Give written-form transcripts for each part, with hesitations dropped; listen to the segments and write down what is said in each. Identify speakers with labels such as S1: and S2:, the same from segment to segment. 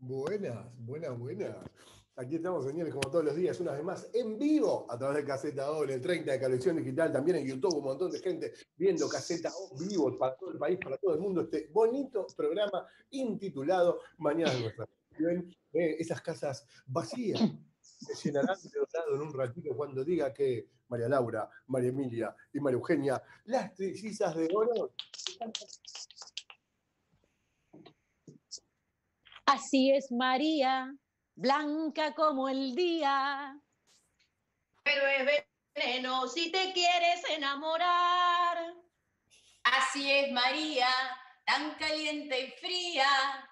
S1: Buenas, buenas, buenas. Aquí estamos, señores, como todos los días, una vez más, en vivo, a través de Caseta O, en el 30 de Calefacción Digital, también en YouTube, un montón de gente viendo Caseta O vivo para todo el país, para todo el mundo, este bonito programa intitulado Mañana de nuestra. Ven, esas casas vacías se llenarán de dorado en un ratito cuando diga que María Laura, María Emilia y María Eugenia, las trillizas de oro.
S2: Así es María, blanca como el día.
S3: Pero es veneno si te quieres enamorar.
S4: Así es María, tan caliente y fría,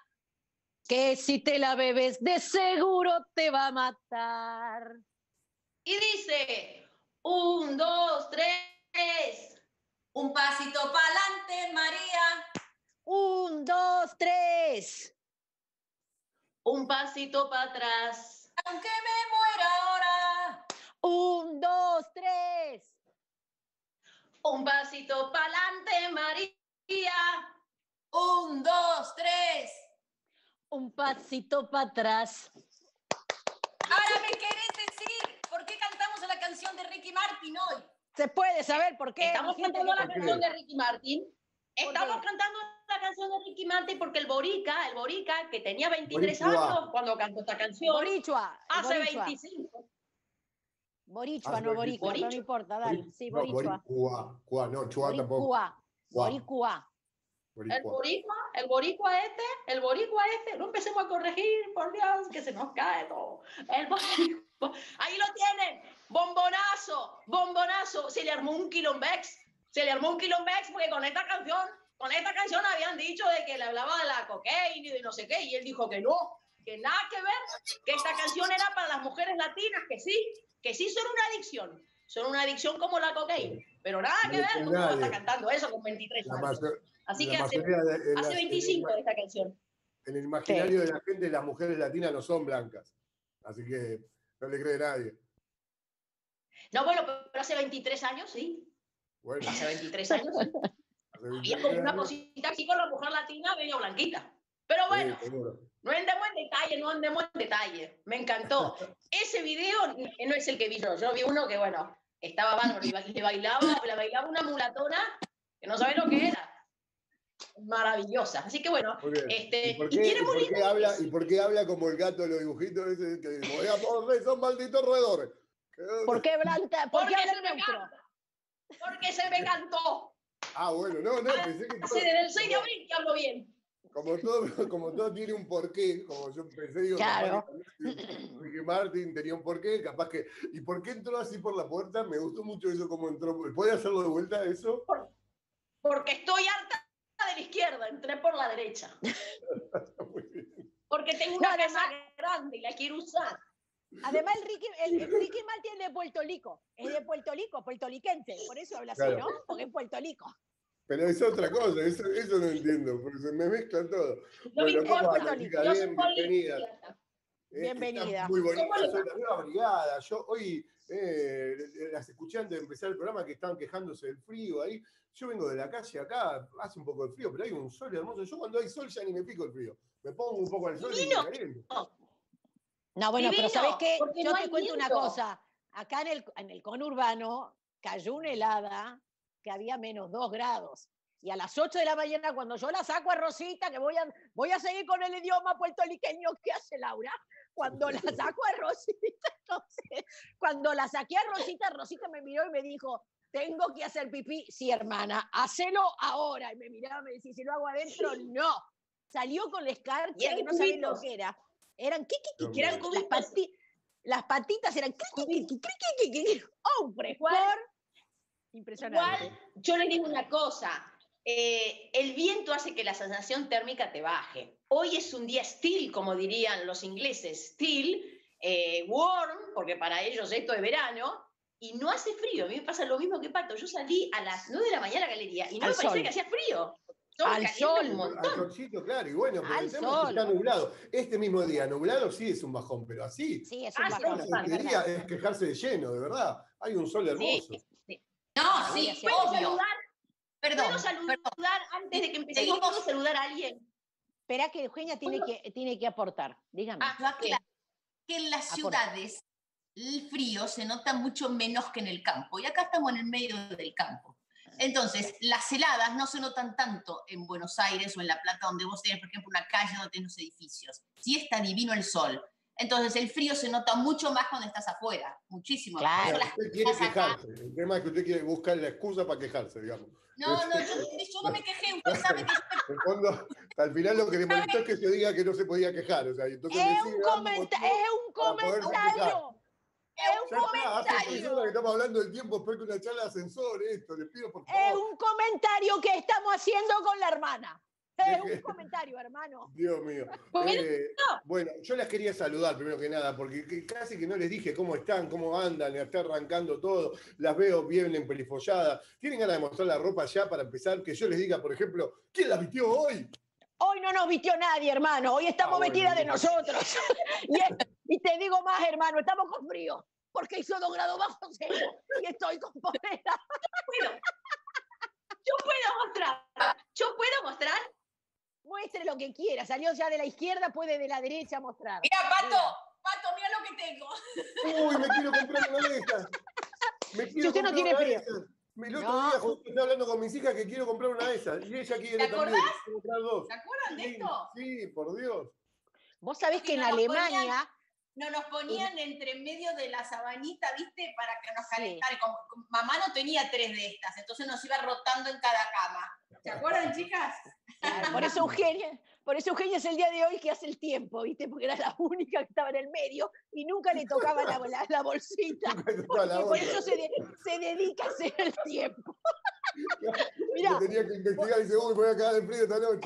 S2: que si te la bebes de seguro te va a matar.
S3: Y dice, 1, 2, 3.
S4: Un pasito pa'lante, María.
S2: 1, 2, 3.
S3: Un pasito para atrás.
S4: Aunque me muera ahora.
S2: 1, 2, 3.
S3: Un pasito pa'lante, María.
S4: 1, 2, 3.
S2: Un pasito para atrás.
S4: Ahora me querés decir por qué cantamos la canción de Ricky Martin hoy.
S2: ¿Se puede saber por qué?
S3: Estamos cantando la canción de Ricky Martin. Estamos cantando la canción de Ricky Martin porque el Borica, que tenía 23 años cuando cantó esta canción.
S2: Borichua.
S3: Hace 25.
S2: Borichua, no Boricua, no importa, dale. Sí, Borichua.
S1: No, Chua tampoco.
S2: Boricua.
S3: El boricua este, no empecemos a corregir, por Dios, que se nos cae todo. El boricua, ahí lo tienen, bombonazo, se le armó un quilombex, porque con esta canción habían dicho de que le hablaba de la cocaína y de no sé qué, y él dijo que no, que nada que ver, que esta canción era para las mujeres latinas, que sí son una adicción como la cocaína, pero nada que ver, ¿cómo va a estar cantando eso con 23 años? Así que hace 25 de esta canción.
S1: En el imaginario de la gente, las mujeres latinas no son blancas. Así que no le cree nadie.
S3: No, bueno, pero hace 23 años, sí.
S1: Bueno.
S3: Hace 23 años. Había como una cosita así con la mujer latina medio blanquita. Pero bueno, no andemos en detalle. Me encantó. Ese video no es el que vi yo. Yo vi uno que, bueno, estaba bárbaro. Le bailaba una mulatona que no sabe lo que era. Maravillosa. Así que bueno,
S1: ¿Y por qué habla como el gato de los dibujitos ese que son malditos roedores?
S2: ¿Por qué habla neutro?
S3: Porque se me cantó.
S1: Ah, bueno, pensé que
S3: desde el 6 de abril que hablo bien.
S1: Como todo tiene un porqué, como yo pensé, digo,
S2: claro.
S1: Ricky Martin tenía un porqué, capaz que. ¿Y por qué entró así por la puerta? Me gustó mucho eso, cómo entró. ¿Puede hacerlo de vuelta eso?
S3: Porque estoy harta de la izquierda, entré por la derecha. Porque tengo una casa grande y la quiero usar.
S2: Además, el Ricky Martin es de Puerto Rico, puertoliquense, por eso habla así, ¿no? Porque es Puerto Rico.
S1: Pero es otra cosa, eso no entiendo, porque se me mezclan todo.
S2: Bueno,
S1: ¿cómo andan, chicas? Bienvenida.
S2: Bienvenida.
S1: Muy bonita, soy la nueva brigada. Yo hoy las escuché antes de empezar el programa que estaban quejándose del frío ahí. Yo vengo de la calle acá, hace un poco de frío, pero hay un sol hermoso. Yo cuando hay sol ya ni me pico el frío. Me pongo un poco al sol y me caliento.
S2: No, bueno, pero ¿sabés qué? Yo te cuento una cosa. Acá en el conurbano cayó una helada que había -2 grados. Y a las 8 de la mañana, cuando yo la saco a Rosita, que voy a seguir con el idioma puertorriqueño, ¿qué hace Laura? Cuando la saco a Rosita, entonces, cuando la saqué a Rosita, Rosita me miró y me dijo, tengo que hacer pipí. Sí, hermana, hacelo ahora. Y me miraba y me decía, si lo hago adentro, no. Salió con la escarcha que no sabía lo que era. Eran eran las patitas eran un frescor impresionante.
S3: Igual, yo les digo una cosa, el viento hace que la sensación térmica te baje. Hoy es un día still, como dirían los ingleses, still, warm, porque para ellos esto es verano, y no hace frío. A mí me pasa lo mismo que Pato. Yo salí a las 9 de la mañana a la galería y no me parecía que hacía frío.
S2: Al sol.
S1: Un montón. Al solcito, claro, y bueno, pero el tema es que está nublado. Este mismo día, nublado sí es un bajón, pero así.
S2: Sí, es un bajón.
S1: Es quejarse de lleno, de verdad. Hay un sol hermoso.
S3: Sí.
S4: No, sí,
S3: ¿puedo saludar?
S4: Perdón.
S3: ¿Puedo saludar antes de que empecemos? ¿Puedo saludar a alguien?
S2: Espera que Eugenia tiene que aportar. Dígame.
S4: Que en las ciudades el frío se nota mucho menos que en el campo. Y acá estamos en el medio del campo. Entonces, las heladas no se notan tanto en Buenos Aires o en La Plata, donde vos tenés, por ejemplo, una calle donde tenés los edificios. Sí está divino el sol. Entonces, el frío se nota mucho más cuando estás afuera. Muchísimo.
S2: Claro.
S1: Usted quiere quejarse. El tema es que usted quiere buscar la excusa para quejarse, digamos.
S4: No, yo no me quejé. Usted sabe que
S1: en fondo, al final lo que le molestó es que se diga que no se podía quejar. O sea, entonces
S2: es un comentario.
S1: Hace 3 horas que estamos hablando del tiempo, después de una charla de ascensor, esto, les pido por favor.
S2: Es un comentario que estamos haciendo con la hermana. Es un comentario, hermano.
S1: Dios mío. Bueno, yo las quería saludar primero que nada, porque casi que no les dije cómo están, cómo andan, está arrancando todo. Las veo bien emperifolladas. ¿Tienen ganas de mostrar la ropa ya para empezar? Que yo les diga, por ejemplo, ¿quién la vistió hoy?
S2: Hoy no nos vistió nadie, hermano. Hoy estamos vestidas de nosotros. Y te digo más, hermano, estamos con frío. Porque hizo 2 grados bajo cero. Y estoy con polera.
S3: Yo puedo mostrar.
S2: Muestre lo que quiera. Salió ya de la izquierda, puede de la derecha mostrar.
S4: Mira, Pato, mira lo que tengo.
S1: Uy, me quiero comprar una de estas.
S2: Si usted no tiene frío.
S1: El otro día estoy hablando con mis hijas que quiero comprar una de esas. Y ella quiere también. Comprar 2.
S4: ¿Se acuerdan de esto?
S1: Sí, por Dios.
S2: Vos sabés que en Alemania...
S4: Nos ponían entre medio de la sabanita, ¿viste? Para que nos calentara. Como mamá no tenía 3 de estas, entonces nos iba rotando en cada cama. ¿Se acuerdan, chicas?
S2: Por eso Eugenia es el día de hoy que hace el tiempo, ¿viste? Porque era la única que estaba en el medio y nunca le tocaba la bolsita. Por eso se dedica a hacer el tiempo.
S1: Mirá. Tenía que investigar y dice, uy, me voy a cagar de frío esta noche.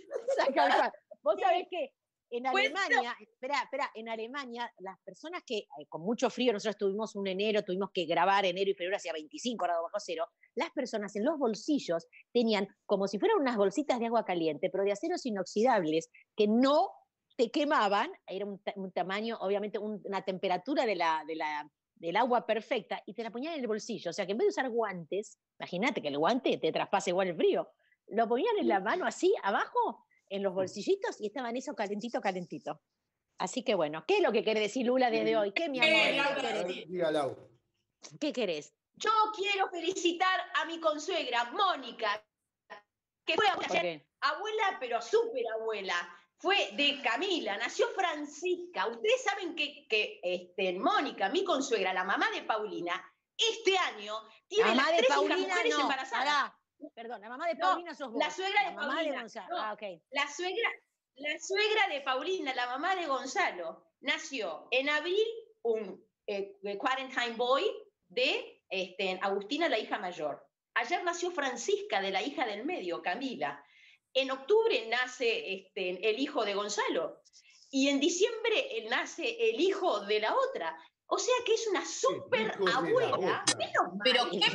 S2: Vos sabés que en Alemania, en Alemania, las personas que con mucho frío, nosotros tuvimos un enero, tuvimos que grabar enero y febrero hacia 25 grados bajo cero, las personas en los bolsillos tenían como si fueran unas bolsitas de agua caliente, pero de aceros inoxidables, que no te quemaban, era un tamaño, obviamente una temperatura del agua perfecta, y te la ponían en el bolsillo, o sea que en vez de usar guantes, imagínate que el guante te traspasa igual el frío, lo ponían en la mano así, abajo, en los bolsillitos, y estaban eso calentito. Así que bueno, ¿qué es lo que querés decir, Lula, desde hoy? ¿Qué, mi amor? ¿Qué querés?
S3: Yo quiero felicitar a mi consuegra, Mónica, que fue abuela, pero súper abuela. Fue de Camila, nació Francisca. Ustedes saben que Mónica, mi consuegra, la mamá de Paulina, este año tiene las 3 hijas mujeres embarazadas.
S2: Perdón, la mamá de Paulina sos vos.
S3: La suegra de
S2: Paulina.
S3: Mamá de Gonzalo.
S2: Okay.
S3: La suegra de Paulina, la mamá de Gonzalo, nació en abril un quarantine boy de Agustina, la hija mayor. Ayer nació Francisca, de la hija del medio, Camila. En octubre nace el hijo de Gonzalo. Y en diciembre nace el hijo de la otra. O sea que es una súper abuela.
S4: Pero qué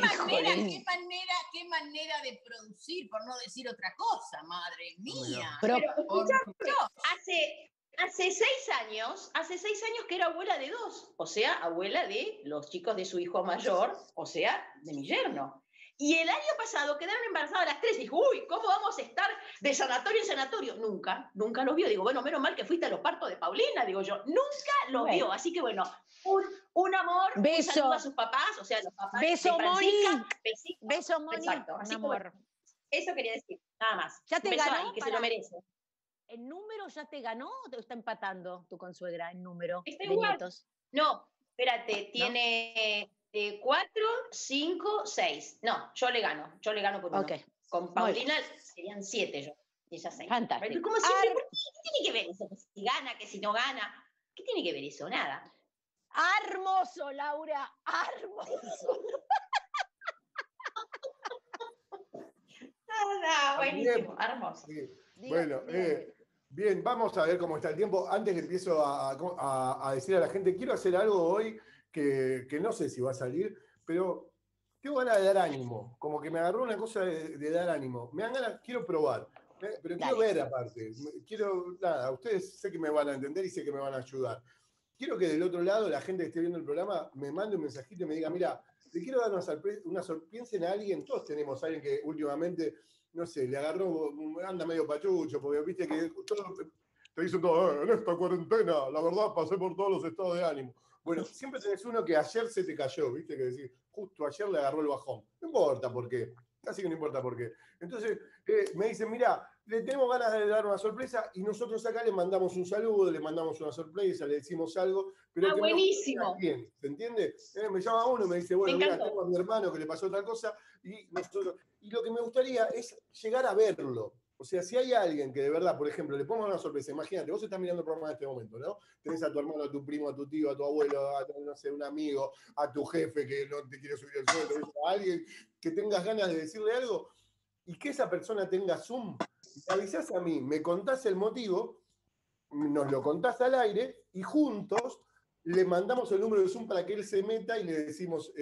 S4: manera de producir, por no decir otra cosa, madre mía.
S3: Pero hace 6 años que era abuela de 2, o sea, abuela de los chicos de su hijo mayor, o sea, de mi yerno. Y el año pasado quedaron embarazadas las 3. Y dijo, uy, ¿cómo vamos a estar de sanatorio en sanatorio? Nunca los vio. Digo, bueno, menos mal que fuiste a los partos de Paulina, digo yo. Nunca los vio. Así que bueno, un amor, un saludo a sus papás, o sea, los papás
S2: beso,
S3: de Francisca.
S2: Beso, Moni.
S3: Exacto. Así que bueno, eso quería decir, nada más.
S2: ¿Ya te ganó?
S3: Que se lo merece.
S2: ¿El número ya te ganó o te está empatando tu consuegra en número
S3: de
S2: igual. Nietos?
S3: No, espérate, tiene 4, 5, 6. No, yo le gano por 1.
S2: Okay.
S3: Con Paulina serían 7 yo, y ella 6.
S2: Fantástico.
S3: Pero como siempre, ¿qué tiene que ver eso? Que si gana, que si no gana. ¿Qué tiene que ver eso? Nada.
S2: Hermoso, Laura, hermoso.
S3: Buenísimo, hermoso.
S1: Bueno, bien, vamos a ver cómo está el tiempo. Antes que empiezo a decir a la gente, quiero hacer algo hoy que no sé si va a salir, pero tengo ganas de dar ánimo. Como que me agarró una cosa de dar ánimo. Me dan ganas, quiero probar, pero quiero ver aparte. Ustedes sé que me van a entender y sé que me van a ayudar. Quiero que del otro lado la gente que esté viendo el programa me mande un mensajito y me diga, mira, le quiero dar una sorpresa. Piensen a alguien, todos tenemos a alguien que últimamente, no sé, le agarró, anda medio pachucho, porque viste que todo, te dicen todo, en esta cuarentena, la verdad, pasé por todos los estados de ánimo. Bueno, siempre tenés uno que ayer se te cayó, viste, que decís, justo ayer le agarró el bajón. No importa por qué, casi que no importa por qué. Entonces, me dicen, mirá, le tenemos ganas de dar una sorpresa y nosotros acá le mandamos un saludo, le mandamos una sorpresa, le decimos algo, pero que
S3: buenísimo.
S1: No quién, ¿se entiende? Me llama uno y me dice, bueno, mira, tengo a mi hermano que le pasó tal cosa y lo que me gustaría es llegar a verlo. O sea, si hay alguien que de verdad, por ejemplo, le ponga una sorpresa, imagínate, vos estás mirando el programa en este momento, ¿no? Tenés a tu hermano, a tu primo, a tu tío, a tu abuelo, a no sé, un amigo, a tu jefe que no te quiere subir el sueldo, a alguien que tengas ganas de decirle algo y que esa persona tenga Zoom, me avisás a mí, me contás el motivo, nos lo contás al aire y juntos le mandamos el número de Zoom para que él se meta y le decimos...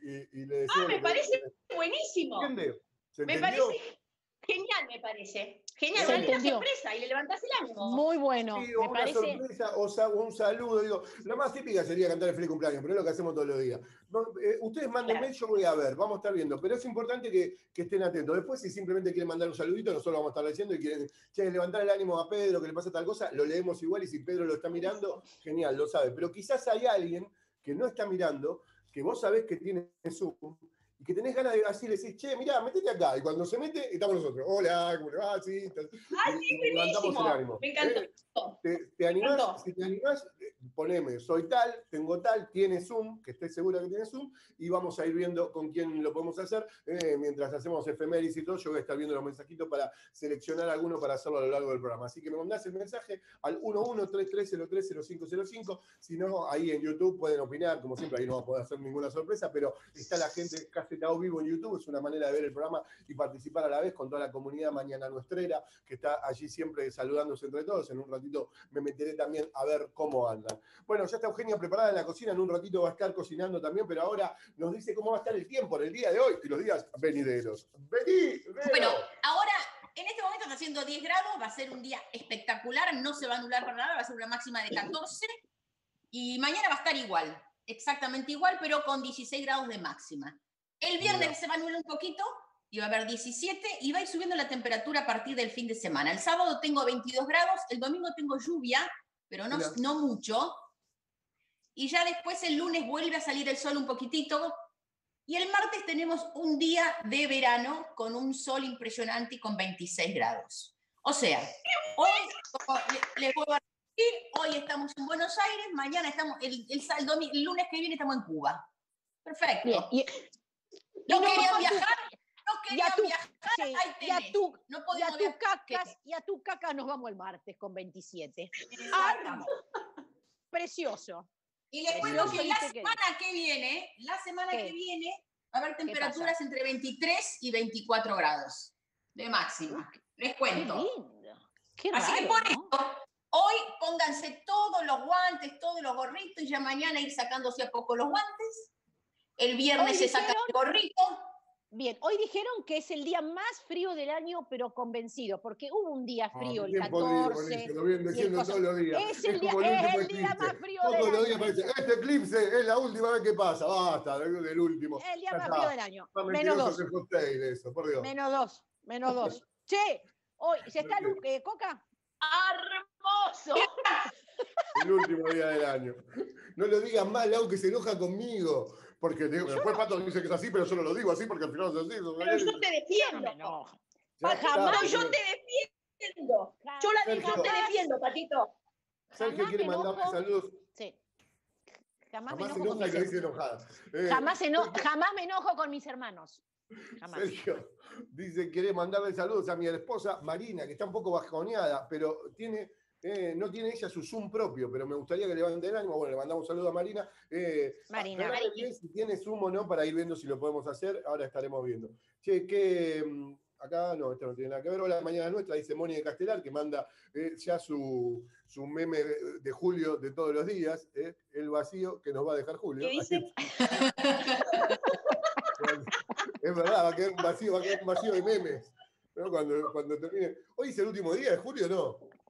S3: me parece buenísimo.
S1: ¿Entiendes?
S3: Me parece genial, me parece. Genial, una sorpresa y le levantás el ánimo.
S2: Muy bueno.
S1: Sí, o una sorpresa o un saludo. Digo, la más típica sería cantar el feliz cumpleaños, pero es lo que hacemos todos los días. Ustedes mándenme, yo voy a ver, vamos a estar viendo, pero es importante que estén atentos. Después, si simplemente quieren mandar un saludito, nosotros vamos a estar leyendo y quieren levantar el ánimo a Pedro, que le pasa tal cosa, lo leemos igual y si Pedro lo está mirando, genial, lo sabe. Pero quizás hay alguien que no está mirando, que vos sabés que tiene Zoom, y que tenés ganas de así, le decís, che, mirá, metete acá. Y cuando se mete, estamos nosotros. Hola, ¿cómo le va? Sí,
S3: sí, levantamos el ánimo. Me encantó.
S1: ¿Te animás? Si te animás, poneme, soy tal, tengo tal, tiene Zoom, que estés segura que tiene Zoom, y vamos a ir viendo con quién lo podemos hacer. Mientras hacemos efemérides y todo, yo voy a estar viendo los mensajitos para seleccionar alguno para hacerlo a lo largo del programa. Así que me mandás el mensaje al 1133030505. Si no, ahí en YouTube pueden opinar, como siempre, ahí no va a poder hacer ninguna sorpresa, pero está la gente Caseta O Vivo en YouTube, es una manera de ver el programa y participar a la vez con toda la comunidad Mañana Nuestrera, que está allí siempre saludándose entre todos. En un ratito me meteré también a ver cómo andan. Bueno, ya está Eugenia preparada en la cocina, en un ratito va a estar cocinando también, pero ahora nos dice cómo va a estar el tiempo en el día de hoy y los días venideros. ¡Vení!
S4: Bueno, ahora en este momento está haciendo 10 grados, va a ser un día espectacular, no se va a anular para nada, va a ser una máxima de 14 y mañana va a estar igual, exactamente igual, pero con 16 grados de máxima. El viernes se va a anular un poquito y va a haber 17 y va a ir subiendo la temperatura a partir del fin de semana. El sábado tengo 22 grados, el domingo tengo lluvia, pero no mucho. Y ya después el lunes vuelve a salir el sol un poquitito. Y el martes tenemos un día de verano con un sol impresionante y con 26 grados. O sea, hoy, como les puedo decir, hoy estamos en Buenos Aires, mañana estamos, el lunes que viene estamos en Cuba. Perfecto.
S2: Bien,
S4: ¿No querían viajar?
S2: Y a tu caca nos vamos el martes con 27. Precioso.
S4: Y les cuento que la semana que viene va a haber temperaturas entre 23 y 24 grados de máxima. Les cuento.
S2: Qué lindo. Qué
S4: Así
S2: raro,
S4: que por eso, hoy pónganse todos los guantes, todos los gorritos, y ya mañana ir sacándose a poco los guantes. El viernes se saca el gorrito.
S2: Bien, hoy dijeron que es el día más frío del año, pero convencido, porque hubo un día frío el 14.
S1: Lo vienen diciendo todos los días.
S2: Es el día más frío del año.
S1: Todos los días parece, este eclipse es la última vez que pasa. Basta, del último.
S2: El día más frío del año.
S1: -2. Eso, por Dios.
S2: -2. Che, hoy, ¿se está Coca?
S3: ¡Hermoso!
S1: El último día del año. No lo digas más, Lau, que se enoja conmigo. Porque después Pato dice que es así, pero yo no lo digo así porque al final es así.
S3: Pero yo te defiendo. Jamás yo te defiendo. Yo la digo, te defiendo, Patito.
S1: Sergio quiere mandarme saludos.
S2: Sí.
S1: Jamás me enojo con mis hermanos.
S2: Jamás me enojo con mis hermanos. Jamás.
S1: Sergio dice, quiere mandarle saludos a mi esposa Marina, que está un poco bajoneada, pero no tiene ella su Zoom propio, pero me gustaría que levante el ánimo. Bueno, le mandamos un saludo a Marina.
S2: Marina.
S1: Bien, si tiene Zoom o no, para ir viendo si lo podemos hacer. Ahora estaremos viendo. Che, acá no, esto no tiene nada que ver. Hola, Mañana Nuestra, dice Moni de Castelar, que manda ya su meme de Julio de todos los días, el vacío que nos va a dejar Julio.
S3: ¿Qué dice?
S1: Es verdad, va a quedar un vacío de memes, ¿no? Cuando termine. Hoy es el último día de julio, ¿no?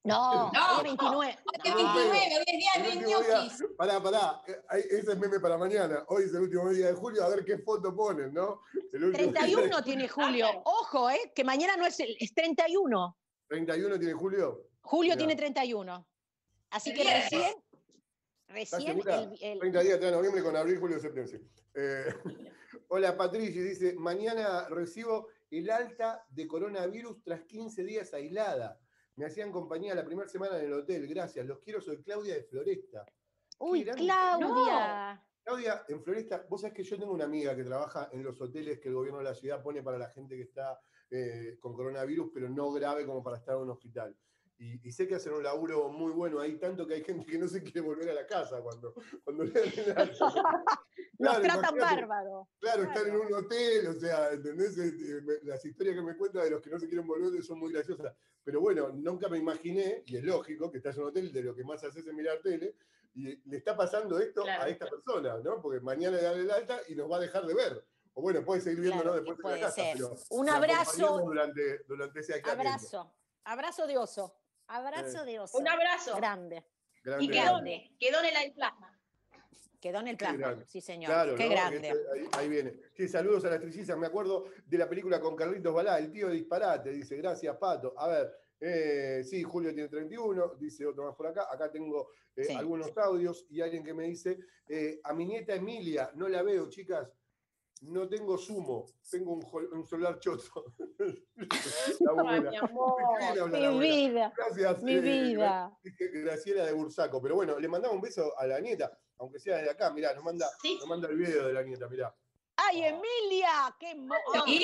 S2: No, hoy es 29.
S4: Hoy es 29, hoy es día de ñoquis.
S1: Pará, ese es meme para mañana. Hoy es el último día de julio, a ver qué foto ponen, ¿no?
S2: 31 tiene Julio. Ojo, que mañana no es es 31.
S1: ¿31 tiene Julio?
S2: Julio tiene 31. Así que recién
S1: 30 días de noviembre con abril, julio, septiembre. Sí. Hola Patricia, dice, mañana recibo el alta de coronavirus tras 15 días aislada. Me hacían compañía la primera semana en el hotel, gracias. Los quiero, soy Claudia de Floresta.
S2: Uy, Claudia.
S1: No. Claudia, en Floresta, vos sabés que yo tengo una amiga que trabaja en los hoteles que el gobierno de la ciudad pone para la gente que está con coronavirus, pero no grave como para estar en un hospital. Y sé que hacen un laburo muy bueno ahí, tanto que hay gente que no se quiere volver a la casa cuando le dan el alta.
S2: Los tratan bárbaro.
S1: Claro, están en un hotel, o sea, ¿entendés? Las historias que me cuentan de los que no se quieren volver son muy graciosas. Pero bueno, nunca me imaginé, y es lógico, que estás en un hotel de lo que más haces es mirar tele, y le está pasando esto a esta persona, ¿no? Porque mañana le dan el alta y nos va a dejar de ver. O bueno, puede seguir viéndonos después en la casa. Pero
S2: un abrazo.
S1: Durante ese aislamiento.
S2: Abrazo de oso. Abrazo de oso.
S3: Un abrazo.
S2: Grande.
S3: Y quedó en el plasma.
S2: Quedó en el plasma, sí señor.
S1: Claro,
S2: qué
S1: ¿no?
S2: grande.
S1: Ahí viene. Sí, saludos a las trillizas. Me acuerdo de la película con Carlitos Balá, el tío de Disparate. Dice, gracias, Pato. A ver, sí, Julio tiene 31, dice otro más por acá. Acá tengo algunos audios y alguien que me dice, a mi nieta Emilia, no la veo, chicas. No tengo Sumo, tengo un celular choto.
S2: Ay, mi amor, mi vida.
S1: Gracias,
S2: mi vida.
S1: Graciela de Bursaco. Pero bueno, le mandamos un beso a la nieta, aunque sea desde acá. Mirá, nos manda el video de la nieta, mirá.
S2: ¡Ay, Emilia! ¡Qué
S3: muñeca!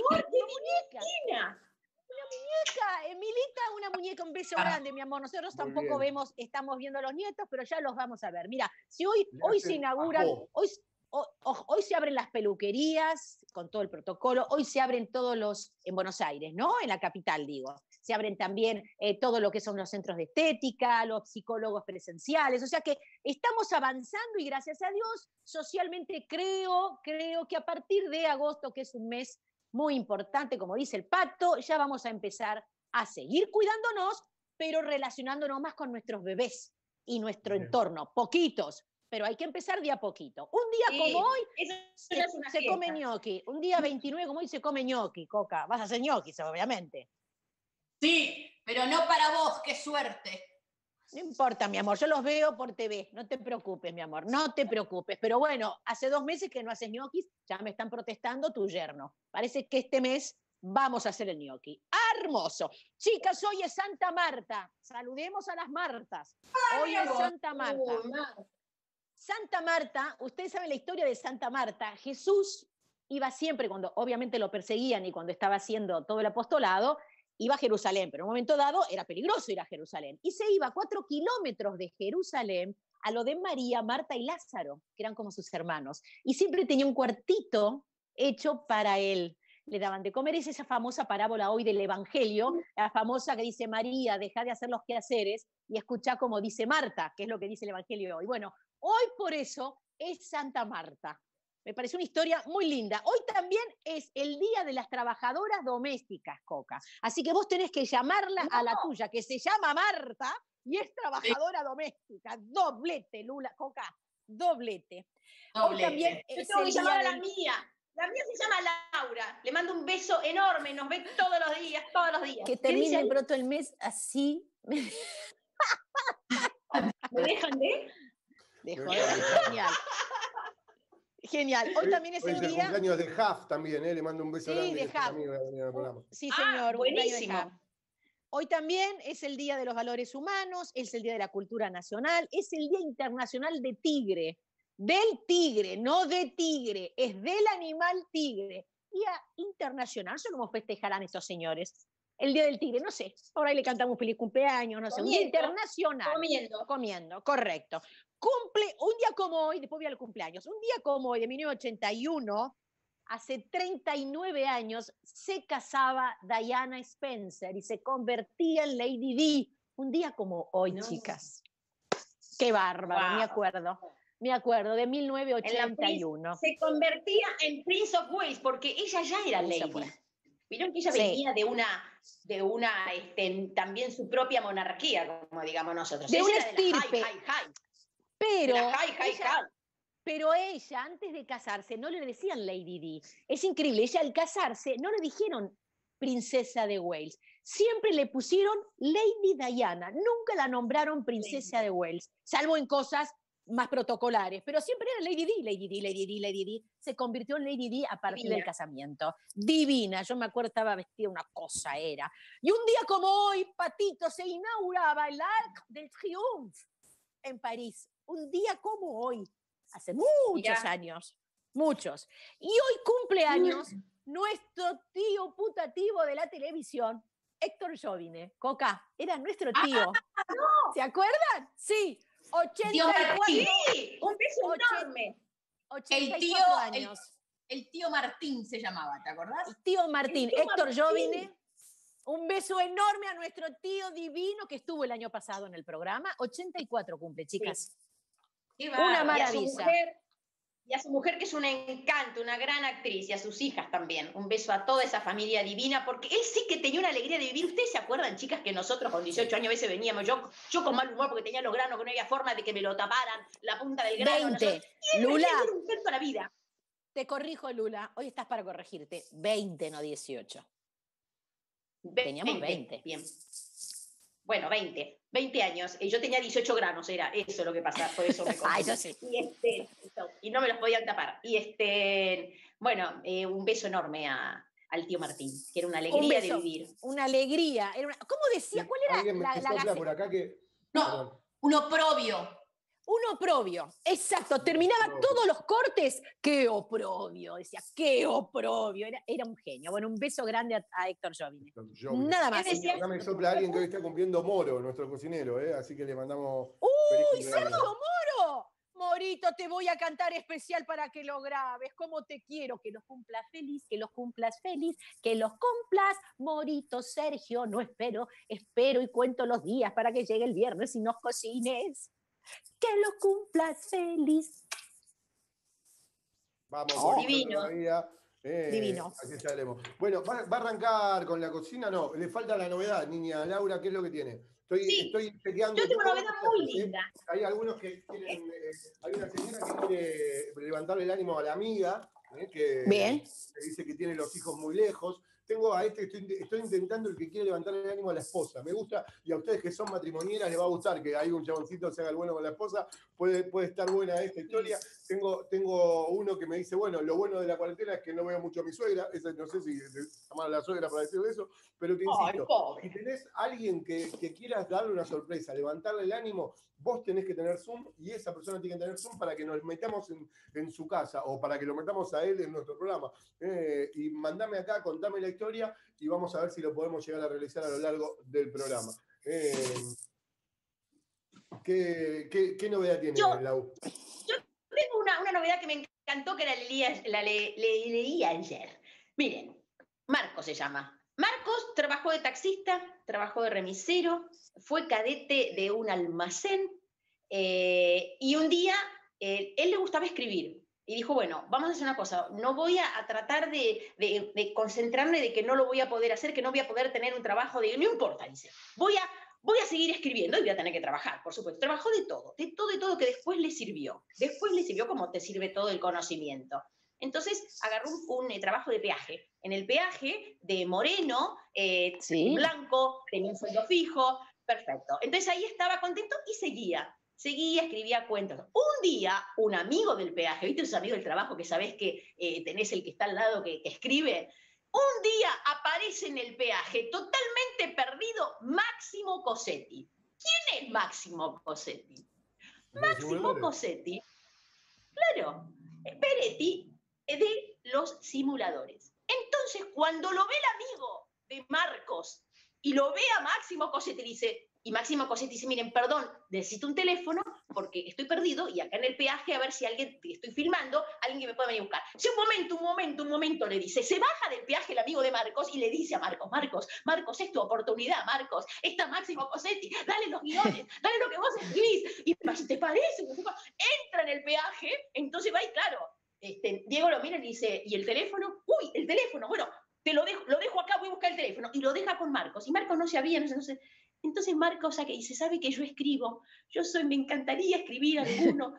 S2: Una muñeca, Emilita, una muñeca, un beso grande, mi amor. Nosotros tampoco estamos viendo a los nietos, pero ya los vamos a ver. Mira, si hoy se inauguran, hoy se abren las peluquerías con todo el protocolo, hoy se abren todos en Buenos Aires, ¿no? En la capital, digo. Se abren también todo lo que son los centros de estética, los psicólogos presenciales, o sea que estamos avanzando y gracias a Dios, socialmente creo que a partir de agosto, que es un mes muy importante, como dice el Pato, ya vamos a empezar a seguir cuidándonos, pero relacionándonos más con nuestros bebés y nuestro entorno, poquitos, pero hay que empezar de a poquito. Un día como hoy se come ñoqui. Un día 29 como hoy se come ñoqui, Coca. Vas a hacer ñoquis, obviamente.
S4: Sí, pero no para vos, qué suerte.
S2: No importa, mi amor, yo los veo por TV. No te preocupes, mi amor, no te preocupes. Pero bueno, hace 2 meses que no haces ñoquis, ya me están protestando tu yerno. Parece que este mes vamos a hacer el ñoqui. ¡Hermoso! Chicas, hoy es Santa Marta. Saludemos a las Martas. Hoy es Santa Marta. Santa Marta, ustedes saben la historia de Santa Marta. Jesús iba siempre, cuando obviamente lo perseguían y cuando estaba haciendo todo el apostolado, iba a Jerusalén, pero en un momento dado era peligroso ir a Jerusalén. Y se iba 4 kilómetros de Jerusalén a lo de María, Marta y Lázaro, que eran como sus hermanos. Y siempre tenía un cuartito hecho para él. Le daban de comer. Es esa famosa parábola hoy del Evangelio, la famosa que dice María, deja de hacer los quehaceres y escucha como dice Marta, que es lo que dice el Evangelio hoy. Bueno, hoy por eso es Santa Marta. Me parece una historia muy linda. Hoy también es el Día de las Trabajadoras Domésticas, Coca. Así que vos tenés que llamarla a la tuya, que se llama Marta y es trabajadora doméstica. Doblete, Lula, Coca, doblete. Hoy también
S3: es el día llamar a la mía. La mía se llama Laura. Le mando un beso enorme. Nos ve todos los días, todos los días.
S2: Que termine pronto el mes así.
S3: ¿Me dejan de?
S2: Genial. Genial. Hoy también es el día.
S1: El cumpleaños de Huff también, le mando un beso grande.
S2: De Huff. Sí, señor.
S3: Buenísimo.
S2: Hoy también es el Día de los Valores Humanos, es el Día de la Cultura Nacional, es el Día Internacional de Tigre. Del tigre, no de tigre, es del animal tigre. Día internacional, no sé cómo festejarán estos señores. El Día del Tigre, no sé, por ahí le cantamos feliz cumpleaños, no sé, un día internacional. Comiendo, correcto. Cumple, un día como hoy, después voy al cumpleaños, un día como hoy, de 1981, hace 39 años, se casaba Diana Spencer y se convertía en Lady Di. Un día como hoy, chicas. Qué bárbaro, me acuerdo, de 1981.
S3: Se convertía en Prince of Wales, porque ella ya era Lady. Vieron que ella venía de una también su propia monarquía, como digamos nosotros.
S2: De
S3: ella
S2: una
S3: era
S2: estirpe.
S3: De la high.
S2: Pero ella, antes de casarse, no le decían Lady Di. Es increíble, ella al casarse no le dijeron princesa de Wales. Siempre le pusieron Lady Diana. Nunca la nombraron princesa de Wales, salvo en cosas más protocolares. Pero siempre era Lady Di, Lady Di, Lady Di, Lady Di. Se convirtió en Lady Di a partir del casamiento. Divina. Yo me acuerdo, estaba vestida, una cosa era. Y un día como hoy, Patito, se inauguraba el Arc de Triomphe en París. Un día como hoy, hace muchos años, muchos. Y hoy cumpleaños nuestro tío putativo de la televisión, Héctor Jovine. Coca, era nuestro tío.
S3: No.
S2: ¿Se acuerdan? Sí. 84.
S3: Sí, un beso enorme.
S2: 84 años.
S4: El tío Martín se llamaba, ¿te acordás?
S2: El tío Martín, Héctor Jovine. Un beso enorme a nuestro tío divino que estuvo el año pasado en el programa. 84 cumple, chicas.
S3: Sí.
S2: Una maravilla.
S3: Y a su mujer, que es un encanto, una gran actriz, y a sus hijas también. Un beso a toda esa familia divina, porque él sí que tenía una alegría de vivir. ¿Ustedes se acuerdan, chicas, que nosotros con 18 años a veces veníamos, yo con mal humor porque tenía los granos, que no había forma de que me lo taparan, la punta del grano?
S2: 20.
S3: Y él
S2: Lula,
S3: era un canto a la vida.
S2: Te corrijo, Lula. Hoy estás para corregirte. 20, no 18.
S3: 20,
S2: teníamos 20.
S3: Bien. Bueno, 20 años. Yo tenía 18 granos, era eso lo que pasaba, por eso me confundí.
S2: Yo sí.
S3: Y no me los podían tapar. Bueno, un beso enorme al tío Martín, que era una alegría de vivir.
S2: Una alegría. ¿Cómo decía? ¿Cuál era la gaceta?
S1: Por acá que...
S4: No, un oprobio.
S2: Un oprobio, exacto. Terminaba todos los cortes. ¡Qué oprobio! Decía, ¡qué oprobio! Era un genio. Bueno, un beso grande a Héctor Jovine. Nada más.
S1: Acá me sopla alguien que hoy está cumpliendo Moro, nuestro cocinero, así que le mandamos...
S2: ¡Uy, Sergio Moro! Morito, te voy a cantar especial para que lo grabes. ¿Cómo te quiero? Que los cumplas feliz, que los cumplas feliz, que los cumplas, Morito, Sergio. No espero y cuento los días para que llegue el viernes y nos cocines. Que lo cumplas feliz.
S1: Vamos,
S3: divino.
S2: Divino.
S1: Así estaremos. Bueno, ¿va a arrancar con la cocina? No, le falta la novedad, niña Laura, ¿qué es lo que tiene? Estoy chequeando.
S3: Yo tengo una novedad muy linda.
S1: Hay algunos que quieren. Hay una señora que quiere levantarle el ánimo a la amiga, que dice que tiene los hijos muy lejos. Tengo a estoy intentando el que quiere levantar el ánimo a la esposa. Me gusta, y a ustedes que son matrimonieras les va a gustar que hay un chaboncito se haga el bueno con la esposa. Puede estar buena esta historia. Tengo uno que me dice, bueno, lo bueno de la cuarentena es que no veo mucho a mi suegra. No sé si llamar a la suegra para decirle eso, pero te insisto, si tenés alguien que quieras darle una sorpresa, levantarle el ánimo, vos tenés que tener Zoom y esa persona tiene que tener Zoom para que nos metamos en su casa o para que lo metamos a él en nuestro programa. Y mandame acá, contame la historia y vamos a ver si lo podemos llegar a realizar a lo largo del programa. ¿Qué novedad tiene, Lau?
S3: Yo tengo una novedad que me encantó, que la leí ayer. Miren, Marcos se llama. Marcos trabajó de taxista, trabajó de remisero, fue cadete de un almacén y un día él le gustaba escribir. Y dijo, bueno, vamos a hacer una cosa, no voy a tratar de concentrarme de que no lo voy a poder hacer, que no voy a poder tener un trabajo, no importa, dice, voy a seguir escribiendo y voy a tener que trabajar, por supuesto. Trabajó de todo que después le sirvió. Después le sirvió como te sirve todo el conocimiento. Entonces agarró un trabajo de peaje. En el peaje de Moreno, blanco, tenía un sueldo fijo, perfecto. Entonces ahí estaba contento y seguía, escribía cuentos. Un día, un amigo del peaje, ¿viste esos amigos del trabajo que sabés que tenés el que está al lado que escribe? Un día aparece en el peaje, totalmente perdido, Máximo Cosetti. ¿Quién es Máximo Cosetti? Máximo Cosetti, claro, Peretti de los simuladores. Entonces, cuando lo ve el amigo de Marcos y lo ve a Máximo Cosetti, dice, y Máximo Cosetti dice, miren, perdón, necesito un teléfono porque estoy perdido y acá en el peaje a ver si alguien, estoy filmando, alguien que me pueda venir a buscar. Sí, un momento, le dice. Se baja del peaje el amigo de Marcos y le dice a Marcos, es tu oportunidad, Marcos, está Máximo Cosetti, dale los guiones, dale lo que vos escribís, y ¿te parece? Entra en el peaje, entonces va y claro, Diego lo mira y dice, ¿y el teléfono? Uy, el teléfono, bueno, lo dejo acá teléfono y lo deja con Marcos. Y Marcos no sabía, entonces Marcos saca y dice, ¿sabe que yo escribo? Me encantaría escribir alguno.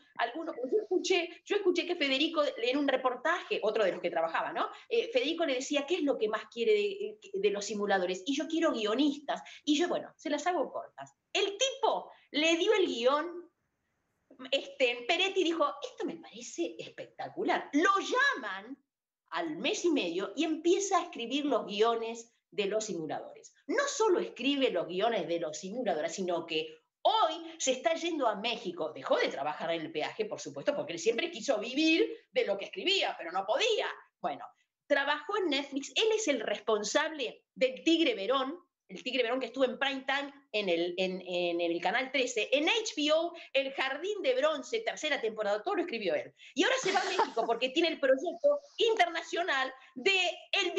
S3: Yo escuché que Federico, en un reportaje, otro de los que trabajaba, ¿no? Federico le decía, ¿qué es lo que más quiere de los simuladores? Y yo quiero guionistas. Y yo, bueno, se las hago cortas. El tipo le dio el guión, Peretti dijo, esto me parece espectacular. Lo llaman al mes y medio y empieza a escribir los guiones de los simuladores. No solo escribe los guiones de los simuladores, sino que hoy se está yendo a México. Dejó de trabajar en el peaje, por supuesto, porque él siempre quiso vivir de lo que escribía, pero no podía. Bueno, trabajó en Netflix. Él es el responsable del Tigre Verón, el Tigre Verón que estuvo en prime time en el Canal 13. En HBO, El Jardín de Bronce, tercera temporada, todo lo escribió él. Y ahora se va a México porque tiene el proyecto internacional del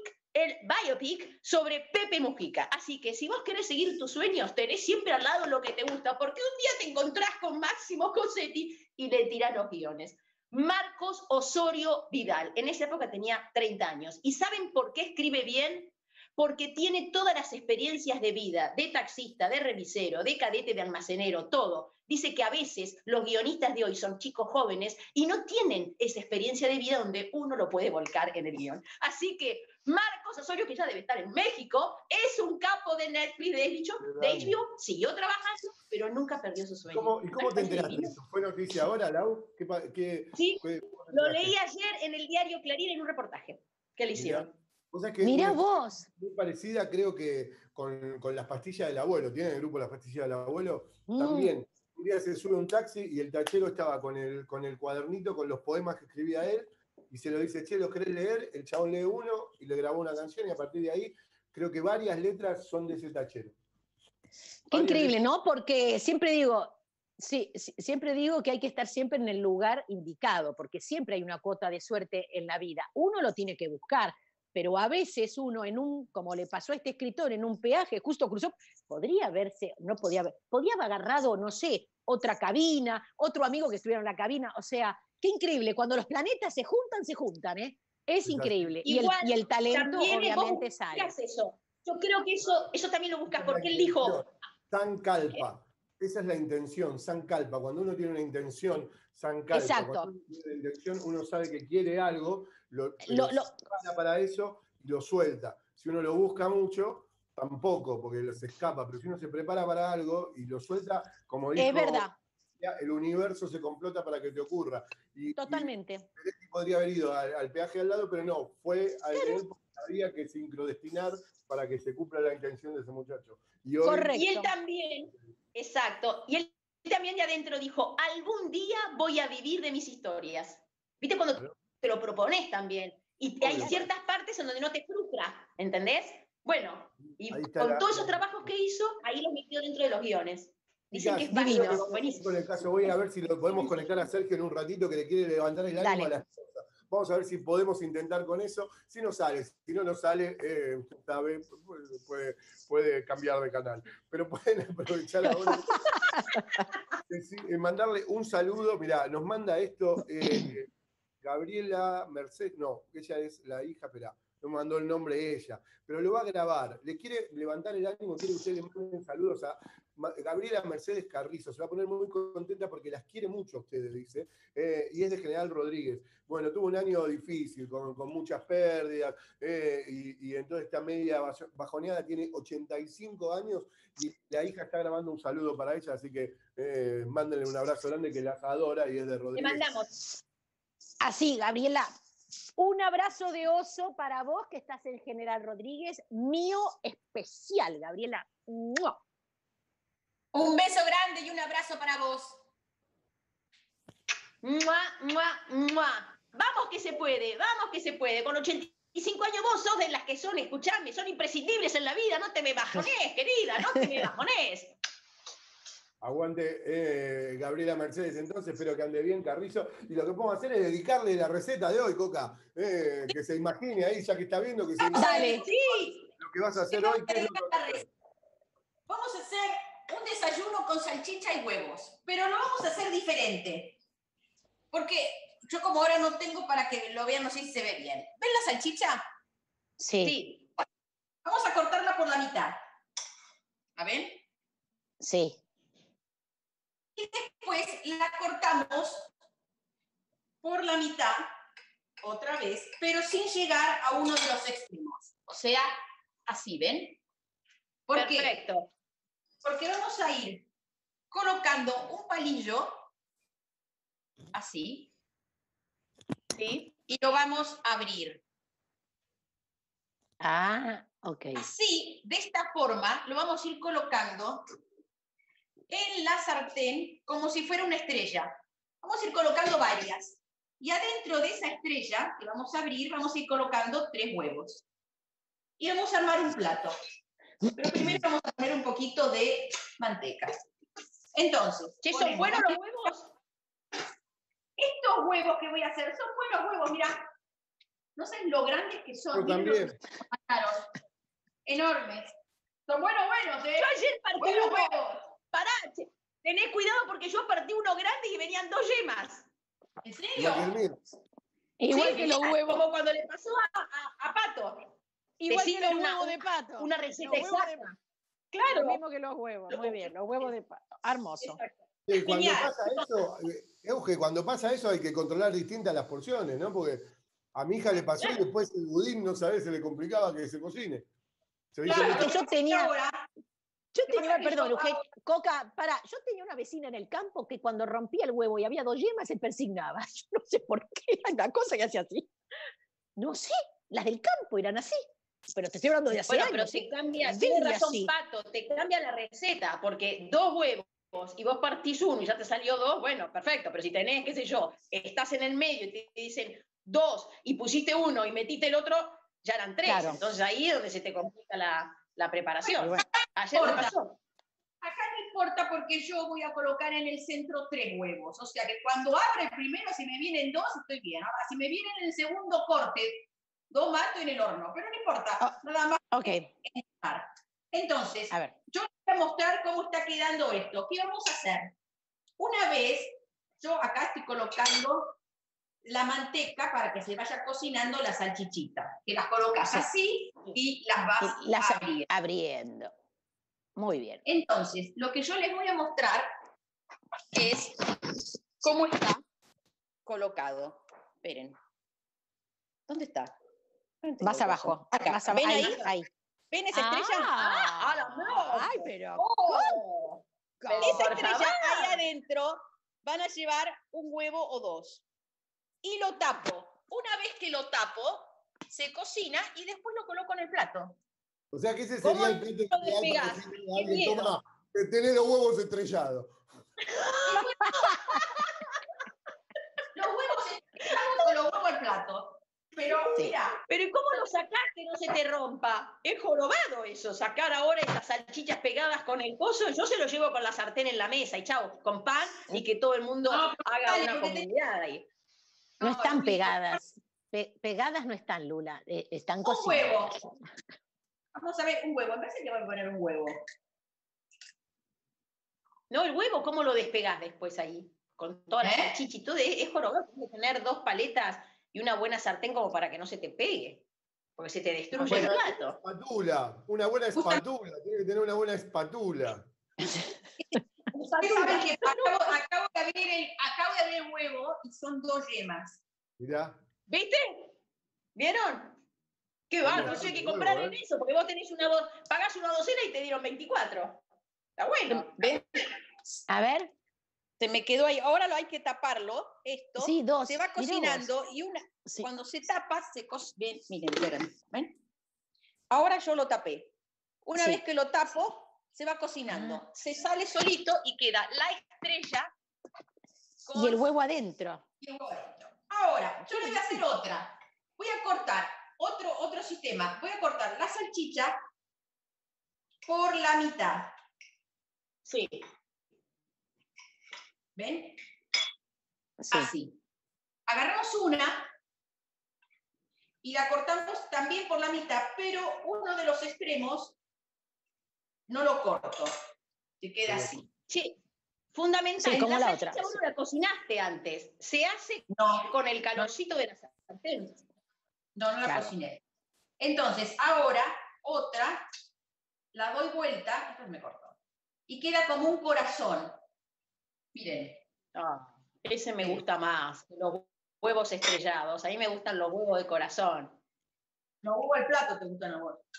S3: biopic sobre Pepe Mujica. Así que si vos querés seguir tus sueños, tenés siempre al lado lo que te gusta, porque un día te encontrás con Máximo Cosetti y le tirás los guiones. Marcos Osorio Vidal, en esa época tenía 30 años. ¿Y saben por qué escribe bien? Porque tiene todas las experiencias de vida, de taxista, de revisero, de cadete, de almacenero, todo. Dice que a veces los guionistas de hoy son chicos jóvenes y no tienen esa experiencia de vida donde uno lo puede volcar en el guión. Así que Marcos Osorio, que ya debe estar en México, es un capo de Netflix, de HBO, siguió trabajando, pero nunca perdió su sueño.
S1: ¿Y cómo te enteraste de eso? ¿Fue noticia ahora, Lau?
S3: Sí, lo leí ayer en el diario Clarín en un reportaje que le hicieron.
S2: Mirá vos.
S1: Muy parecida, creo que con las pastillas del abuelo. ¿Tienen el grupo Las Pastillas del Abuelo? También. Un día se sube un taxi y el tachero estaba con el cuadernito, con los poemas que escribía él, y se lo dice, che, ¿los querés leer? El chabón lee uno y le grabó una canción, y a partir de ahí, creo que varias letras son de ese tachero.
S2: Qué increíble, ¿no? Porque siempre digo que hay que estar siempre en el lugar indicado, porque siempre hay una cuota de suerte en la vida. Uno lo tiene que buscar, pero a veces uno como le pasó a este escritor, en un peaje, justo cruzó, podía haber agarrado, no sé, otra cabina, otro amigo que estuviera en la cabina, o sea, qué increíble, cuando los planetas se juntan, ¿eh? Es increíble.
S3: Igual,
S2: y el talento obviamente sale.
S3: Eso. Yo creo que eso también lo buscas, porque él dijo...
S1: San Calpa. Esa es la intención, San Calpa. Cuando uno tiene una intención, San Calpa.
S2: Exacto.
S1: Cuando uno tiene una intención, uno sabe que quiere algo, lo para eso y lo suelta. Si uno lo busca mucho, tampoco, porque se escapa. Pero si uno se prepara para algo y lo suelta, como dijo...
S2: Es verdad.
S1: El universo se complota para que te ocurra.
S2: Totalmente.
S1: Y podría haber ido al peaje al lado, pero no, fue al porque había que sincrodestinar para que se cumpla la intención de ese muchacho.
S2: Correcto.
S3: Y él también, exacto, y él también de adentro dijo, algún día voy a vivir de mis historias. ¿Viste? Cuando te lo propones también. Y hay ciertas partes en donde no te frustra, ¿entendés? Bueno, y con todos esos trabajos que hizo, ahí los metió dentro de los guiones. Dicen que es divino, buenísimo.
S1: Con el caso, voy a ver si lo podemos conectar a Sergio en un ratito, que le quiere levantar el ánimo a las cosas. Vamos a ver si podemos intentar con eso. Si no sale, si no nos sale, puede cambiar de canal. Pero pueden aprovechar ahora. Mandarle un saludo. Mirá, nos manda esto Gabriela Mercedes. No, ella es la hija, espera. No mandó el nombre de ella, pero lo va a grabar. Le quiere levantar el ánimo, quiere que ustedes le manden saludos a Gabriela Mercedes Carrizo. Se va a poner muy contenta porque las quiere mucho a ustedes, dice. Y es de General Rodríguez. Bueno, tuvo un año difícil, con muchas pérdidas, y entonces está media bajoneada, tiene 85 años, y la hija está grabando un saludo para ella, así que mándenle un abrazo grande, que las adora y es de Rodríguez.
S3: Le mandamos.
S2: Así, Gabriela. Un abrazo de oso para vos, que estás en General Rodríguez, mío especial, Gabriela. ¡Mua!
S4: Un beso grande y un abrazo para vos.
S3: ¡Mua, mua, mua! Vamos que se puede, vamos que se puede. Con 85 años vos sos de las que son, escuchame, son imprescindibles en la vida. No te me bajonés, querida, no te me bajonés.
S1: Aguante Gabriela Mercedes, entonces, espero que ande bien, Carrizo. Y lo que podemos hacer es dedicarle la receta de hoy, Coca. Que se imagine ahí, ya que está viendo, que se imagine.
S3: Dale, sí.
S1: Lo que vas a hacer hoy. ¿Qué es lo que vas a hacer?
S4: Vamos a hacer un desayuno con salchicha y huevos, pero lo vamos a hacer diferente. Porque yo como ahora no tengo para que lo vean, no sé si se ve bien. ¿Ven la salchicha?
S2: Sí.
S4: Vamos por la mitad. ¿A ver?
S2: Sí.
S4: Y después la cortamos por la mitad, otra vez, pero sin llegar a uno de los extremos. O sea, así, ¿ven? ¿Por
S3: Perfecto.
S4: qué? Porque vamos a ir colocando un palillo, así, ¿sí? Y lo vamos a abrir.
S2: Ah, ok.
S4: Así, de esta forma, lo vamos a ir colocando en la sartén como si fuera una estrella. Vamos a ir colocando varias. Y adentro de esa estrella que vamos a abrir, vamos a ir colocando 3 huevos. Y vamos a armar un plato. Pero primero vamos a poner un poquito de manteca. Entonces,
S3: ¿Che, son buenos los huevos?
S4: Estos huevos que voy a hacer son buenos huevos, mirá. No saben lo grandes que son.
S1: Yo también.
S4: Enormes. Son buenos, ¿eh?
S3: Yo ayer partí
S4: Buenos
S3: uno.
S4: huevos.
S3: Pará, tenés cuidado porque yo partí uno grande y venían 2 yemas.
S4: ¿En serio?
S2: Igual
S3: Sí,
S2: que los huevos.
S3: Como cuando le pasó a Pato.
S2: Igual
S3: Te
S2: que
S3: sigo
S2: los huevos de pato.
S3: Una receta
S2: Los huevos
S3: exacta.
S2: Claro. Lo mismo que los huevos. Muy bien, los huevos de pato. Hermoso.
S1: Sí, cuando pasa eso, Euge, cuando pasa eso hay que controlar distintas las porciones, ¿no? Porque a mi hija le pasó y después el budín, no sabés, se le complicaba que se cocine. Se hizo
S2: Claro,
S1: mucho.
S2: yo tenía, perdón, Coca, pará, yo tenía una vecina en el campo que cuando rompía el huevo y había 2 yemas se persignaba. Yo no sé por qué, era una cosa que hacía así. No sé, las del campo eran así. Pero te estoy hablando de hace años.
S3: Pero te cambia, tienes razón, Pato, te cambia la receta, porque 2 huevos y vos partís uno y ya te salió 2, bueno, perfecto, pero si tenés, qué sé yo, estás en el medio y te dicen 2 y pusiste uno y metiste el otro, ya eran 3. Claro. Entonces ahí es donde se te complica la preparación. Bueno, ayer me pasó.
S4: Acá no importa porque yo voy a colocar en el centro 3 huevos. O sea que cuando abra el primero, si me vienen 2, estoy bien. Ahora, si me vienen en el segundo corte, 2 más, estoy en el horno. Pero no importa, nada más.
S2: Ok.
S4: Entonces, yo les voy a mostrar cómo está quedando esto. ¿Qué vamos a hacer? Una vez, yo acá estoy colocando la manteca para que se vaya cocinando la salchichita. Que las colocas así y las vas
S2: abriendo. Muy bien.
S4: Entonces, lo que yo les voy a mostrar es cómo está colocado. Esperen. ¿Dónde está?
S2: Más abajo.
S4: Acá.
S2: Más abajo.
S4: ¿Ven
S2: ahí?
S4: ¿Ven esa estrella?
S2: ¡Ay, pero!
S4: Esa estrella ahí adentro van a llevar un huevo o 2. Y lo tapo. Una vez que lo tapo, se cocina y después lo coloco en el plato.
S1: O sea que ese sería el plato ideal para que alguien toma tener los huevos estrellados.
S4: Los huevos estrellados con los huevos al plato. Pero mira.
S3: Pero ¿y cómo lo sacás que no se te rompa? Es jorobado eso, sacar ahora esas salchichas pegadas con el coso. Yo se lo llevo con la sartén en la mesa y chao, con pan y que todo el mundo haga una comunidad ahí.
S2: No están pegadas. Pegadas no están, Lula. Están cocinadas.
S4: Un huevo. Vamos a ver, un huevo. Me parece que voy a poner un huevo.
S3: No, el huevo, ¿cómo lo despegás después ahí? Con toda la salchicha y todo. Es jorobado. Tienes que tener 2 paletas y una buena sartén como para que no se te pegue. Porque se te destruye el plato.
S1: Espátula, una buena espátula. Tiene que tener una buena espátula.
S4: ¿Saben qué? Acabo de abrir el huevo y son 2 yemas.
S1: Mirá.
S3: ¿Viste? ¿Vieron? Qué bárbaro, eso hay que comprar en eso, porque vos tenés pagás una docena y te dieron 24. Está bueno.
S4: ¿Ven?
S2: A ver.
S4: Se me quedó ahí. Ahora lo hay que taparlo. Esto
S2: sí, 2.
S4: Se va cocinando y cuando se tapa, se cocina. Miren, esperen. ¿Ven? Ahora yo lo tapé. Una vez que lo tapo, se va cocinando. Se sale solito y queda la estrella
S2: y el huevo adentro.
S4: Ahora, yo le voy a hacer otra. Voy a cortar otro sistema. Voy a cortar la salchicha por la mitad.
S3: Sí.
S4: ¿Ven?
S2: Sí.
S4: Así. Agarramos una y la cortamos también por la mitad, pero uno de los extremos no lo corto. Se queda así.
S3: Sí. Fundamental,
S2: como
S3: la
S2: la
S3: salchicha
S2: otra.
S3: vos no la cocinaste antes. Se hace con el calorcito de la sartén.
S4: No la cociné. Entonces, ahora, otra la doy vuelta, esto me cortó, y queda como un corazón. Miren.
S3: Ese me gusta más, los huevos estrellados. A mí me gustan los huevos de corazón.
S4: Los huevos al plato te gustan los huevos.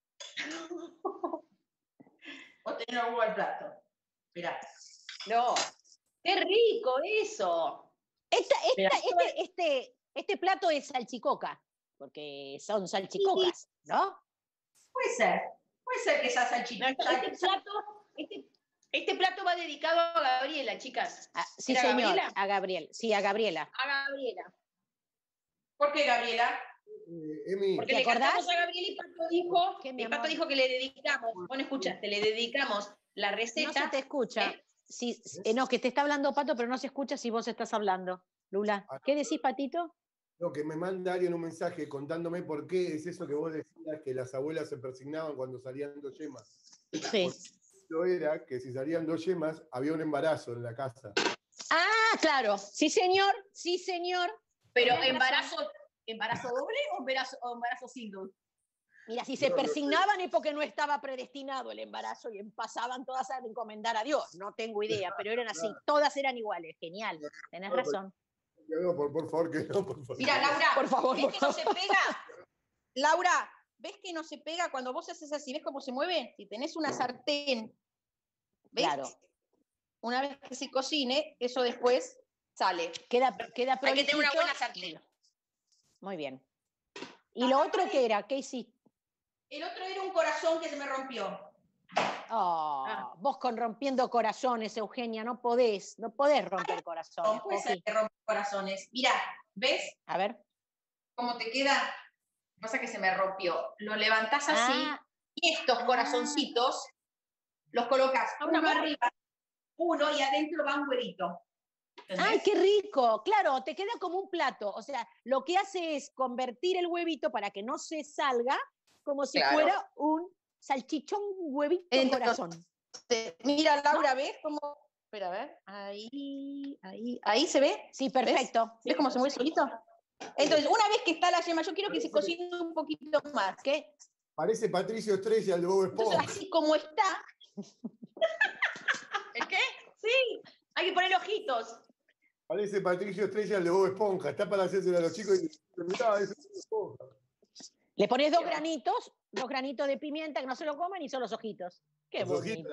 S4: Vos tenés los huevos al plato. Mirá.
S3: No, qué rico eso.
S2: Este plato es salchicoca, porque son salchicocas, ¿no?
S4: Puede ser que esa salchicha.
S3: Este plato va dedicado a Gabriela, chicas.
S2: Sí, señor, Gabriela? A Gabriel. Sí, a Gabriela.
S3: A Gabriela.
S4: ¿Por qué Gabriela?
S3: Porque le cantamos a Gabriela y Pato dijo que le dedicamos, bueno, escuchaste, le dedicamos la receta.
S2: No se te escucha. No, que te está hablando Pato, pero no se escucha si vos estás hablando. Lula, ¿qué decís, Patito?
S1: No, que me manda alguien un mensaje contándome por qué es eso que vos decías, que las abuelas se persignaban cuando salían 2 yemas.
S2: Sí.
S1: Lo era que si salían 2 yemas, había un embarazo en la casa.
S2: Ah, claro. Sí, señor. Sí, señor.
S4: Pero ¿embarazo doble o embarazo single?
S2: Mira, si se persignaban es porque no estaba predestinado el embarazo y pasaban todas a encomendar a Dios. No tengo idea, pero eran así. Todas eran iguales. Genial. Tenés razón.
S1: No, por favor, que no, por favor.
S4: Mira, Laura,
S2: por favor,
S4: ¿ves que no se pega? Laura, ¿ves que no se pega cuando vos haces así? ¿Ves cómo se mueve? Si tenés una sartén, ¿ves?
S2: Claro.
S4: Una vez que se cocine, eso después sale.
S2: Queda prolijito.
S4: Hay que tener una buena sartén.
S2: Muy bien. ¿Y lo otro qué era? ¿Qué hiciste?
S4: El otro era un corazón que se me rompió.
S2: Vos con rompiendo corazones, Eugenia, no podés romper corazones.
S4: No puede ser que romper corazones. Mirá, ¿ves?
S2: A ver.
S4: ¿Cómo te queda? Pasa que se me rompió. Lo levantás así y estos corazoncitos los colocas uno arriba, uno y adentro va un huevito. ¿Entendés?
S2: ¡Ay, qué rico! Claro, te queda como un plato. O sea, lo que hace es convertir el huevito para que no se salga como si fuera un salchichón huevito corazón.
S4: Mira, Laura, ¿ves cómo? Espera, a ver. Ahí se ve.
S2: Sí, perfecto.
S4: ¿Ves cómo se mueve solito? Entonces, una vez que está la yema, yo quiero que se cocine un poquito más. ¿Qué?
S1: Parece Patricio Estrella, el de Bob Esponja.
S4: Entonces, así como está.
S3: ¿El qué? Sí, hay que poner ojitos.
S1: Parece Patricio Estrella, el de Bob Esponja. Está para hacérselo a los chicos y mirá, es Bob Esponja.
S2: Le pones 2 granitos de pimienta que no se lo coman y son los ojitos. ¡Qué bonito!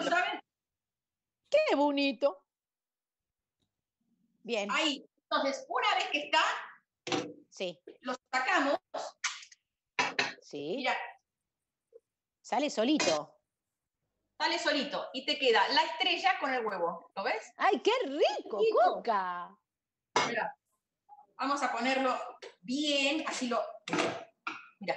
S2: ¡Qué bonito! Bien.
S4: Ahí. Entonces, una vez que está,
S2: sí,
S4: lo sacamos.
S2: Sí.
S4: Mira.
S2: Sale solito.
S4: Sale solito. Y te queda la estrella con el huevo. ¿Lo ves?
S2: ¡Ay, qué rico, Coca!
S4: Mira. Vamos a ponerlo bien. Así lo... Mira.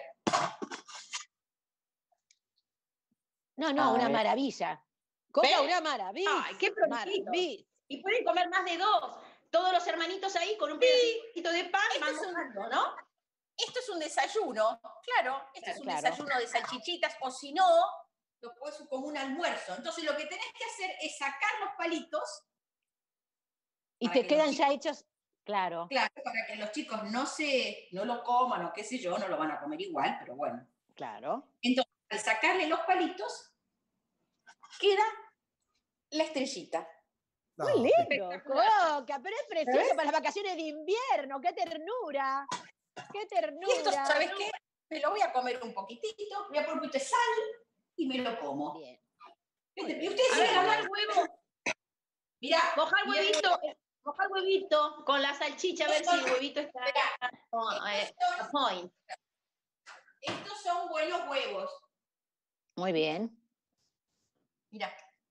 S2: No, una maravilla. Coca, una maravilla.
S3: ¡Ay, qué prontito! Y pueden comer más de 2. Todos los hermanitos ahí con un pedacito de pan van mojando, ¿no?
S4: Esto es un desayuno, claro. Esto es un desayuno de salchichitas, o si no, lo puedes como un almuerzo. Entonces lo que tenés que hacer es sacar los palitos.
S2: Y te quedan ya hechos, claro.
S4: Claro, para que los chicos no lo coman o qué sé yo, no lo van a comer igual, pero bueno.
S2: Claro.
S4: Entonces, al sacarle los palitos, queda la estrellita.
S2: Muy lindo, Coca, pero es precioso para las vacaciones de invierno. ¡Qué ternura! ¡Qué ternura!
S4: Y esto, ¿sabes qué? Me lo voy a comer un poquitito, voy a poner un poquito de sal y me lo como.
S2: Bien.
S4: Y ustedes
S3: a ver, moja el huevo.
S4: Mirá,
S3: moja el huevito. Moja el huevito con la salchicha, a ver si el huevito está a point.
S4: Estos son buenos huevos.
S2: Muy bien.
S4: Mira.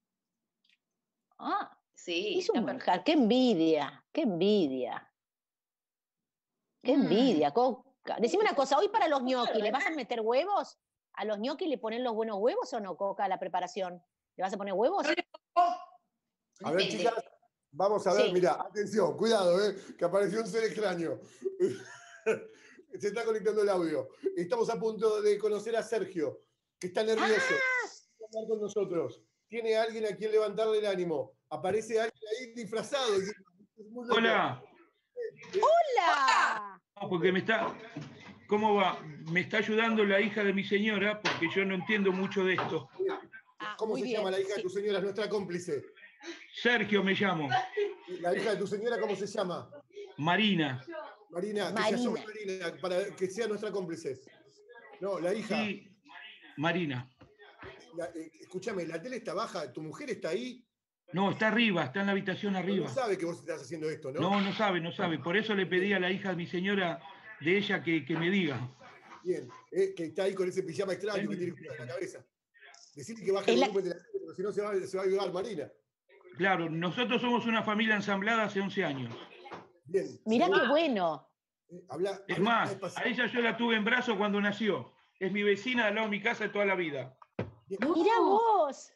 S3: Sí.
S2: Es un manjar. ¡Qué envidia! ¡Qué envidia! ¡Qué envidia, Coca! Decime una cosa, hoy para los ñoquis, ¿le vas a meter huevos? ¿A los ñoquis le ponen los buenos huevos o no, Coca, a la preparación? ¿Le vas a poner huevos?
S1: A ver, chicas, vamos a ver, mirá, atención, cuidado, que apareció un ser extraño. Se está conectando el audio. Estamos a punto de conocer a Sergio, que está nervioso. Va a hablar con nosotros. Tiene alguien a quien levantarle el ánimo. Aparece alguien ahí disfrazado.
S5: Hola.
S2: ¡Hola!
S5: No, porque me está... ¿Cómo va? Me está ayudando la hija de mi señora porque yo no entiendo mucho de esto.
S1: ¿Cómo se llama la hija de tu señora? Es nuestra cómplice.
S5: Sergio me llamo.
S1: ¿La hija de tu señora cómo se llama?
S5: Marina.
S1: Marina, que se asome Marina, para que sea nuestra cómplice. No, la hija.
S5: Sí, Marina.
S1: Escúchame, la tele está baja, ¿tu mujer está ahí?
S5: No, está arriba, está en la habitación arriba.
S1: No sabe que vos estás haciendo esto, ¿no?
S5: No, no sabe. Por eso le pedí a la hija de mi señora, de ella, que me diga.
S1: Bien, que está ahí con ese pijama extraño que tiene en la cabeza. Decirle que baje el volumen de la tele, porque si no se va a ayudar Marina.
S5: Claro, nosotros somos una familia ensamblada hace 11 años.
S1: Bien.
S2: Mirá qué bueno.
S5: Es más, a ella yo la tuve en brazos cuando nació. Es mi vecina al lado de mi casa de toda la vida.
S2: Mirá vos.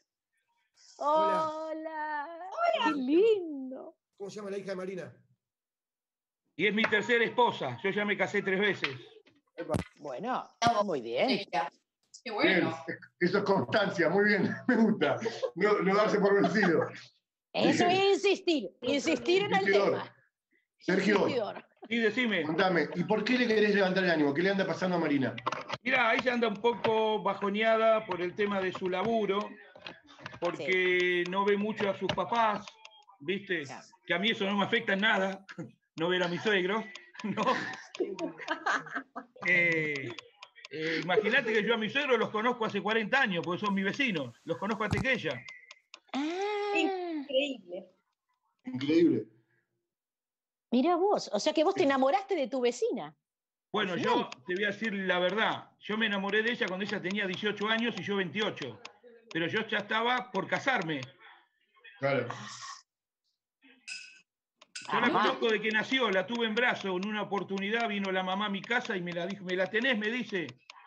S2: Hola. Qué lindo.
S1: ¿Cómo se llama la hija de Marina?
S5: Y es mi tercera esposa. Yo ya me casé 3 veces.
S2: Bueno, muy bien.
S4: Qué bueno.
S1: Bien. Eso es constancia, muy bien, me gusta. No darse por vencido.
S2: Eso es insistir en el tema.
S1: Sergio,
S5: Sí, decime.
S1: contame, ¿y por qué le querés levantar el ánimo? ¿Qué le anda pasando a Marina?
S5: Mira, ella anda un poco bajoneada por el tema de su laburo, porque no ve mucho a sus papás, ¿viste?
S2: Claro.
S5: Que a mí eso no me afecta en nada, no ver a mis suegros, ¿no? Imagínate que yo a mis suegros los conozco hace 40 años, porque son mis vecinos, los conozco antes que ella.
S3: Increíble.
S1: Increíble.
S2: Mira vos, o sea que vos te enamoraste de tu vecina.
S5: Bueno, yo te voy a decir la verdad, yo me enamoré de ella cuando ella tenía 18 años y yo 28, pero yo ya estaba por casarme.
S1: Claro.
S5: Yo la conozco de que nació, la tuve en brazos, en una oportunidad vino la mamá a mi casa y me la dijo, ¿me la tenés? Me dice.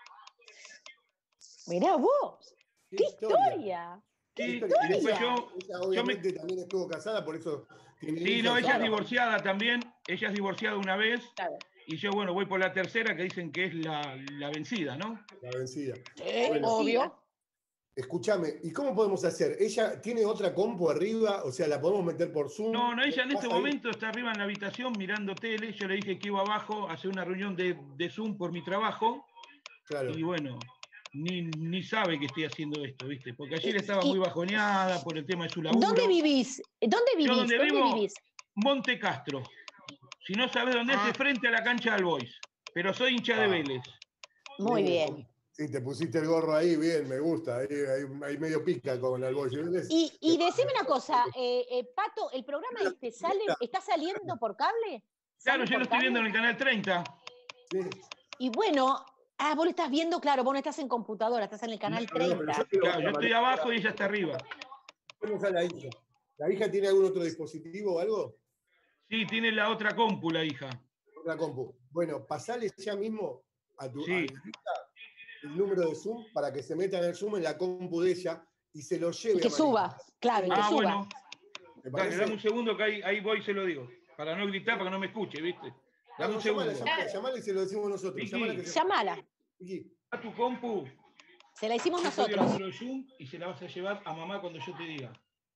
S2: Mirá vos, qué historia.
S5: Sí,
S2: ¿Qué
S5: y después yo...
S1: Ella obviamente también estuvo casada, por eso...
S5: Sí, no, ella es divorciada también, ella es divorciada una vez,
S3: Claro.
S5: y yo, bueno, voy por la tercera, que dicen que es la vencida, ¿no?
S1: La vencida.
S2: Bueno, obvio.
S1: Escúchame, ¿y cómo podemos hacer? ¿Ella tiene otra compu arriba? O sea, ¿la podemos meter por Zoom?
S5: No, ella en este
S1: ¿Pasa ahí?
S5: momento está arriba en la habitación mirando tele, yo le dije que iba abajo a hacer una reunión de Zoom por mi trabajo,
S1: Claro.
S5: y bueno, ni sabe que estoy haciendo esto, ¿viste? Porque ayer estaba muy bajoneada por el tema de su laburo.
S2: ¿Dónde vivís? ¿Dónde
S5: Yo
S2: vivís?
S5: donde
S2: ¿Dónde
S5: vivo,
S2: vivís?
S5: Monte Castro. Si no sabes dónde es, de frente a la cancha del Boys. Pero soy hincha de Vélez.
S2: Muy bien.
S1: Sí, te pusiste el gorro ahí, bien, me gusta. Ahí medio pica con el Boys.
S2: Y decime una cosa, Pato, ¿el programa está saliendo por cable?
S5: Claro, yo lo estoy viendo en el canal 30.
S1: Sí.
S2: Y bueno, vos lo estás viendo, claro, vos no estás en computadora, estás en el canal 30.
S5: Claro, yo estoy abajo y ella está arriba.
S1: Vamos a la hija. ¿La hija tiene algún otro dispositivo o algo?
S5: Sí, tiene la otra compu, la hija.
S1: Otra compu. Bueno, pasale ya mismo a tu
S5: Sí.
S1: hija el número de Zoom para que se meta en el Zoom en la compu de ella y se lo lleve
S2: Y que
S1: a Marina.
S2: suba, claro, y que suba.
S5: Bueno.
S1: ¿Te
S5: Dale,
S1: parece?
S5: dame un segundo que ahí voy y se lo digo. Para no gritar, para que no me escuche, ¿viste? Dame un segundo.
S1: Llamala y se lo decimos nosotros.
S5: Vicky.
S2: Llamala.
S1: Vicky.
S5: A tu compu.
S2: Se la hicimos
S5: Yo te doy el
S2: nosotros.
S5: número de Zoom y se la vas a llevar a mamá cuando yo te diga.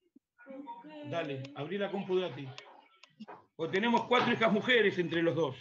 S5: Dale, abrí la compu de a ti. Porque tenemos 4 hijas mujeres entre los dos.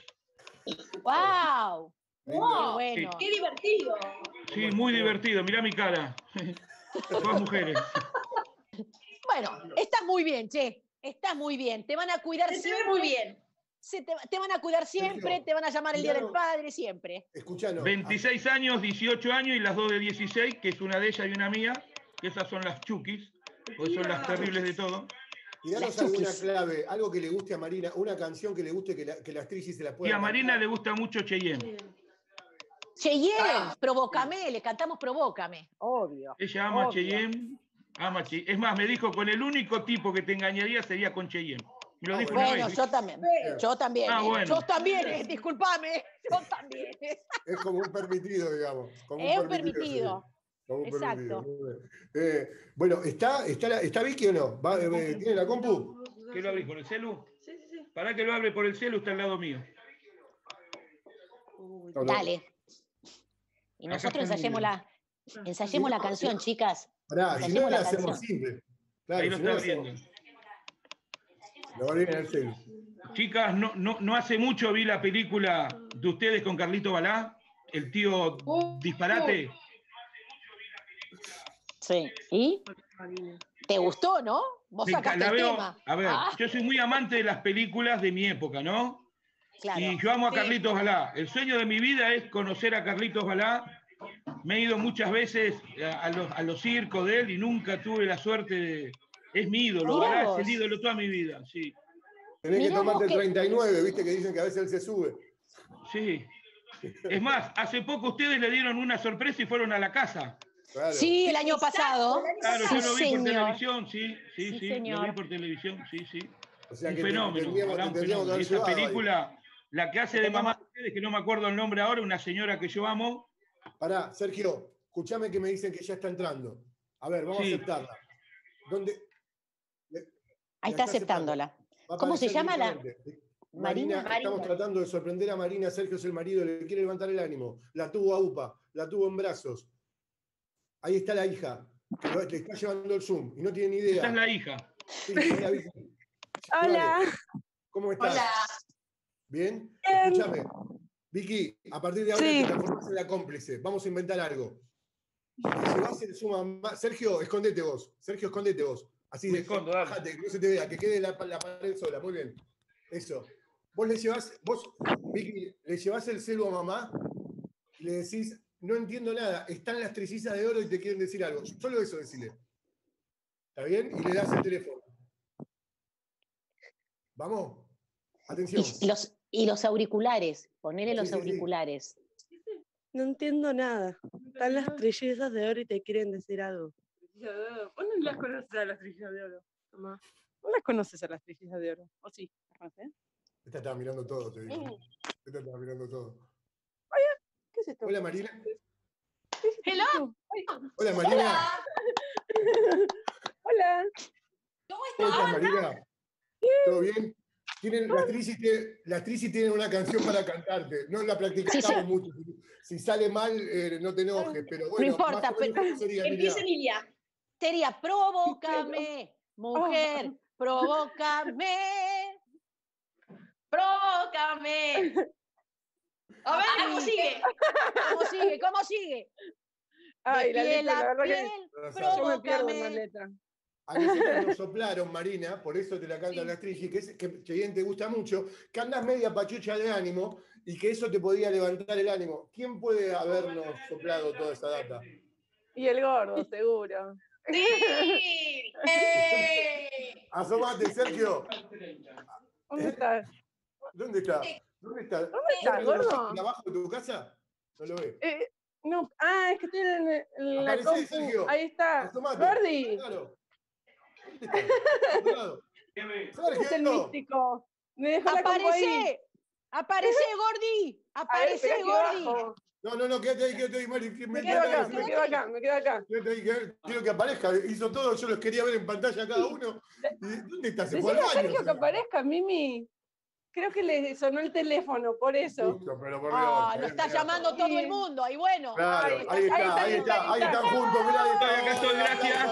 S2: ¡Wow!
S3: ¡Wow!
S2: Bueno.
S3: ¡Qué divertido!
S5: Sí, muy divertido. Mirá mi cara. Todas mujeres.
S2: Bueno, estás muy bien, che. Estás muy bien. Te van a cuidar
S3: Se te
S2: siempre.
S3: ve muy bien.
S2: Te van a cuidar siempre,
S1: Sergio,
S2: te van a llamar el Día del Padre, siempre.
S1: Escuchanos.
S5: 26 años, 18 años y las 2 de 16, que es una de ellas y una mía, que esas son las chukis, porque son las terribles de todo.
S1: Y danos alguna clave, algo que le guste a Marina, una canción que le guste que la actriz se la pueda
S5: Y a
S1: cantar.
S5: Marina le gusta mucho Cheyenne.
S2: Cheyenne, Provócame, le cantamos Provócame, obvio.
S5: Ella ama a
S2: obvio.
S5: Cheyenne, Es más, me dijo, con el único tipo que te engañaría sería con Cheyenne. Me lo dijo una
S2: Bueno,
S5: vez.
S2: yo también. Yo también.
S5: Bueno.
S2: Yo también, discúlpame. Yo también.
S1: Es como un permitido, digamos. Como
S2: Es un permitido.
S1: Sí. Como un
S2: Exacto.
S1: permitido. Bueno, ¿está Vicky o no? ¿Tiene la compu?
S5: ¿Qué lo abrís por el celu?
S3: Sí, sí, sí.
S5: Para que lo abre por el celu, está al lado mío.
S2: Dale. Y nosotros ensayemos la canción, chicas.
S1: Pará, si no
S2: Ensayemos
S1: la
S2: la
S1: hacemos
S2: canción.
S1: simple. Claro,
S5: Ahí lo
S1: si
S5: está
S1: no
S5: abriendo.
S1: Lo va a abrir en el celu.
S5: Chicas, no hace mucho vi la película de ustedes con Carlito Balá, el tío Disparate.
S2: Sí, ¿y? ¿Te gustó, no? Vos sacaste el tema.
S5: A ver, yo soy muy amante de las películas de mi época, ¿no?
S2: Claro.
S5: Y yo amo a Carlitos Balá. El sueño de mi vida es conocer a Carlitos Balá. Me he ido muchas veces a los circos de él y nunca tuve la suerte de... Es mi ídolo, Balá es el ídolo toda mi vida, sí.
S1: Tenés que tomarte el 39, viste que dicen que a veces él se sube.
S5: Sí. Es más, hace poco ustedes le dieron una sorpresa y fueron a la casa.
S2: Claro. Sí, el año pasado.
S5: Claro,
S2: sí,
S5: yo lo vi
S2: señor.
S5: por televisión, sí,
S2: señor.
S5: Lo vi por televisión, sí.
S1: O sea,
S5: un
S1: que
S5: fenómeno, un fenómeno. Y esa película, ahí. La que hace de mamá de ustedes, que no me acuerdo el nombre ahora, una señora que yo amo.
S1: Pará, Sergio, escuchame que me dicen que ya está entrando. A ver, vamos a aceptarla. ¿Dónde?
S2: Ahí está aceptándola. ¿Cómo se llama la?
S1: Marina, estamos tratando de sorprender a Marina. Sergio es el marido, le quiere levantar el ánimo. La tuvo a UPA, la tuvo en brazos. Ahí está la hija, que le está llevando el Zoom y no tiene ni idea.
S5: Esta es la hija.
S1: Sí, hola, Vicky.
S6: Hola.
S1: ¿Cómo estás?
S3: Hola.
S1: ¿Bien? Escúchame. Vicky, a partir de ahora te transformas en la cómplice. Vamos a inventar algo. Le llevas el Zoom a Sergio, escondete vos. Sergio, escondete vos. Así de
S5: escondo, dale.
S1: Bájate, que no se te vea, que quede la pared sola. Muy bien. Eso. Vos, Vicky, le llevás el celu a mamá y le decís, no entiendo nada, están las trillizas de oro y te quieren decir algo. Solo eso decile. ¿Está bien? Y le das el teléfono. ¿Vamos? Atención.
S2: Y los auriculares. Ponele los auriculares.
S6: No entiendo nada. Están las trillizas de oro y te quieren decir algo.
S7: ¿Vos no las conoces a las trillizas de oro, mamá?
S6: ¿No las conoces a las trillizas de oro? ¿O sí? ¿Las conoces?
S1: Esta estaba mirando todo, te digo. Esta estaba mirando todo.
S6: ¿Qué es esto?
S1: Hola, Marina.
S3: Hello.
S1: Hola, Marina.
S6: Hola.
S3: ¿Cómo
S1: ¿Cómo
S3: estás?
S1: estás, Marina? ¿Todo bien? Las Trisi tienen una canción para cantarte. No la practicamos mucho. Si sale mal, no te enojes, pero bueno,
S2: no importa,
S1: más o menos, ¿cómo sería,
S3: Empieza Emilia.
S2: Sería provócame, mujer, provócame.
S3: Provócame. A ver, ¿cómo sigue?
S2: ¿Cómo sigue?
S6: Ay,
S2: de piel
S6: la
S2: a
S6: verdad
S2: piel,
S6: yo me pierdo en la letra.
S1: A nosotros nos soplaron, Marina, por eso te la canta la Trigi, que bien te gusta mucho, que andás media pachucha de ánimo y que eso te podía levantar el ánimo. ¿Quién puede habernos soplado toda esa data?
S6: Y el gordo, seguro.
S3: ¡Sí!
S1: Asómate, Sergio.
S6: ¿Dónde estás?
S1: ¿Dónde está? ¿Dónde está?
S6: ¿Dónde estás, gordo?
S1: ¿Abajo de tu casa? No lo ve.
S6: No, es que estoy en la
S1: Aparecé,
S6: compu.
S1: Sergio.
S6: Ahí está.
S1: Asómate.
S6: Gordi.
S1: Claro. ¿Dónde está? ¿A tu lado?
S6: Es el místico. Me dejó la compu ahí.
S2: Aparece, Gordi. Aparece, Gordi.
S1: No, quédate ahí, Mari.
S6: Me quedo acá.
S1: Quédate ahí, quiero que aparezca. Hizo todo, yo los quería ver en pantalla cada uno. ¿Dónde está? Se fue al
S6: Decile a
S1: baño.
S6: Sergio que aparezca, Mimi. Creo que le sonó el teléfono, por eso.
S1: Justo, pero por Dios,
S2: lo está llamando todo el mundo, y bueno.
S1: Claro, ahí están juntos, mirá, ahí está.
S5: Acá estoy, gracias.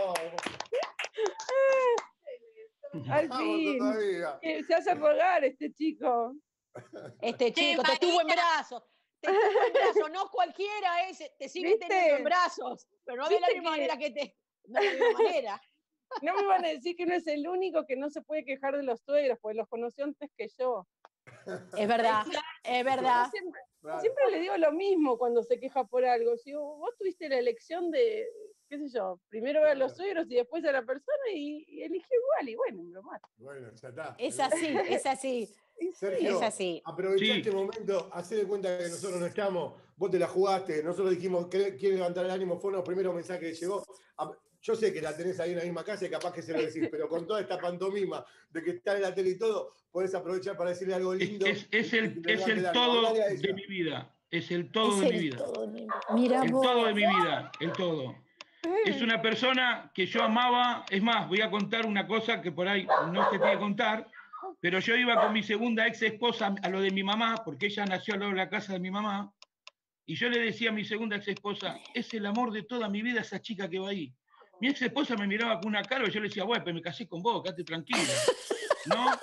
S6: Al fin. Se hace rogar este chico.
S2: Este chico te tuvo en brazos. No cualquiera te sigue teniendo en brazos. Pero no de la misma manera que te. No de la misma manera.
S6: No me van a decir que no es el único que no se puede quejar de los suegros, porque los conoció antes que yo.
S2: Es verdad, es verdad.
S6: Siempre le digo lo mismo cuando se queja por algo. Si vos tuviste la elección de, qué sé yo, primero a los suegros y después a la persona y eligió igual, y bueno, lo mato.
S1: Bueno, ya está.
S2: Es así.
S1: Sergio,
S2: es así.
S1: Aprovechá este momento, hacé de cuenta que nosotros no estamos, vos te la jugaste, nosotros dijimos, ¿quién levantar el ánimo? Fue uno de los primeros mensajes que llegó. Yo sé que la tenés ahí en la misma casa y capaz que se lo decís, pero con toda esta pantomima de que está en la tele y todo, podés aprovechar para decirle algo lindo.
S5: Es el todo de mi vida. Es el todo de mi vida.
S2: Mira
S5: el todo de mi vida. El todo. Es una persona que yo amaba. Es más, voy a contar una cosa que por ahí no se tiene que contar, pero yo iba con mi segunda ex esposa a lo de mi mamá, porque ella nació al lado de la casa de mi mamá, y yo le decía a mi segunda ex esposa, es el amor de toda mi vida esa chica que va ahí. Mi ex esposa me miraba con una cara y yo le decía, bueno, pues me casé con vos, quédate tranquila. ¿No?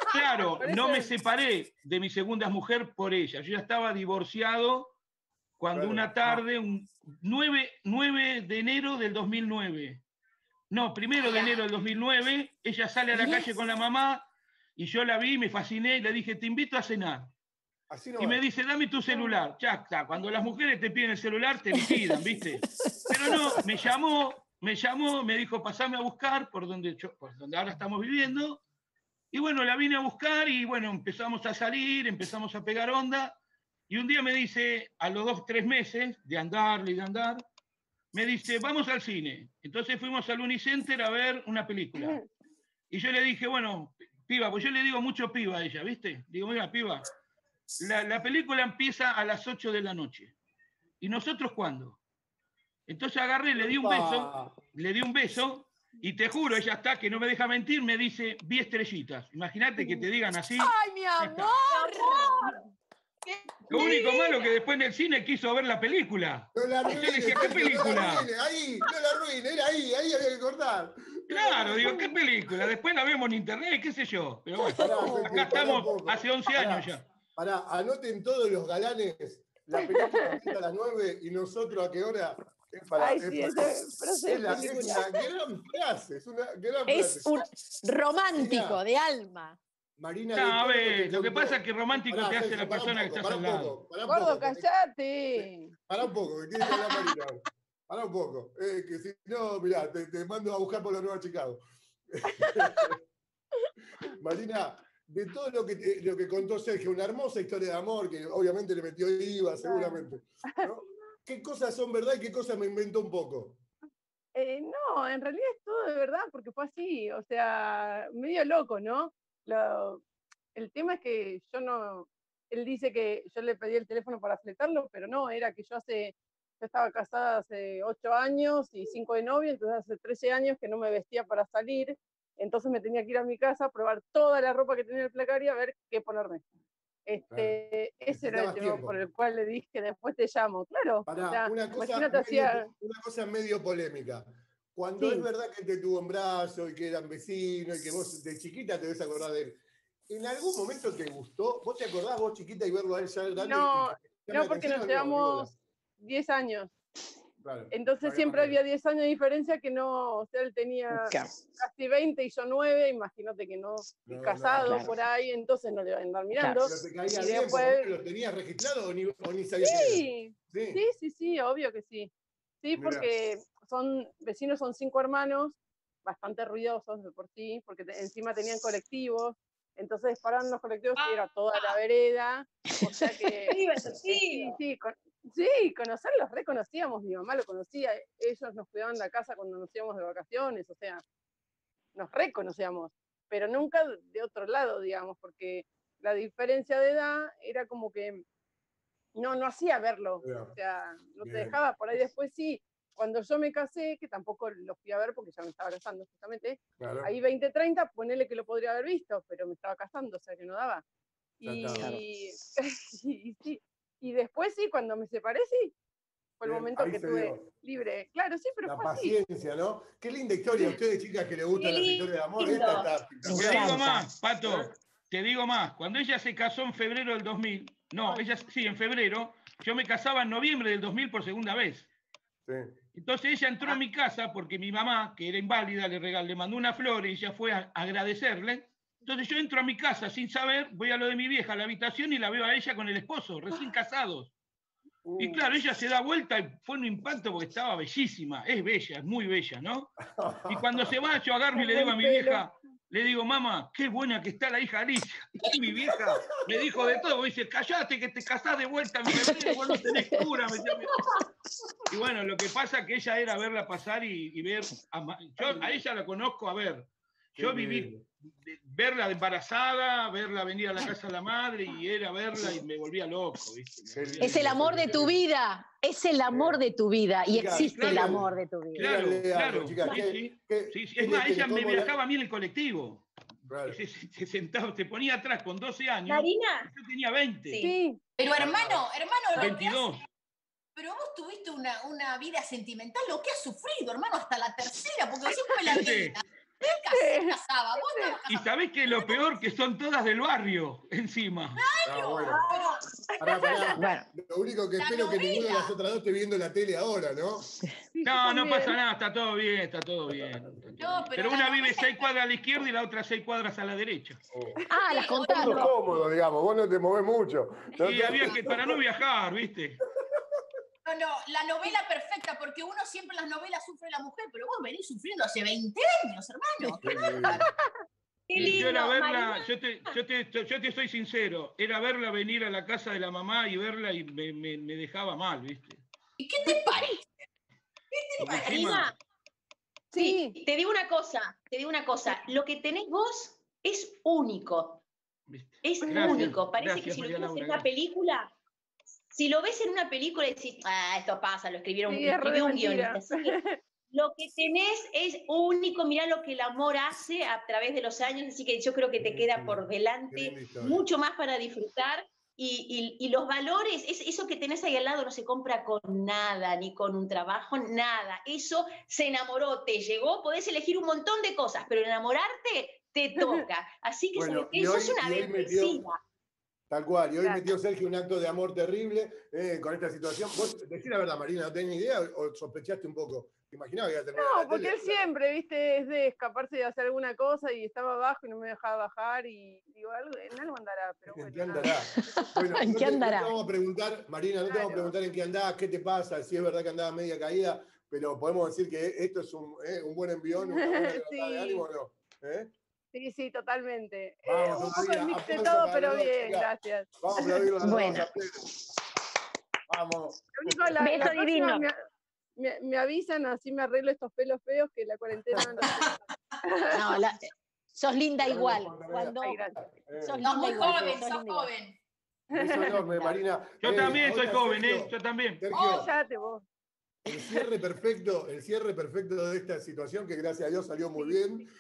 S5: Claro, no me separé de mi segunda mujer por ella. Yo ya estaba divorciado cuando una tarde, un 9 de enero del 2009. No, 1 de enero del 2009, ella sale a la calle con la mamá y yo la vi, me fasciné y le dije, te invito a cenar. Y me dice, dame tu celular. Ya está, cuando las mujeres te piden el celular, te liquidan, ¿viste? Pero no, me llamó, me dijo, pasame a buscar por donde ahora estamos viviendo. Y bueno, la vine a buscar y bueno, empezamos a salir, empezamos a pegar onda. Y un día me dice, a los 2 o 3 meses de andar, me dice, vamos al cine. Entonces fuimos al Unicenter a ver una película. Y yo le dije, bueno, piba, pues yo le digo mucho piba a ella, ¿viste? Digo, mira, piba, la película empieza a las 8 de la noche. ¿Y nosotros cuándo? Entonces agarré, le di un beso, y te juro, ella está, que no me deja mentir, me dice, vi estrellitas. Imagínate que te digan así.
S2: ¡Ay, mi amor!
S5: Lo único malo que después en el cine quiso ver la película.
S1: No la arruine,
S5: yo le decía, ¿qué película?
S1: No la arruine, era ahí había que cortar.
S5: Claro, digo, ¿qué película? Después la vemos en internet, qué sé yo. Pero bueno, acá estamos hace 11 años ya.
S1: Anoten todos los galanes, la película empieza a las 9 y nosotros a qué hora. Es una gran frase,
S2: es un romántico de alma.
S1: Marina,
S5: no, a ver, lo que pasa es que romántico te hace la persona que está al lado.
S6: Gordo, callate.
S1: Pará un poco, que tiene que hablar Marina. Pará un poco, que si no, mirá, te mando a buscar por la Nueva Chicago. Marina, de todo lo que contó Sergio, una hermosa historia de amor, que obviamente le metió IVA, seguramente, ¿no? ¿Qué cosas son verdad y qué cosas me inventó un poco?
S6: No, en realidad es todo de verdad, porque fue así, o sea, medio loco, ¿no? El tema es que él dice que yo le pedí el teléfono para fletarlo, pero no, era que yo estaba casada hace 8 años y 5 de novio, entonces hace 13 años que no me vestía para salir, entonces me tenía que ir a mi casa a probar toda la ropa que tenía en el placario a ver qué ponerme. Ese era el tema por el cual le dije, después te llamo. Claro,
S1: una cosa medio polémica. Cuando es verdad que te tuvo en brazo y que eran vecinos y que vos de chiquita te debes acordar de él, ¿en algún momento te gustó? ¿Vos te acordás vos chiquita y verlo a él ya grande?
S6: No, porque nos llevamos 10 años. Claro, entonces siempre había 10 años de diferencia que no, o sea, él tenía casi 20 y yo 9, imagínate que no casado por ahí, entonces no le iban a andar mirando.
S1: Claro. ¿Pero te caía bien? Después, ¿lo tenías registrado o ni sabías
S6: qué era? Sí, obvio que sí. Sí, porque vecinos son 5 hermanos, bastante ruidosos de por sí, porque encima tenían colectivos, entonces paraban los colectivos y era toda la vereda, o sea que... Sí, conocerlos, reconocíamos, mi mamá lo conocía, ellos nos cuidaban la casa cuando nos íbamos de vacaciones, o sea, nos reconocíamos, pero nunca de otro lado, digamos, porque la diferencia de edad era como que no hacía verlo, o sea, no te dejaba, por ahí después sí, cuando yo me casé, que tampoco lo fui a ver porque ya me estaba casando justamente, ahí 20, 30, ponele que lo podría haber visto, pero me estaba casando, o sea que no daba. Y después sí, cuando me separé, sí. Fue el momento que tuve libre. Claro, sí, pero
S1: la
S6: fue
S1: paciencia, así. ¿No? Qué linda historia. Ustedes, chicas, que les gustan las historias de amor.
S5: Te digo más, Pato. Te digo más. Cuando ella se casó en febrero del 2000, en febrero, yo me casaba en noviembre del 2000 por segunda vez. Sí. Entonces ella entró a mi casa porque mi mamá, que era inválida, le mandó una flor y ella fue a agradecerle. Entonces yo entro a mi casa sin saber, voy a lo de mi vieja, a la habitación y la veo a ella con el esposo, recién casados. Y claro, ella se da vuelta y fue un impacto porque estaba bellísima, es bella, es muy bella, ¿no? Y cuando se va, yo agarro y le digo a mi vieja, le digo, mamá, qué buena que está la hija Alicia. Y mi vieja me dijo de todo, me dice, callate que te casás de vuelta en febrero, vos no tenés cura. Y bueno, lo que pasa es que ella era verla pasar y ver, yo a ella la conozco, a ver, yo viví verla embarazada, verla venir a la casa de la madre y era verla y me volvía loco, ¿viste?
S2: Es el amor de tu vida, es el amor de tu vida y existe el amor de tu vida.
S5: Claro, sí. Es más, ella me viajaba a mí en el colectivo. Claro. Se sentaba, se ponía atrás con 12 años.
S3: Marina.
S5: Yo tenía 20.
S4: Sí. Pero hermano,
S5: 22.
S4: Pero vos tuviste una vida sentimental, lo que has sufrido, hermano, hasta la tercera, porque siempre la vida. Se casaba. Vos estabas
S5: Y sabés que lo peor que son todas del barrio, encima.
S4: ¡Claro!
S1: Bueno. Pará. Lo único que espero es que ninguna de las otras dos esté viendo la tele ahora, ¿no?
S5: No pasa nada, está todo bien, está todo bien.
S4: No,
S5: pero una vive 6 cuadras a la izquierda y la otra 6 cuadras a la derecha.
S2: Las contás.
S1: Es cómodo, digamos, vos no te movés mucho.
S5: Y había que, para no viajar, ¿viste?
S4: No, la novela perfecta, porque uno siempre en las novelas sufre la mujer, pero vos venís sufriendo hace 20 años, hermano.
S3: Qué lindo,
S5: Yo era verla,
S3: Marina.
S5: yo te soy sincero, era verla venir a la casa de la mamá y verla y me dejaba mal, ¿viste?
S4: ¿Y qué te parece?
S3: Marina, sí, te digo una cosa, lo que tenés vos es único.
S5: ¿Viste?
S3: Es
S5: Gracias,
S3: único. Parece
S5: gracias,
S3: que si
S5: María
S3: lo ves
S5: Laura,
S3: en una película, si lo ves en una película decís, esto pasa, lo escribió un guionista. Así que lo que tenés es único, mirá lo que el amor hace a través de los años, así que yo creo que te queda por delante mucho más para disfrutar. Y los valores, eso que tenés ahí al lado no se compra con nada, ni con un trabajo, nada. Eso se enamoró, te llegó, podés elegir un montón de cosas, pero enamorarte te toca. Así que
S1: Bueno,
S3: eso es una bendecida.
S1: Tal cual, y hoy metió Sergio un acto de amor terrible con esta situación. Vos decís la verdad, Marina, ¿no tenés ni idea o sospechaste un poco? ¿Te imaginabas que iba a terminar
S6: No,
S1: la
S6: porque
S1: tele?
S6: él siempre, viste, es de escaparse de hacer alguna cosa y estaba abajo y no me dejaba bajar y digo, en algo andará, pero bueno.
S1: ¿En qué andará? Bueno,
S2: ¿En qué andará?
S1: No te vamos a preguntar, Marina, no te vamos a preguntar en qué andás, qué te pasa, si es verdad que andabas media caída, pero podemos decir que esto es un buen envión, una buena levantada de ánimo, ¿o no?
S6: Sí,
S1: Vamos,
S6: totalmente. Un poco
S1: todavía,
S6: de mix de
S1: aplauso
S6: todo,
S1: para
S6: pero
S1: los dos,
S6: bien,
S1: chicas.
S6: gracias.
S1: Vamos a aplaudirlo a los
S2: Bueno.
S1: dos, a pleno. Vamos.
S6: La
S2: Beso
S6: próxima
S2: divino.
S6: me avisan, así me arreglo estos pelos feos que la cuarentena no.
S2: No, sos linda igual. Cuando
S6: Ay, gracias.
S2: sos
S4: Sos
S2: linda
S4: muy
S2: igual.
S4: joven,
S2: sos
S4: sos
S2: linda igual.
S4: joven.
S1: Beso enorme, Marina.
S5: Yo también soy
S1: ahora,
S5: joven,
S1: Sergio,
S5: yo también.
S1: Sergio,
S6: Cállate vos.
S1: el cierre perfecto de esta situación, que gracias a Dios salió muy bien.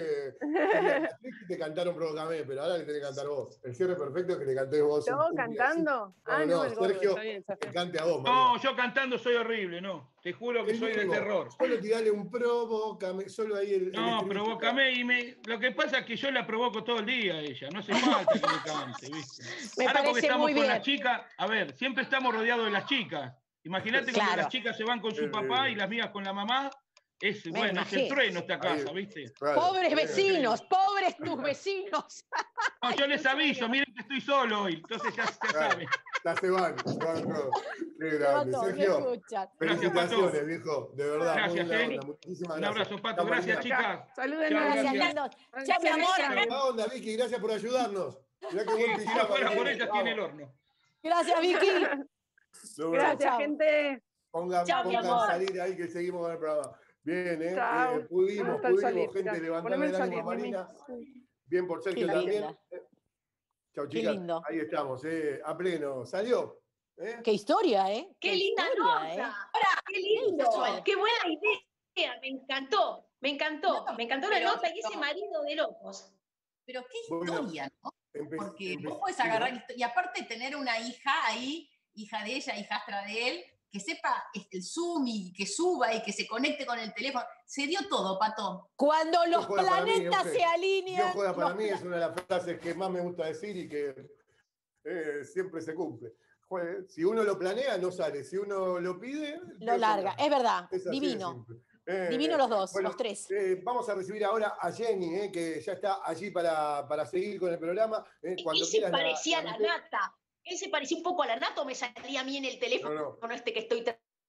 S1: Te cantaron Provócame, pero ahora le tenés que cantar vos. El cierre perfecto es que le cantés vos.
S6: ¿Yo cantando?
S1: No,
S6: el gordo,
S1: Sergio,
S6: está bien,
S1: que cante a vos, Marina.
S5: No, yo cantando soy horrible, no. Te juro que soy de terror.
S1: Solo tirale un Provócame, solo ahí el
S5: No,
S1: estribillo.
S5: provócame lo que pasa es que yo la provoco todo el día a ella, no hace falta que me cante, ¿viste?
S2: Me
S5: Ahora porque
S2: parece
S5: estamos
S2: muy
S5: con
S2: bien.
S5: las chicas, a ver, siempre estamos rodeados de las chicas. Imagínate cuando
S2: Claro.
S5: las chicas se van con su papá y las mías con la mamá, es el
S2: imagino.
S5: trueno esta casa, ¿viste?
S1: Claro.
S2: Pobres vecinos, pobres tus vecinos.
S5: No, yo les aviso, miren que estoy solo hoy, entonces ya saben.
S1: Ya se van todos. Qué
S2: Se van
S1: grande.
S2: todos,
S1: Sergio,
S2: me escuchan.
S1: felicitaciones,
S5: Pato.
S1: viejo. De verdad,
S5: Gracias,
S1: muy buena onda. Muchísimas
S5: Un
S1: gracias.
S5: abrazo, Pato.
S1: Chao,
S5: Gracias,
S1: Marina.
S5: chicas.
S6: Saluden
S5: Chao,
S6: a
S2: Gracias,
S5: gracias.
S2: lindos. Chao, mi amor.
S1: Buena onda, Vicky, gracias por ayudarnos. Mirá qué buen
S5: Si no
S1: pijama.
S5: fuera por
S1: tenés.
S5: ella, tiene el horno.
S2: Gracias, Vicky.
S1: Nos vemos.
S6: Gracias,
S2: Chao.
S6: gente.
S1: Pongan
S3: mi amor.
S1: salir ahí que seguimos con el programa. Bien,
S6: Chao.
S1: pudimos,
S6: Hasta el salir,
S1: gente,
S6: mirá.
S1: levantarle
S6: Poneme
S1: el
S6: el
S1: ánimo a
S6: salir, Mimi.
S1: Marina. Bien por Sergio
S2: Qué
S1: también.
S2: linda.
S1: Chau,
S2: Qué
S1: chicas.
S2: lindo.
S1: Ahí estamos, a pleno. ¿Salió?
S2: Qué historia, ¿eh?
S3: Qué linda
S2: historia,
S3: nota. Qué lindo. Qué buena idea. Me encantó. Me encantó la nota y ese marido de locos.
S4: Pero qué
S1: Bueno,
S4: historia, ¿no? Porque vos podés agarrar, y aparte tener una hija ahí, hija de ella, hijastra de él, que sepa el Zoom y que suba y que se conecte con el teléfono. Se dio todo, Pato.
S2: Cuando los
S1: joda para mí,
S2: planetas se alinean.
S1: Dios joda para mí es una de las frases que más me gusta decir y que siempre se cumple. Si uno lo planea, no sale. Si uno lo pide,
S2: Lo larga. Es verdad.
S1: es así de
S2: Divino.
S1: simple.
S2: Divino los dos,
S1: bueno,
S2: los tres.
S1: Vamos a recibir ahora a Jenny, que ya está allí para seguir con el programa. Cuando
S3: Ese
S1: quieras
S3: parecía a la nata. Ese parecía un poco a la nata o me salía a mí en el teléfono este que estoy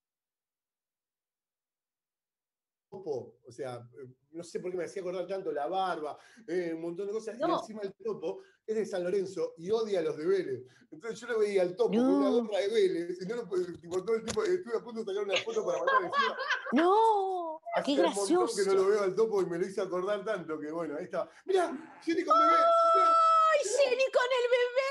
S1: topo, o sea, no sé por qué me hacía acordar tanto la barba, un montón de cosas, y encima el topo es de San Lorenzo y odia a los de Vélez. Entonces yo lo veía al topo con una gorra de Vélez, y no lo podía, tipo, todo el tiempo estuve a punto de sacar una foto para mandar encima.
S2: No,
S1: Hace
S2: qué
S1: un montón
S2: gracioso.
S1: que no lo veo al topo y me lo hice acordar tanto que bueno, ahí está. ¡Mirá! ¡Jenny con bebé!
S2: ¡Ay, Jenny con el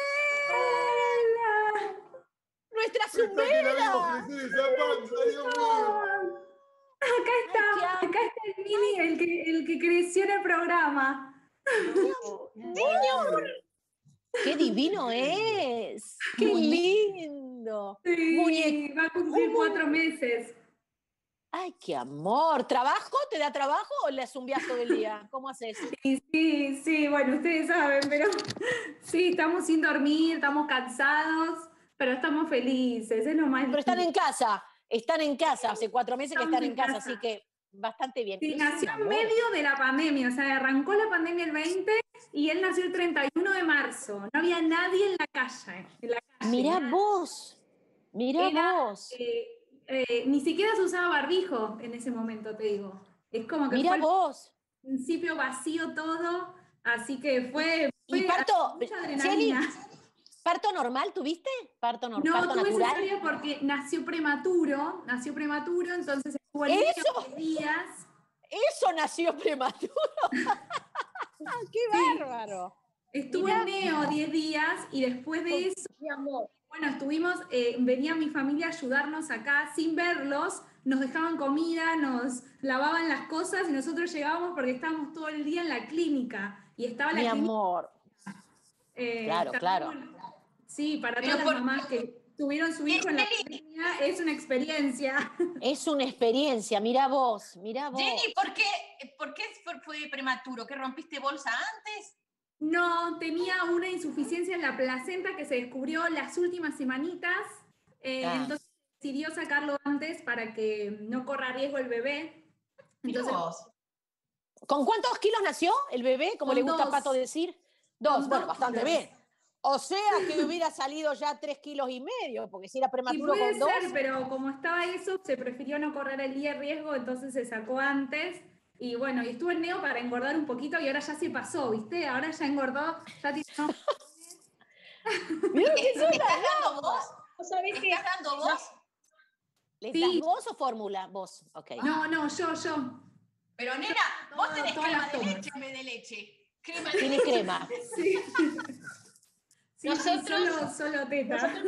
S2: bebé! ¡Nuestra
S1: Que la vimos
S2: Zumbera!
S1: crecer esa panza, Dios mío.
S8: Acá está el Mini, el que creció en el programa.
S2: ¡Señor! ¡Qué divino es! ¡Qué lindo!
S8: Sí,
S2: Muñeco.
S8: va a cumplir 4 meses.
S2: Ay, qué amor. ¿Trabajo? ¿Te da trabajo o le zumbias todo el día? ¿Cómo haces?
S8: Sí, bueno, ustedes saben, pero sí, estamos sin dormir, estamos cansados, pero estamos felices, es lo más
S2: Pero están en casa, hace 4 meses que están en casa, así que bastante bien.
S8: Sí, nació en medio de la pandemia, o sea, arrancó la pandemia el 20 y él nació el 31 de marzo. No había nadie en la calle.
S2: Mirá vos.
S8: Ni siquiera se usaba barbijo en ese momento, te digo. Es como que
S2: mirá
S8: fue
S2: vos.
S8: Al principio vacío todo, así que fue
S2: ¿Y parto?
S8: mucha adrenalina.
S2: ¿Parto normal tuviste? ¿Parto
S8: No,
S2: parto
S8: tuve
S2: natural?
S8: cesárea porque nació prematuro, entonces estuvo el
S2: ¿Eso?
S8: neo 10 días.
S2: ¿Eso nació prematuro? ¡Qué bárbaro!
S8: Estuvo en neo 10 días y después de eso,
S3: Mi amor.
S8: bueno, venía mi familia a ayudarnos acá sin verlos, nos dejaban comida, nos lavaban las cosas y nosotros llegábamos porque estábamos todo el día en la clínica y estaba la
S2: Mi
S8: clínica.
S2: amor. Claro.
S8: Sí, para todas las mamás que tuvieron su hijo en la pandemia, es una experiencia.
S2: Es una experiencia, mirá vos.
S4: Jenny, ¿por qué fue prematuro? ¿Que rompiste bolsa antes?
S8: No, tenía una insuficiencia en la placenta que se descubrió las últimas semanitas, entonces decidió sacarlo antes para que no corra riesgo el bebé. Entonces,
S2: ¿con cuántos kilos nació el bebé? Como le gusta a Pato decir. 2, bueno, bastante
S8: kilos.
S2: Bien. O sea que hubiera salido ya 3,5 kilos, porque si era prematuro
S8: puede
S2: con 2.
S8: ser, pero como estaba eso, se prefirió no correr el día de riesgo, entonces se sacó antes. Y bueno, y estuvo en neo para engordar un poquito y ahora ya se pasó, ¿viste? Ahora ya engordó, ya tiene...
S2: Mirá que
S4: ¿Estás dando vos?
S3: ¿Sabés qué?
S4: ¿Estás dando vos?
S2: ¿Les das vos o fórmula? Vos, ok.
S8: No, yo.
S4: Pero nena, vos tenés
S8: todas
S4: crema
S8: las
S4: de
S8: tomas.
S4: leche en vez de leche.
S2: Tiene crema.
S8: Sí.
S3: Nosotros,
S8: solo teta.
S3: Nosotros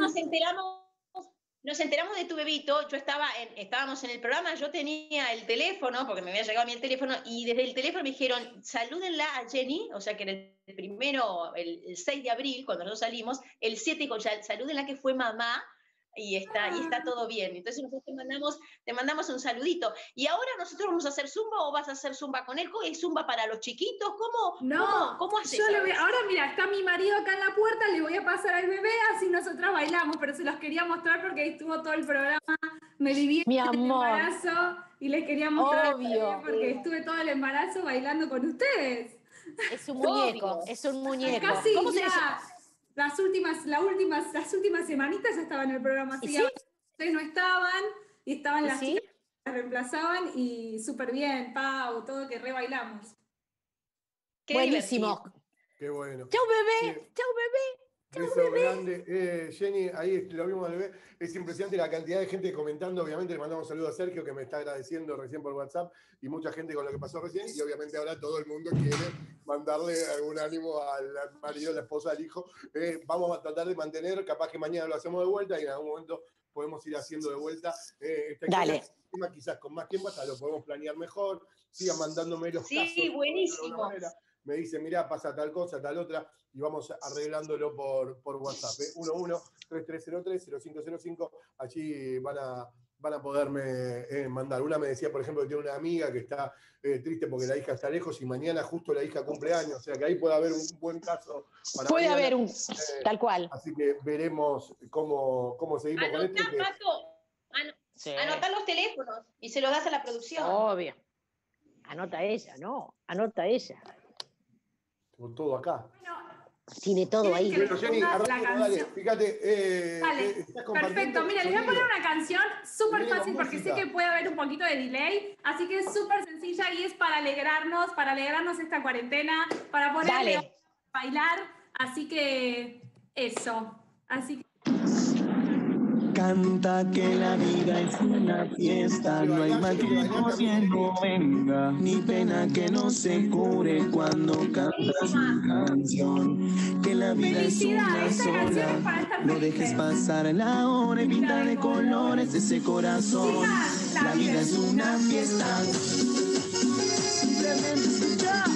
S3: nos enteramos de tu bebito. Estábamos en el programa, yo tenía el teléfono, porque me había llegado a mí el teléfono, y desde el teléfono me dijeron, salúdenla a Jenny, o sea que era el primero, el 6 de abril, cuando nosotros salimos, el 7, salúdenla que fue mamá, y está todo bien. Entonces nosotros te mandamos un saludito. ¿Y ahora nosotros vamos a hacer zumba o vas a hacer zumba con él? ¿Es zumba para los chiquitos? ¿Cómo haces?
S8: Ahora mira, está mi marido acá en la puerta, le voy a pasar al bebé, así nosotras bailamos, pero se los quería mostrar porque ahí estuvo todo el programa, me viví
S2: Mi
S8: el
S2: amor.
S8: embarazo y les quería mostrar
S2: Obvio.
S8: porque estuve todo el embarazo bailando con ustedes.
S2: Es un muñeco, es un muñeco.
S8: Casi,
S2: ¿Cómo se
S8: ya, las últimas semanitas ya estaba en el programa.
S2: ¿Y
S8: Sí,
S2: sí?
S8: Ustedes no estaban y estaban las
S2: ¿Sí?
S8: chicas que las reemplazaban y súper bien, Pau, todo que re bailamos.
S2: Buenísimo.
S1: Qué bueno.
S2: Chau, bebé. Chau, bebé.
S1: Beso grande. Jenny, ahí lo vimos al bebé. Es impresionante la cantidad de gente comentando. Obviamente le mandamos un saludo a Sergio, que me está agradeciendo recién por WhatsApp, y mucha gente con lo que pasó recién. Y obviamente ahora todo el mundo quiere mandarle algún ánimo al marido, a la esposa, al hijo. Vamos a tratar de mantener, capaz que mañana lo hacemos de vuelta y en algún momento podemos ir haciendo de vuelta.
S2: Dale.
S1: Quizás con más tiempo hasta lo podemos planear mejor. Sigan mandándome los casos.
S3: Sí, buenísimo.
S1: Me dice, mirá, pasa tal cosa, tal otra, y vamos arreglándolo por WhatsApp. 11-3303-0505, allí van a poderme mandar. Una me decía, por ejemplo, que tiene una amiga que está triste porque la hija está lejos y mañana justo la hija cumple años, o sea que ahí puede haber un buen caso.
S2: Puede haber tal cual.
S1: Así que veremos cómo seguimos con esto.
S3: Anotá los teléfonos y se los das a la producción.
S2: Obvio. Anota ella, ¿no? Anota ella.
S1: Con todo acá.
S2: Tiene todo ahí.
S1: Bueno, Jenny, dale, fíjate.
S8: Dale, perfecto. Mira, les voy a poner una canción súper fácil porque sé que puede haber un poquito de delay, así que es súper sencilla y es para alegrarnos esta cuarentena, para ponerle a bailar, así que eso. Así que...
S9: Canta que la vida es una fiesta, no hay mal que no venga, ni pena que no se cure cuando cantas mi canción. Que la vida es una sola, no dejes pasar la hora y pinta de colores ese corazón. La vida es una fiesta. Simplemente escucha.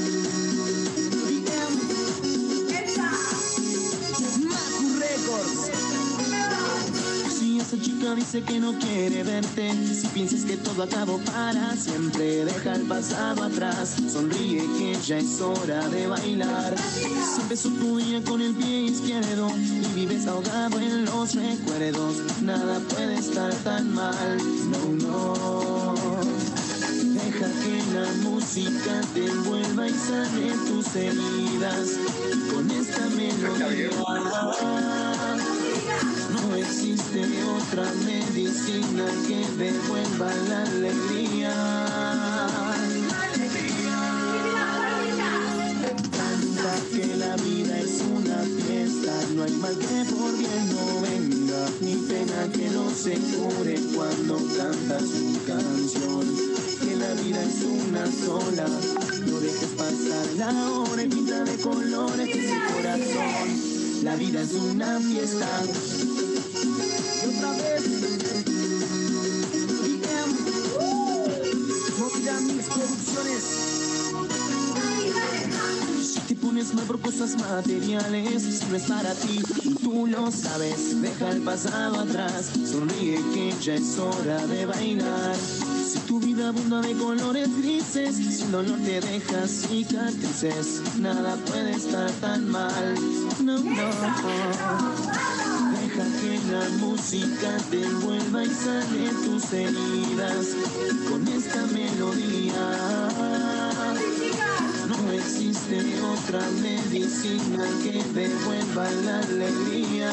S9: Macu Records. esa chica dice que no quiere verte. Si piensas que todo acabó para siempre, deja el pasado atrás. Sonríe que ya es hora de bailar. Si empezó tu día con el pie izquierdo y vives ahogado en los recuerdos, nada puede estar tan mal. No, no. Deja que la música te envuelva y sane tus heridas con esta melodía. No existe otra medicina que devuelva la alegría. Canta que la vida es una fiesta, no hay mal que por bien no venga, ni pena que no se cure cuando cantas tu canción. Que la vida es una sola, no dejes pasar la hora y pinta de colores ese corazón. La vida es una fiesta. Y otra vez, Movida Mix Producciones. Si te pones mal por cosas materiales, no es para ti y tú lo sabes. Deja el pasado atrás, sonríe que ya es hora de bailar. Si tu vida abunda de colores grises, si el dolor te deja cicatrices, nada puede estar tan mal. No, no. Deja que la música te envuelva y sane tus heridas con esta melodía. No existe otra medicina que devuelva la alegría.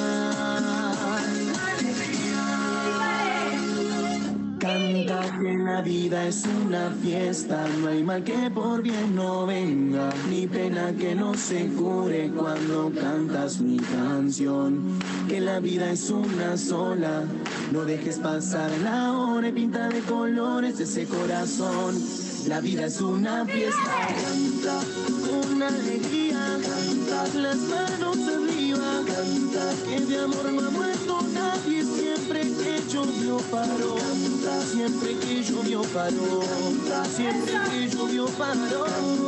S9: Canta que la vida es una fiesta, no hay mal que por bien no venga, ni pena que no se cure cuando cantas mi canción. Que la vida es una sola, no dejes pasar la hora y pinta de colores ese corazón. La vida es una fiesta, canta con alegría, canta las manos arriba, canta que de amor no ha muerto nadie, siempre que llovió paró, canta siempre que llovió paró, canta siempre que llovió paró.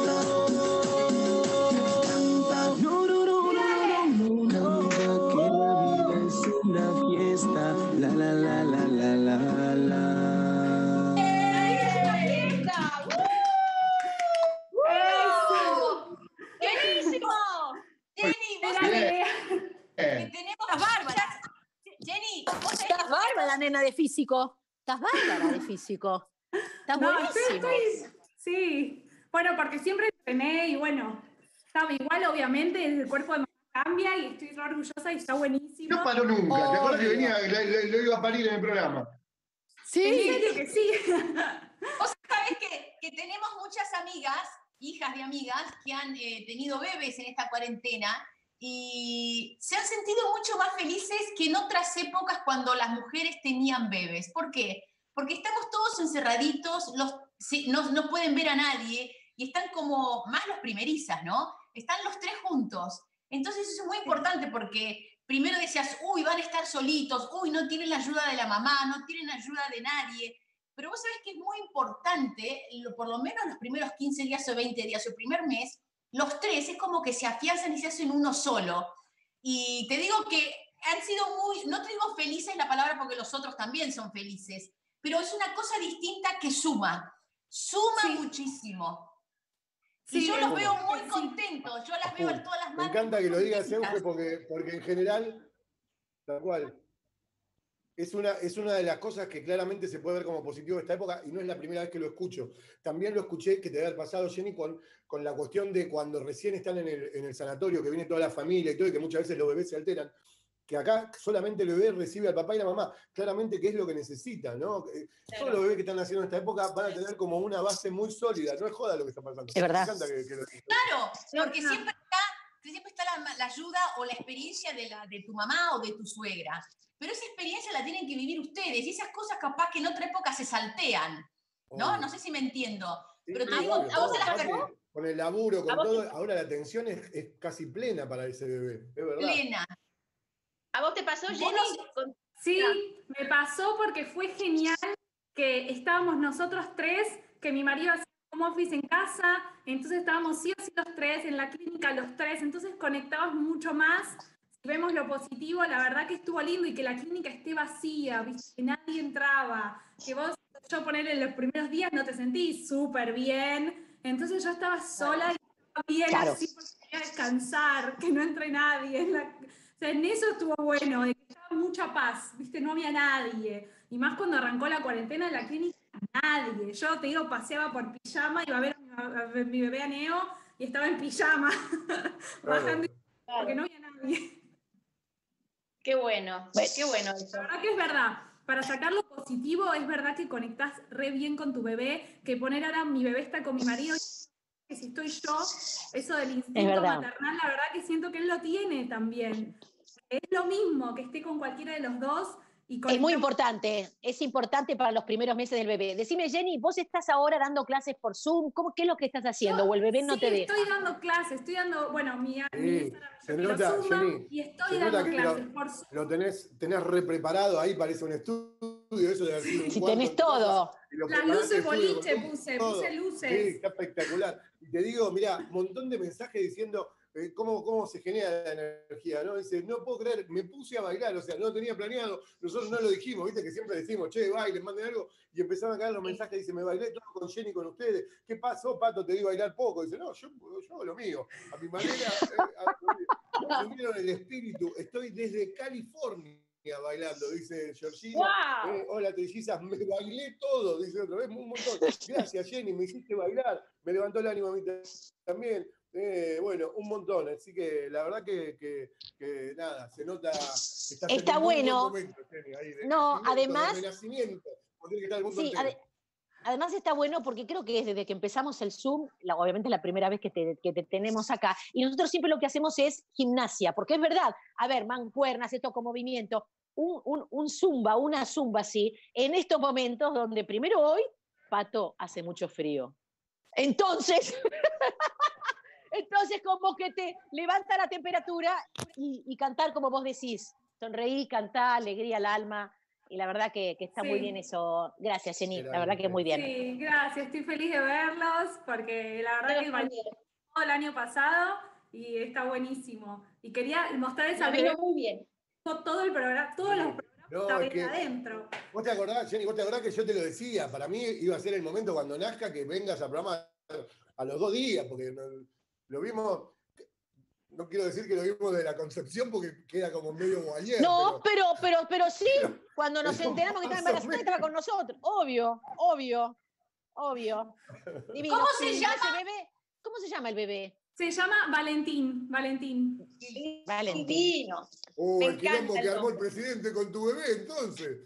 S9: La la la la la la la.
S4: ¡Buenísimo! Jenny, vos sabés que tenemos bárbaras. Jenny, vos
S2: estás bárbara, nena, de físico. Estás bárbara de físico. Estás buenísimo.
S8: Sí. Bueno, porque siempre entrené y bueno, estaba igual, obviamente, el cuerpo de mamá cambia y estoy re orgullosa y está buenísimo.
S1: No paró nunca. ¿Te acuerdas que venía, lo iba a parir en el programa?
S8: Sí. En serio que sí.
S4: Vos sabés que tenemos muchas amigas, hijas de amigas, que han tenido bebés en esta cuarentena y se han sentido mucho más felices que en otras épocas cuando las mujeres tenían bebés. ¿Por qué? Porque estamos todos encerraditos, no pueden ver a nadie y están como más los primerizas, ¿no? Están los tres juntos. Entonces eso es muy importante porque primero decías, uy, van a estar solitos, uy, no tienen la ayuda de la mamá, no tienen ayuda de nadie. Pero vos sabés que es muy importante, por lo menos los primeros 15 días o 20 días o el primer mes, los tres es como que se afianzan y se hacen uno solo. Y te digo que han sido muy, no te digo felices la palabra porque los otros también son felices, pero es una cosa distinta que suma muchísimo. Sí, y yo los veo muy contentos, yo las veo todas las manos.
S1: Me encanta que lo digas, Euge, porque en general, tal cual, es una de las cosas que claramente se puede ver como positivo de esta época y no es la primera vez que lo escucho. También lo escuché, que te había pasado, Jenny, con la cuestión de cuando recién están en el sanatorio, que viene toda la familia y todo, y que muchas veces los bebés se alteran, que acá solamente el bebé recibe al papá y la mamá, claramente que es lo que necesita, ¿no? Claro. Todos los bebés que están naciendo en esta época van a tener como una base muy sólida, no es joda lo que está pasando.
S2: Es verdad.
S1: Me encanta que lo digas.
S4: Claro, porque siempre está la ayuda o la experiencia de tu mamá o de tu suegra. Pero esa experiencia la tienen que vivir ustedes y esas cosas capaz que en otra época se saltean, ¿no? No sé si me entiendo. Sí, pero te digo, a vos se las pegó.
S1: Con el laburo, con todo, ahora la atención es casi plena para ese bebé, es verdad.
S4: Plena.
S3: ¿A vos te pasó, Jenny?
S8: Sí, me pasó porque fue genial que estábamos nosotros tres, que mi marido hacía home office en casa, entonces estábamos sí o sí los tres, en la clínica los tres, entonces conectabas mucho más. vemos lo positivo, la verdad que estuvo lindo y que la clínica esté vacía, ¿viste? Que nadie entraba, que yo ponerle los primeros días no te sentís súper bien, entonces yo estaba sola y estaba bien así porque quería descansar, que no entre nadie. O sea, en eso estuvo bueno, de que estaba mucha paz, ¿viste? No había nadie. Y más cuando arrancó la cuarentena en la clínica, nadie. Yo, te digo, paseaba por pijama, iba a ver a mi bebé a Neo y estaba en pijama, bajando, porque no había nadie.
S3: Qué bueno, qué bueno eso.
S8: La verdad que es verdad. Para sacar lo positivo, es verdad que conectás re bien con tu bebé, que poner ahora mi bebé está con mi marido, que si estoy yo, eso del instinto maternal, la verdad que siento que él lo tiene también. Es lo mismo que esté con cualquiera de los dos.
S2: Es muy importante, es importante para los primeros meses del bebé. Decime, Jenny, vos estás ahora dando clases por Zoom, ¿qué es lo que estás haciendo? ¿O el bebé no te deja?
S8: Estoy dando clases, bueno, mi
S1: se nota, Jenny,
S8: y estoy dando clases por Zoom.
S1: Lo tenés re preparado, ahí parece un estudio, eso de haber sido un
S2: si tenés todo.
S8: Las luces boliche puse luces.
S1: Sí, está espectacular. Y te digo, mirá, un montón de mensajes diciendo cómo se genera la energía, ¿no? Dice, no puedo creer, me puse a bailar, o sea, no tenía planeado, nosotros no lo dijimos, viste que siempre decimos, che, bailen, manden algo, y empezaron a caer los mensajes, dice, me bailé todo con Jenny, con ustedes, ¿qué pasó, Pato? Te di bailar poco. Dice, no, yo hago lo mío, a mi manera, subieron el espíritu, estoy desde California bailando, dice Georgina.
S3: Wow.
S1: Hola, trillizas, me bailé todo, dice otra vez, un montón. Gracias, Jenny, me hiciste bailar, me levantó el ánimo a mí también. Bueno, un montón, así que la verdad que nada, se nota que
S2: está bueno.
S1: Momento, Jenny, ahí
S2: no, además.
S1: De renacimiento, porque está el mundo
S2: sí, además está bueno porque creo que desde que empezamos el Zoom, obviamente es la primera vez que te tenemos acá, y nosotros siempre lo que hacemos es gimnasia, porque es verdad, a ver, mancuernas, esto con movimiento, un zumba, una zumba así, en estos momentos donde primero hoy, Pato, hace mucho frío. Entonces como que te levanta la temperatura y cantar como vos decís, sonreír, cantar, alegría al alma. Y la verdad que está muy bien eso. Gracias, Jenny. La verdad que muy bien.
S8: Sí, gracias. Estoy feliz de verlos porque la verdad que bailé todo el año pasado y está buenísimo. Y quería mostrar esa
S3: vino muy bien.
S8: Todo el programa, todos los programas estaban adentro.
S1: ¿Vos te acordás, Jenny? ¿Vos te acordás que yo te lo decía? Para mí iba a ser el momento cuando nazca que vengas al programa a los 2 días, porque lo vimos. No quiero decir que lo vimos de la Concepción porque queda como medio guayero.
S2: No, pero sí, cuando nos enteramos que estaba embarazada estaba con nosotros. Obvio. Divino.
S4: ¿Cómo se llama?
S2: Ese bebé? ¿Cómo se llama el bebé?
S8: Se llama Valentín.
S2: Divino.
S1: El quilombo que armó el presidente con tu bebé, entonces.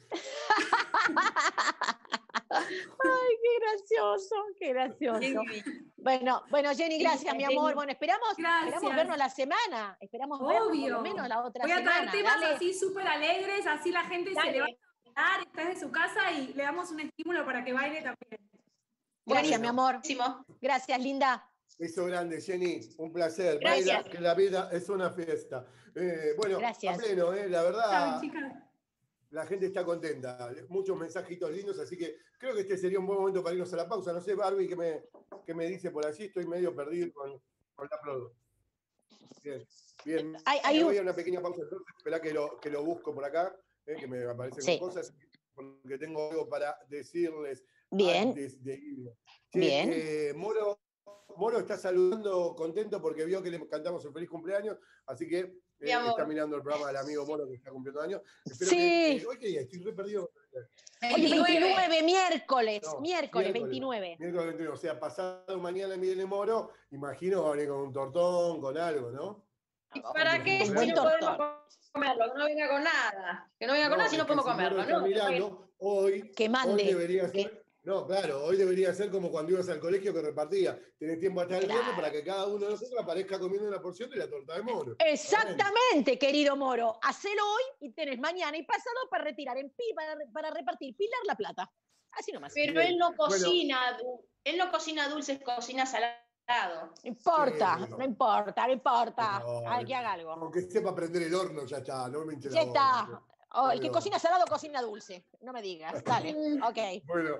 S2: Ay, qué gracioso. Bueno, Jenny, gracias, mi amor. Bueno, esperamos vernos la semana. Esperamos vernos por lo menos la otra semana.
S8: Voy a traer temas así súper alegres, así la gente se le va a quedar, está en su casa y le damos un estímulo para que baile también.
S2: Gracias, mi amor. Gracias, linda.
S1: Beso grande, Jenny. Un placer.
S3: Gracias.
S1: Baila, que la vida es una fiesta. Bueno,
S2: gracias.
S1: A pleno, la verdad.
S8: Chao, chicas.
S1: La gente está contenta, muchos mensajitos lindos, así que creo que este sería un buen momento para irnos a la pausa. No sé, Barbie, ¿qué me dice por allí? Estoy medio perdido con la produ. Bien. Voy a una pequeña pausa entonces, esperá que lo busco por acá, que me aparecen cosas, porque tengo algo para decirles antes de irme.
S2: Bien.
S1: Moro está saludando contento porque vio que le cantamos el feliz cumpleaños, así que está mirando el programa del amigo Moro que está cumpliendo años. Espero que, hoy qué día, estoy re perdido.
S2: Hoy 29, miércoles 29.
S1: Miércoles 29, o sea, pasado mañana viene Moro, imagino va a venir con un tortón, con algo, ¿no?
S3: ¿Y para qué? Si no podemos comerlo, que no venga con nada. Que no venga con nada si no podemos comerlo, ¿no?
S1: Mirando, hoy debería ser. No, claro, hoy debería ser como cuando ibas al colegio que repartía. Tenés tiempo hasta el viernes para que cada uno de nosotros aparezca comiendo una porción de la torta de Moro.
S2: Exactamente, querido Moro. Hacelo hoy y tenés mañana y pasado para retirar para repartir, pilar la plata. Así nomás.
S3: Pero él no cocina, él no cocina dulces, cocina salado.
S2: No importa. Hay que haga algo.
S1: Aunque sepa prender el horno, ya está. No me interesa.
S2: Ya está. El que cocina salado, cocina dulce. No me digas. Dale. Ok.
S1: Bueno.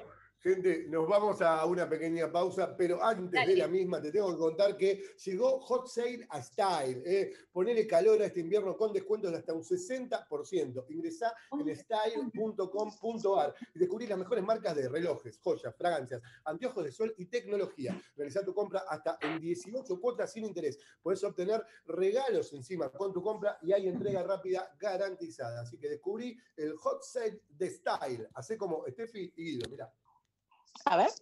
S1: Gente, nos vamos a una pequeña pausa, pero antes de la misma te tengo que contar que llegó Hot Sale a Style. Ponele calor a este invierno con descuentos de hasta un 60%. Ingresá en style.com.ar y descubrí las mejores marcas de relojes, joyas, fragancias, anteojos de sol y tecnología. Realizá tu compra hasta en 18 cuotas sin interés. Podés obtener regalos encima con tu compra y hay entrega rápida garantizada. Así que descubrí el Hot Sale de Style. Hacé como Steffi y Guido, mirá.
S2: A ver.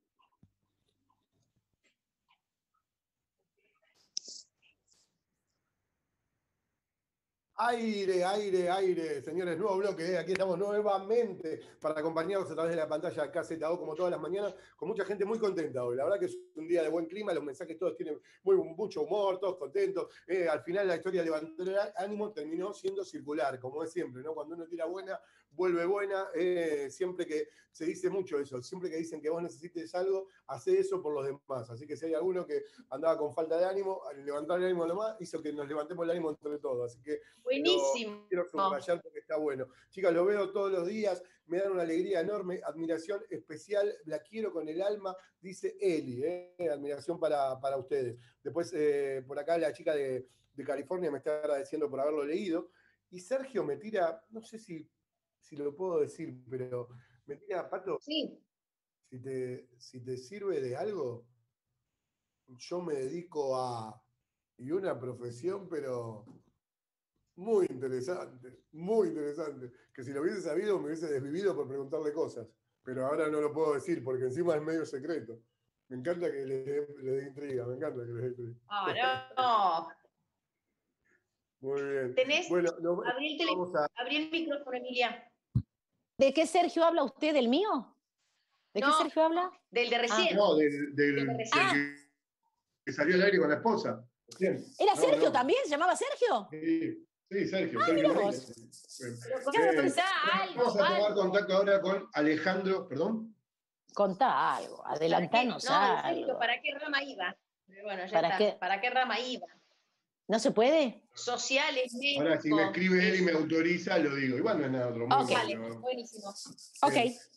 S1: Aire, aire, aire, señores, nuevo bloque, aquí estamos nuevamente para acompañarnos a través de la pantalla de KZO como todas las mañanas, con mucha gente muy contenta hoy. La verdad que es un día de buen clima, los mensajes todos tienen mucho humor, todos contentos. Al final la historia de levantar el ánimo terminó siendo circular, como es siempre, ¿no? Cuando uno tira buena, vuelve buena. Siempre que se dice mucho eso, siempre que dicen que vos necesites algo, hacé eso por los demás. Así que si hay alguno que andaba con falta de ánimo, al levantar el ánimo nomás, hizo que nos levantemos el ánimo entre todos. Así que
S3: buenísimo.
S1: Quiero subrayar porque está bueno. Chicas, lo veo todos los días, me dan una alegría enorme, admiración especial, la quiero con el alma, dice Eli, admiración para ustedes. Después, por acá la chica de California me está agradeciendo por haberlo leído. Y Sergio me tira, no sé si lo puedo decir, pero me tira, Pato,
S3: sí.
S1: si te sirve de algo, yo me dedico a... Y una profesión, pero... muy interesante, que si lo hubiese sabido me hubiese desvivido por preguntarle cosas, pero ahora no lo puedo decir porque encima es medio secreto. Me encanta que le dé intriga, me encanta que le dé intriga.
S3: No.
S1: Muy bien.
S3: Tenés,
S1: bueno,
S3: abrí el micrófono, Emilia.
S2: ¿De qué Sergio habla usted? ¿Del mío? ¿De qué Sergio habla?
S3: Del de recién.
S1: No, del que salió al aire con la esposa.
S2: Bien. ¿Era Sergio también? ¿Se llamaba Sergio?
S1: Sí, Sergio.
S2: Mira vos.
S1: Vamos a tomar contacto ahora con Alejandro, perdón.
S2: Contá algo, adelantanos algo.
S3: Sergio, ¿para qué rama iba? Bueno, ya
S2: ¿Para
S3: está.
S2: qué?
S3: ¿Para qué rama iba?
S2: ¿No se puede?
S3: Sociales, médicos.
S1: Ahora, si me escribe él y me autoriza, lo digo. Igual no es nada otro mundo.
S3: Vale, buenísimo.
S2: Ok.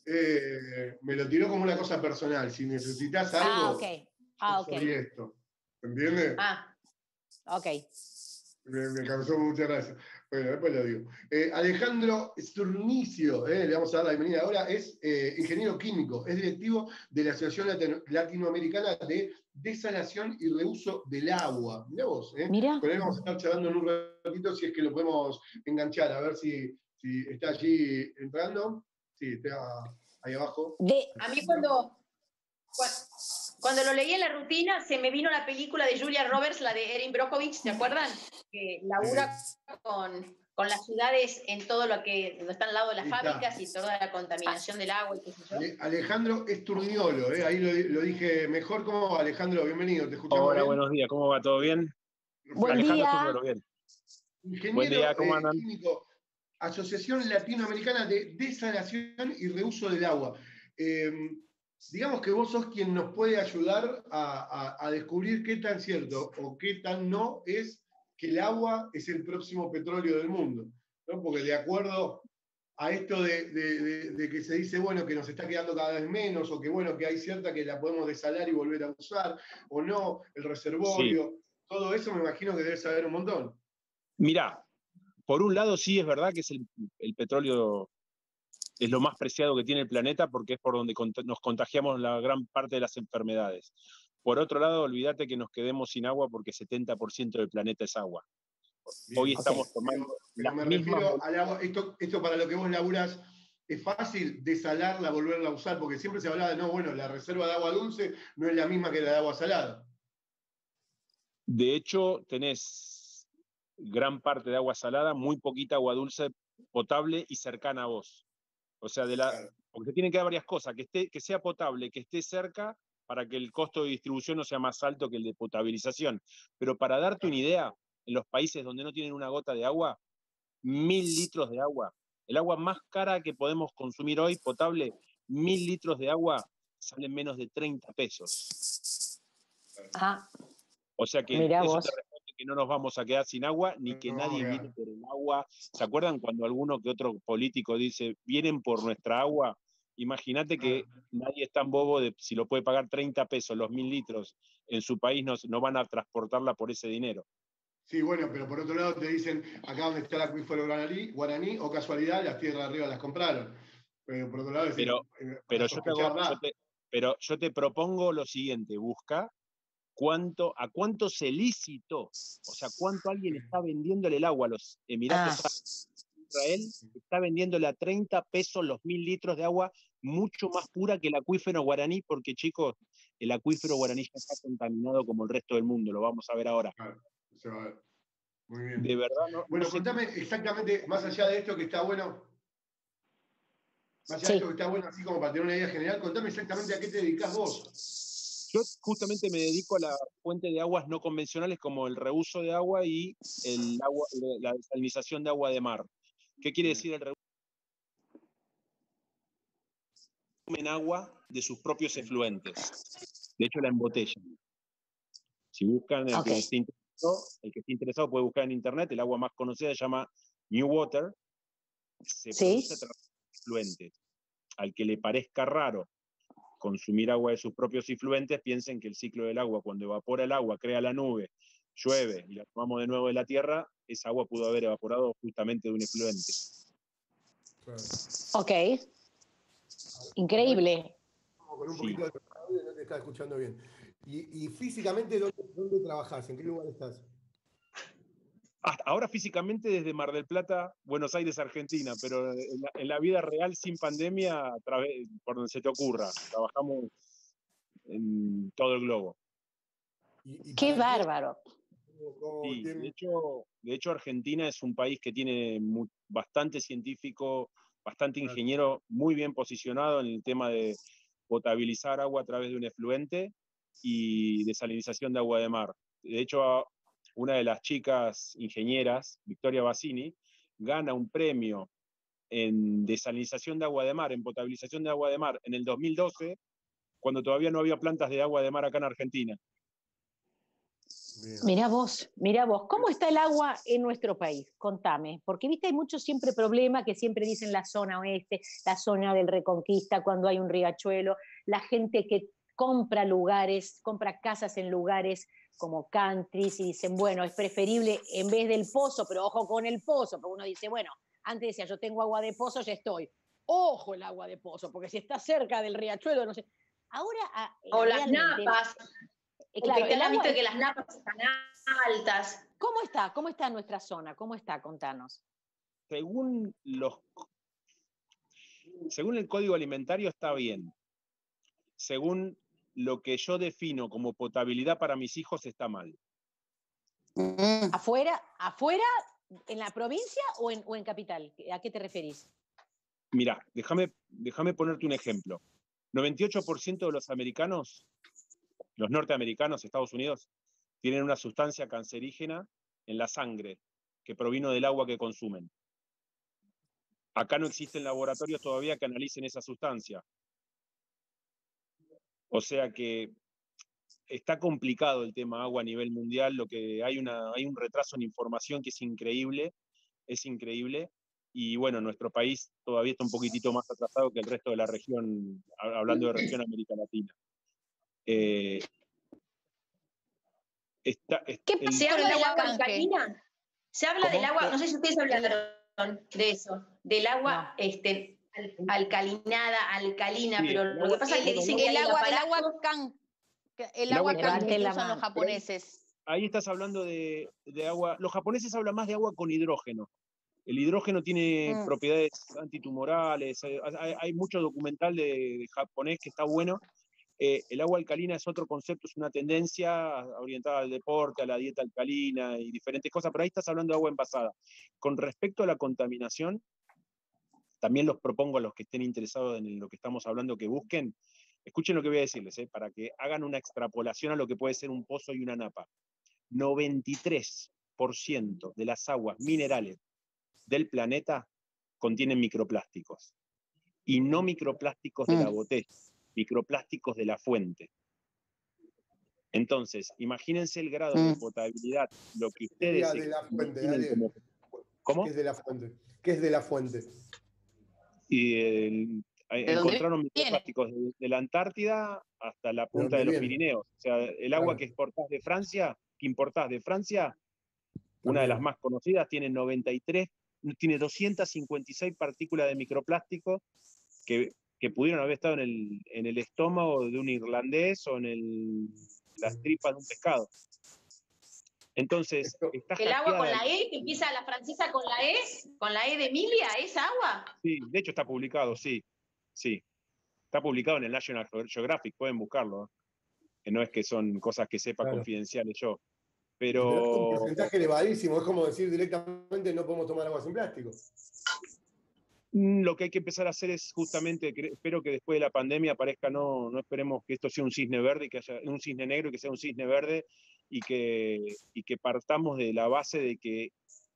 S1: Me lo tiró como una cosa personal. Si necesitas algo, soy esto. ¿Entiendes?
S2: Ok.
S1: Me causó mucha gracia. Bueno, después lo digo. Alejandro Sturnicio, le vamos a dar la bienvenida ahora, es ingeniero químico, es directivo de la Asociación Latinoamericana de Desalación y Reuso del Agua. Mirá vos,
S2: Mirá.
S1: Con él vamos a estar charlando en un ratito si es que lo podemos enganchar, a ver si está allí entrando. Sí, está ahí abajo.
S3: A mí cuando lo leí en la rutina, se me vino la película de Julia Roberts, la de Erin Brockovich, ¿se acuerdan? Que labura con las ciudades en todo lo que donde están al lado de las fábricas y toda la contaminación del agua y qué sé yo.
S1: Alejandro Esturniolo, ahí lo dije mejor. ¿Cómo va, Alejandro? Bienvenido, te escuchamos.
S10: Hola,
S1: bien.
S10: Buenos días, ¿cómo va? ¿Todo bien?
S2: Buen
S10: Alejandro
S2: día.
S10: Esturniolo, bien.
S1: Ingeniero
S10: Buen día, ¿cómo andan?
S1: químico, Asociación Latinoamericana de Desalación y Reuso del Agua. Digamos que vos sos quien nos puede ayudar a descubrir qué tan cierto o qué tan no es que el agua es el próximo petróleo del mundo, ¿no? Porque de acuerdo a esto de que se dice, bueno, que nos está quedando cada vez menos, o que bueno, que hay cierta que la podemos desalar y volver a usar, o no, el reservorio, todo eso me imagino que debes saber un montón.
S10: Mirá, por un lado sí es verdad que es el petróleo es lo más preciado que tiene el planeta porque es por donde nos contagiamos la gran parte de las enfermedades. Por otro lado, olvídate que nos quedemos sin agua porque 70% del planeta es agua. Bien, hoy estamos tomando
S1: pero me refiero al agua, esto para lo que vos laburás, ¿es fácil desalarla, volverla a usar? Porque siempre se hablaba de, no, bueno, la reserva de agua dulce no es la misma que la de agua salada.
S10: De hecho, tenés gran parte de agua salada, muy poquita agua dulce potable y cercana a vos. O sea, porque tienen que dar varias cosas, que sea potable, que esté cerca, para que el costo de distribución no sea más alto que el de potabilización. Pero para darte una idea, en los países donde no tienen una gota de agua, 1000 litros de agua, el agua más cara que podemos consumir hoy, potable, 1000 litros de agua, salen menos de 30 pesos. O sea que eso te responde que no nos vamos a quedar sin agua, ni que nadie viene por el agua. ¿Se acuerdan cuando alguno que otro político dice, vienen por nuestra agua? Imagínate que nadie es tan bobo de si lo puede pagar 30 pesos los 1000 litros en su país, no van a transportarla por ese dinero.
S1: Sí, bueno, pero por otro lado te dicen, acá donde está el acuífero guaraní, o casualidad, las tierras arriba las compraron. Pero por otro lado,
S10: pero yo te propongo lo siguiente, busca a cuánto se licitó, o sea, cuánto alguien está vendiéndole el agua a los Emiratos Árabes. Israel está vendiéndole a 30 pesos los 1000 litros de agua, mucho más pura que el acuífero guaraní, porque chicos, el acuífero guaraní ya está contaminado como el resto del mundo, lo vamos a ver ahora.
S1: Claro, se va a ver. Muy bien.
S10: De verdad,
S1: bueno, contame exactamente, más allá de esto que está bueno, así como para tener una idea general, contame exactamente a qué te dedicás vos.
S10: Yo justamente me dedico a la fuente de aguas no convencionales como el reuso de agua y la desalinización de agua de mar. ¿Qué quiere decir el reuso? Tomen agua de sus propios efluentes. De hecho, la embotellan. Si buscan, el que esté interesado puede buscar en internet, el agua más conocida se llama New Water. Se produce a través de efluentes. Al que le parezca raro consumir agua de sus propios efluentes, piensen que el ciclo del agua, cuando evapora el agua, crea la nube, llueve y la tomamos de nuevo de la tierra, esa agua pudo haber evaporado justamente de un efluente.
S2: Ok. Increíble.
S1: Con un poquito de audio, no te estás escuchando bien. Y físicamente, ¿dónde trabajás? ¿En qué lugar estás?
S10: Ahora físicamente desde Mar del Plata, Buenos Aires, Argentina, pero en la vida real, sin pandemia, por donde se te ocurra. Trabajamos en todo el globo.
S2: ¡Qué bárbaro!
S10: Sí, de hecho, Argentina es un país que tiene bastante científico, bastante ingeniero, muy bien posicionado en el tema de potabilizar agua a través de un efluente y desalinización de agua de mar. De hecho, una de las chicas ingenieras, Victoria Bassini, gana un premio en desalinización de agua de mar, en potabilización de agua de mar, en el 2012, cuando todavía no había plantas de agua de mar acá en Argentina.
S2: Mirá vos, ¿cómo está el agua en nuestro país? Contame, porque viste, hay muchos siempre problemas que siempre dicen la zona oeste, la zona del Reconquista, cuando hay un riachuelo, la gente que compra casas en lugares como countries y dicen, bueno, es preferible en vez del pozo, pero ojo con el pozo, porque uno dice, bueno, antes decía, yo tengo agua de pozo, ya estoy. Ojo el agua de pozo, porque si está cerca del riachuelo, no sé. Ahora,
S3: o las napas. Claro, el agua visto que las napas están altas.
S2: ¿Cómo está nuestra zona? ¿Cómo está? Contanos.
S10: Según el Código Alimentario está bien. Según lo que yo defino como potabilidad para mis hijos está mal.
S2: ¿Afuera? ¿En la provincia o en capital? ¿A qué te referís?
S10: Mirá, déjame ponerte un ejemplo. 98% de los americanos, los norteamericanos, Estados Unidos, tienen una sustancia cancerígena en la sangre que provino del agua que consumen. Acá no existen laboratorios todavía que analicen esa sustancia. O sea que está complicado el tema agua a nivel mundial, lo que hay un retraso en información que es increíble, y bueno, nuestro país todavía está un poquitito más atrasado que el resto de la región, hablando de región América Latina.
S3: ¿Qué se habla del agua alcalina? Se habla del agua, no sé si ustedes hablaron de eso, del agua alcalina, sí, pero lo que pasa es que dicen que el agua
S4: que usan los japoneses.
S10: Ahí estás hablando de agua. Los japoneses hablan más de agua con hidrógeno. El hidrógeno tiene propiedades antitumorales. Hay mucho documental de japonés que está bueno. El agua alcalina es otro concepto, es una tendencia orientada al deporte, a la dieta alcalina y diferentes cosas, pero ahí estás hablando de agua envasada. Con respecto a la contaminación, también los propongo a los que estén interesados en lo que estamos hablando que busquen. Escuchen lo que voy a decirles, para que hagan una extrapolación a lo que puede ser un pozo y una napa. 93% de las aguas minerales del planeta contienen microplásticos. Y no microplásticos de la botella, microplásticos de la fuente. Entonces, imagínense el grado de potabilidad, lo que ustedes...
S1: de la fuente,
S10: ¿Cómo?
S1: ¿Qué es de la fuente? ¿Qué es de la fuente?
S10: Y Encontraron microplásticos de la Antártida hasta la punta de los Pirineos. O sea, el agua que importás de Francia, una de las más conocidas, tiene 256 partículas de microplástico que pudieron haber estado en el estómago de un irlandés o en las tripas de un pescado. Entonces,
S3: el agua con la E, que empieza la francesa con la E de Emilia, ¿es agua?
S10: Sí, de hecho está publicado, sí. Está publicado en el National Geographic, pueden buscarlo. Que no es que son cosas que sepa confidenciales yo. Pero
S1: es un porcentaje elevadísimo, es como decir directamente no podemos tomar agua sin plástico.
S10: Lo que hay que empezar a hacer es justamente, espero que después de la pandemia aparezca, no esperemos que esto sea un cisne verde, que haya un cisne negro y que sea un cisne verde, y que partamos de la base de que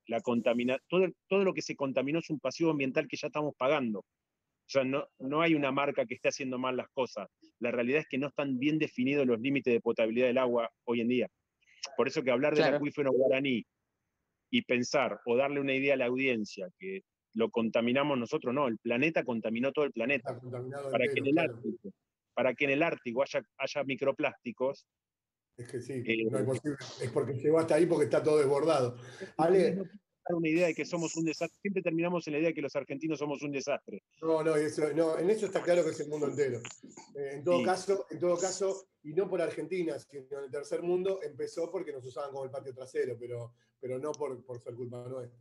S10: todo lo que se contaminó es un pasivo ambiental que ya estamos pagando. O sea, no hay una marca que esté haciendo mal las cosas. La realidad es que no están bien definidos los límites de potabilidad del agua hoy en día. Por eso que hablar del acuífero guaraní y pensar o darle una idea a la audiencia que lo contaminamos nosotros, no, el planeta contaminó todo el planeta. Para que en el Ártico haya microplásticos.
S1: Es que sí, no es posible. Es porque llegó hasta ahí porque está todo desbordado. Ale,
S10: una idea de que somos un desastre. Siempre terminamos en la idea de que los argentinos somos un desastre.
S1: No, en eso está claro que es el mundo entero. En todo caso, y no por Argentina, sino en el tercer mundo, empezó porque nos usaban como el patio trasero, pero no por ser culpa nuestra.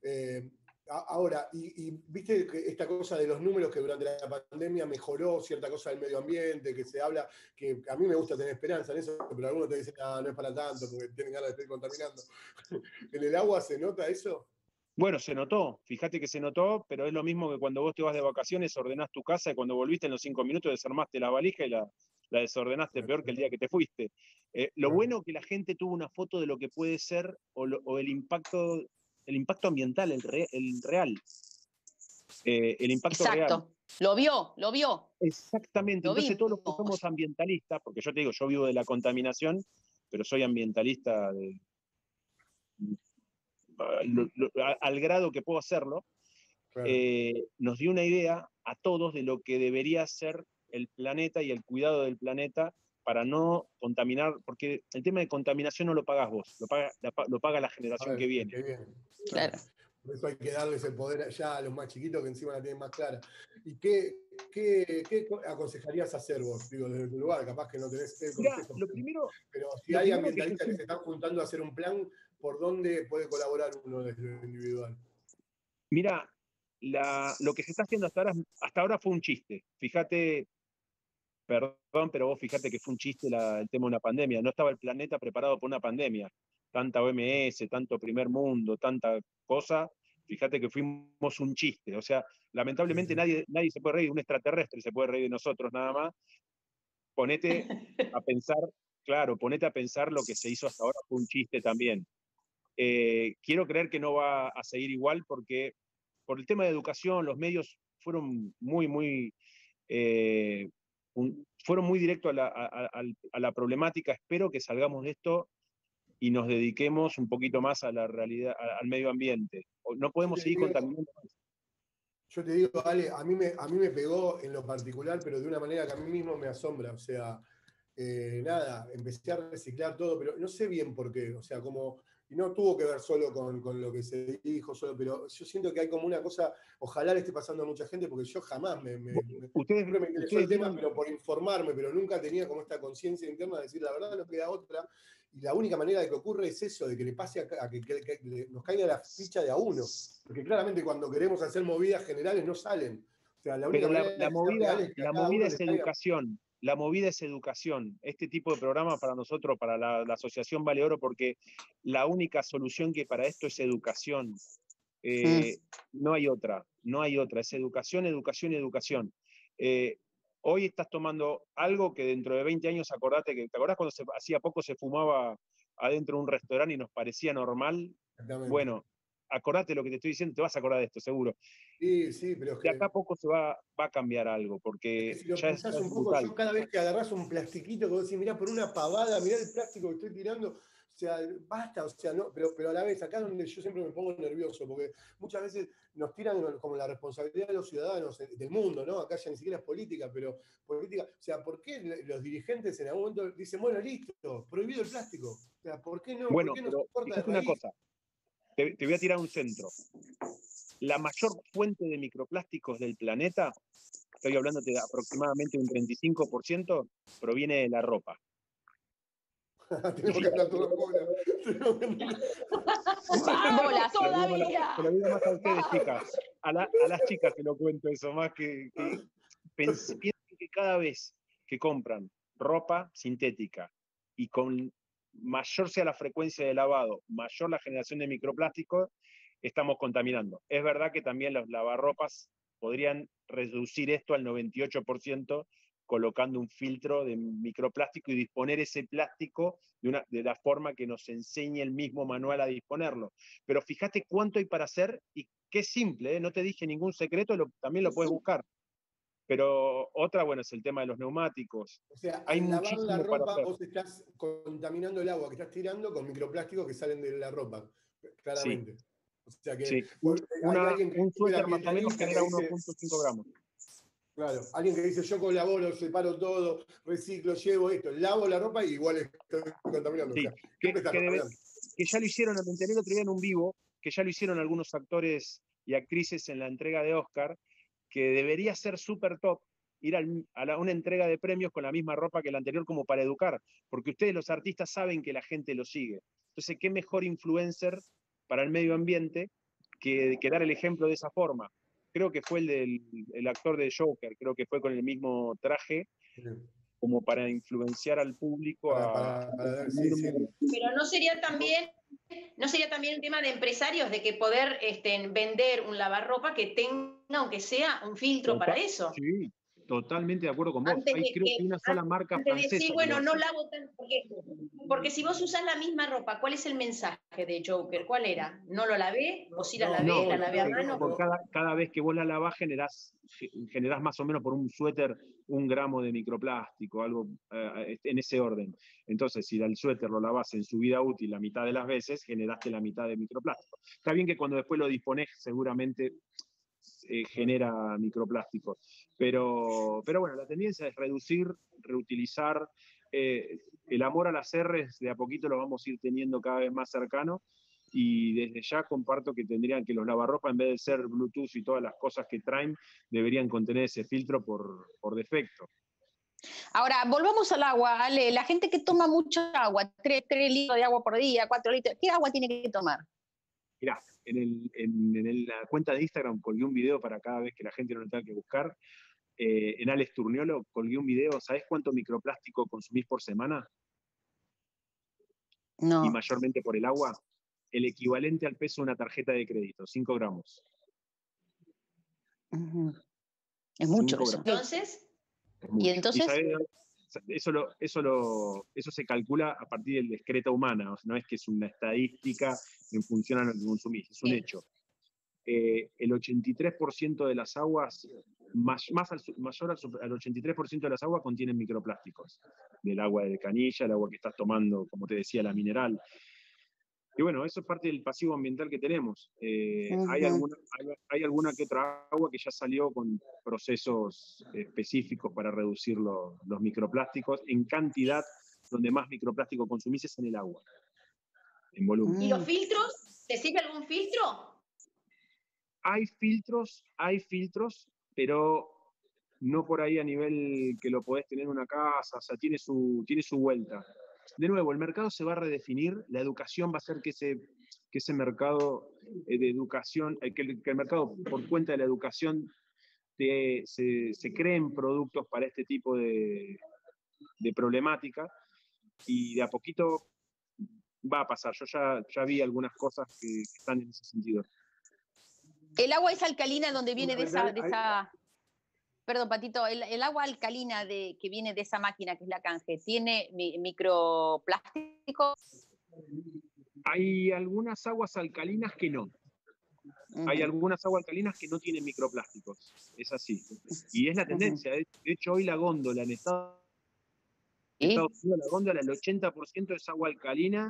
S1: Ahora, y viste que esta cosa de los números que durante la pandemia mejoró cierta cosa del medio ambiente, que se habla, que a mí me gusta tener esperanza en eso, pero algunos te dicen, no es para tanto, porque tienen ganas de estar contaminando. ¿En el agua se nota eso?
S10: Bueno, se notó, fíjate que se notó, pero es lo mismo que cuando vos te vas de vacaciones, ordenás tu casa y cuando volviste en los 5 minutos desarmaste la valija y la desordenaste peor que el día que te fuiste. Lo bueno que la gente tuvo una foto de lo que puede ser o el impacto ambiental, el real. El impacto real.
S3: Lo vio.
S10: Exactamente. Entonces todos los que somos ambientalistas, porque yo te digo, yo vivo de la contaminación, pero soy ambientalista al grado que puedo hacerlo, nos dio una idea a todos de lo que debería ser el planeta y el cuidado del planeta para no contaminar, porque el tema de contaminación no lo pagás vos, lo paga la generación que viene.
S1: Claro. Por eso hay que darles el poder ya a los más chiquitos que encima la tienen más clara. ¿Y qué aconsejarías hacer vos? Digo, desde tu lugar, capaz que no tenés el consejo. Pero si hay ambientalistas que se están juntando a hacer un plan, ¿por dónde puede colaborar uno desde lo individual?
S10: Mira, lo que se está haciendo hasta ahora fue un chiste. Fíjate, perdón, pero vos fíjate que fue un chiste el tema de una pandemia. No estaba el planeta preparado para una pandemia. Tanta OMS, tanto primer mundo, tanta cosa. Fíjate que fuimos un chiste. O sea, lamentablemente nadie se puede reír, un extraterrestre se puede reír de nosotros nada más. Ponete a pensar lo que se hizo hasta ahora fue un chiste también. Quiero creer que no va a seguir igual porque por el tema de educación, los medios fueron muy directos a la problemática. Espero que salgamos de esto y nos dediquemos un poquito más a la realidad, al medio ambiente. No podemos seguir contaminando más.
S1: Yo te digo, Ale, a mí me pegó en lo particular, pero de una manera que a mí mismo me asombra. O sea, empecé a reciclar todo, pero no sé bien por qué. O sea, y no tuvo que ver solo con lo que se dijo, pero yo siento que hay como una cosa, ojalá le esté pasando a mucha gente, porque yo jamás siempre me interesó el tema, pero por informarme, pero nunca tenía como esta conciencia interna de decir la verdad, no queda otra. Y la única manera de que ocurre es eso, de que le pase a que nos caiga la ficha de a uno. Porque claramente cuando queremos hacer movidas generales no salen. O sea, la única
S10: la movida es educación. La movida es educación. Este tipo de programa para nosotros, para la Asociación Vale Oro, porque la única solución que para esto es educación. No hay otra. Es educación, educación y educación. Hoy estás tomando algo que dentro de 20 años, ¿te acordás cuando hacía poco se fumaba adentro de un restaurante y nos parecía normal? Bueno, acordate lo que te estoy diciendo, te vas a acordar de esto, seguro.
S1: Sí, pero es que...
S10: De acá a poco se va a cambiar algo, porque
S1: si lo
S10: ya
S1: pensás un poco, yo cada vez que agarrás un plastiquito, que vos decís, mirá, por una pavada, mirá el plástico que estoy tirando, sea, basta, o sea, no, pero a la vez, acá es donde yo siempre me pongo nervioso, porque muchas veces nos tiran como la responsabilidad de los ciudadanos del mundo, ¿no? Acá ya ni siquiera es política, pero política, o sea, ¿por qué los dirigentes en algún momento dicen, bueno, listo, prohibido el plástico? O sea, ¿por qué no?
S10: Bueno,
S1: ¿Por qué no
S10: pero
S1: se corta de
S10: fíjate una
S1: raíz?
S10: cosa, te voy a tirar un centro. La mayor fuente de microplásticos del planeta, estoy hablando de aproximadamente un 35%, proviene de la ropa.
S1: Tenemos que hablar todo bola.
S2: ¡Bola todavía!
S10: Se lo digo más a ustedes, chicas. A las chicas se lo cuento eso, más que piensen que cada vez que compran ropa sintética y con mayor sea la frecuencia de lavado, mayor la generación de microplásticos, estamos contaminando. Es verdad que también los lavarropas podrían reducir esto al 98%, colocando un filtro de microplástico y disponer ese plástico de la forma que nos enseñe el mismo manual a disponerlo. Pero fíjate cuánto hay para hacer y qué simple, ¿eh? No te dije ningún secreto, también lo puedes buscar. Pero otra, bueno, es el tema de los neumáticos.
S1: O sea,
S10: hay
S1: al lavar la
S10: muchísimo para
S1: ropa
S10: hacer.
S1: vos estás contaminando el agua que estás tirando con microplásticos que salen de la ropa, claramente.
S10: Sí.
S1: O sea que
S10: Sí. Un suéter más o menos genera 1.5 gramos.
S1: Claro, alguien que dice yo colaboro, separo todo, reciclo, llevo esto, lavo la ropa y igual estoy contaminando.
S10: Sí,
S1: o sea,
S10: que ya lo hicieron, me enteré el otro día en un vivo, que ya lo hicieron algunos actores y actrices en la entrega de Oscar, que debería ser súper top ir a una entrega de premios con la misma ropa que la anterior como para educar, porque ustedes los artistas saben que la gente lo sigue. Entonces, ¿qué mejor influencer para el medio ambiente que dar el ejemplo de esa forma? Creo que fue el actor de Joker, creo que fue con el mismo traje, como para influenciar al público
S3: Pero no sería también un tema de empresarios de que poder vender un lavarropa que tenga, aunque sea, un filtro para eso.
S10: Sí, totalmente de acuerdo con vos. Creo que una sola marca francesa.
S3: Decir, bueno, no lavo tanto. Porque si vos usás la misma ropa, ¿cuál es el mensaje de Joker? ¿Cuál era? ¿No lo lavé? ¿O sí la lavé? ¿La lavé a mano?
S10: Cada vez que vos la lavás generás más o menos por un suéter 1 gramo de microplástico, algo en ese orden. Entonces, si el suéter lo lavás en su vida útil la mitad de las veces, generaste la mitad de microplástico. Está bien que cuando después lo disponés, seguramente genera microplásticos. Pero bueno, la tendencia es reducir, reutilizar. El amor a las R's de a poquito lo vamos a ir teniendo cada vez más cercano, y desde ya comparto que tendrían que los lavarropas, en vez de ser Bluetooth y todas las cosas que traen, deberían contener ese filtro por defecto.
S2: Ahora, volvamos al agua, Ale. La gente que toma mucha agua, 3 litros de agua por día, 4 litros, ¿qué agua tiene que tomar?
S10: Mirá, en la cuenta de Instagram colgué un video para cada vez que la gente no lo tenga que buscar. En Alex Turniolo colgué un video. ¿Sabés cuánto microplástico consumís por semana?
S2: No.
S10: Y mayormente por el agua. El equivalente al peso de una tarjeta de crédito, 5 gramos.
S2: Es mucho eso.
S3: Entonces.
S2: ¿Y entonces?
S10: Eso se calcula a partir del excreta humana, no es que es una estadística en función a lo que consumís, es un hecho. El 83% de las aguas, mayor al 83% de las aguas contienen microplásticos. Del agua de canilla, el agua que estás tomando, como te decía, la mineral. Y bueno, eso es parte del pasivo ambiental que tenemos. Hay alguna que otra agua que ya salió con procesos específicos para reducir los microplásticos en cantidad. Donde más microplástico consumís es en el agua, en volumen.
S3: ¿Y los filtros? ¿Te sirve algún filtro?
S10: Hay filtros, pero no por ahí a nivel que lo podés tener en una casa, o sea, tiene su vuelta. De nuevo, el mercado se va a redefinir, la educación va a hacer que ese mercado de educación, que el mercado por cuenta de la educación se creen productos para este tipo de problemática, y de a poquito va a pasar. Yo ya vi algunas cosas que están en ese sentido.
S2: El agua es alcalina donde viene de esa... Perdón, Patito, el agua alcalina que viene de esa máquina que es la Canje, ¿tiene microplástico?
S10: Hay algunas aguas alcalinas que no. Hay algunas aguas alcalinas que no tienen microplásticos. Es así. Y es la tendencia. De hecho, hoy la góndola en Estados Unidos, la góndola, el 80% es agua alcalina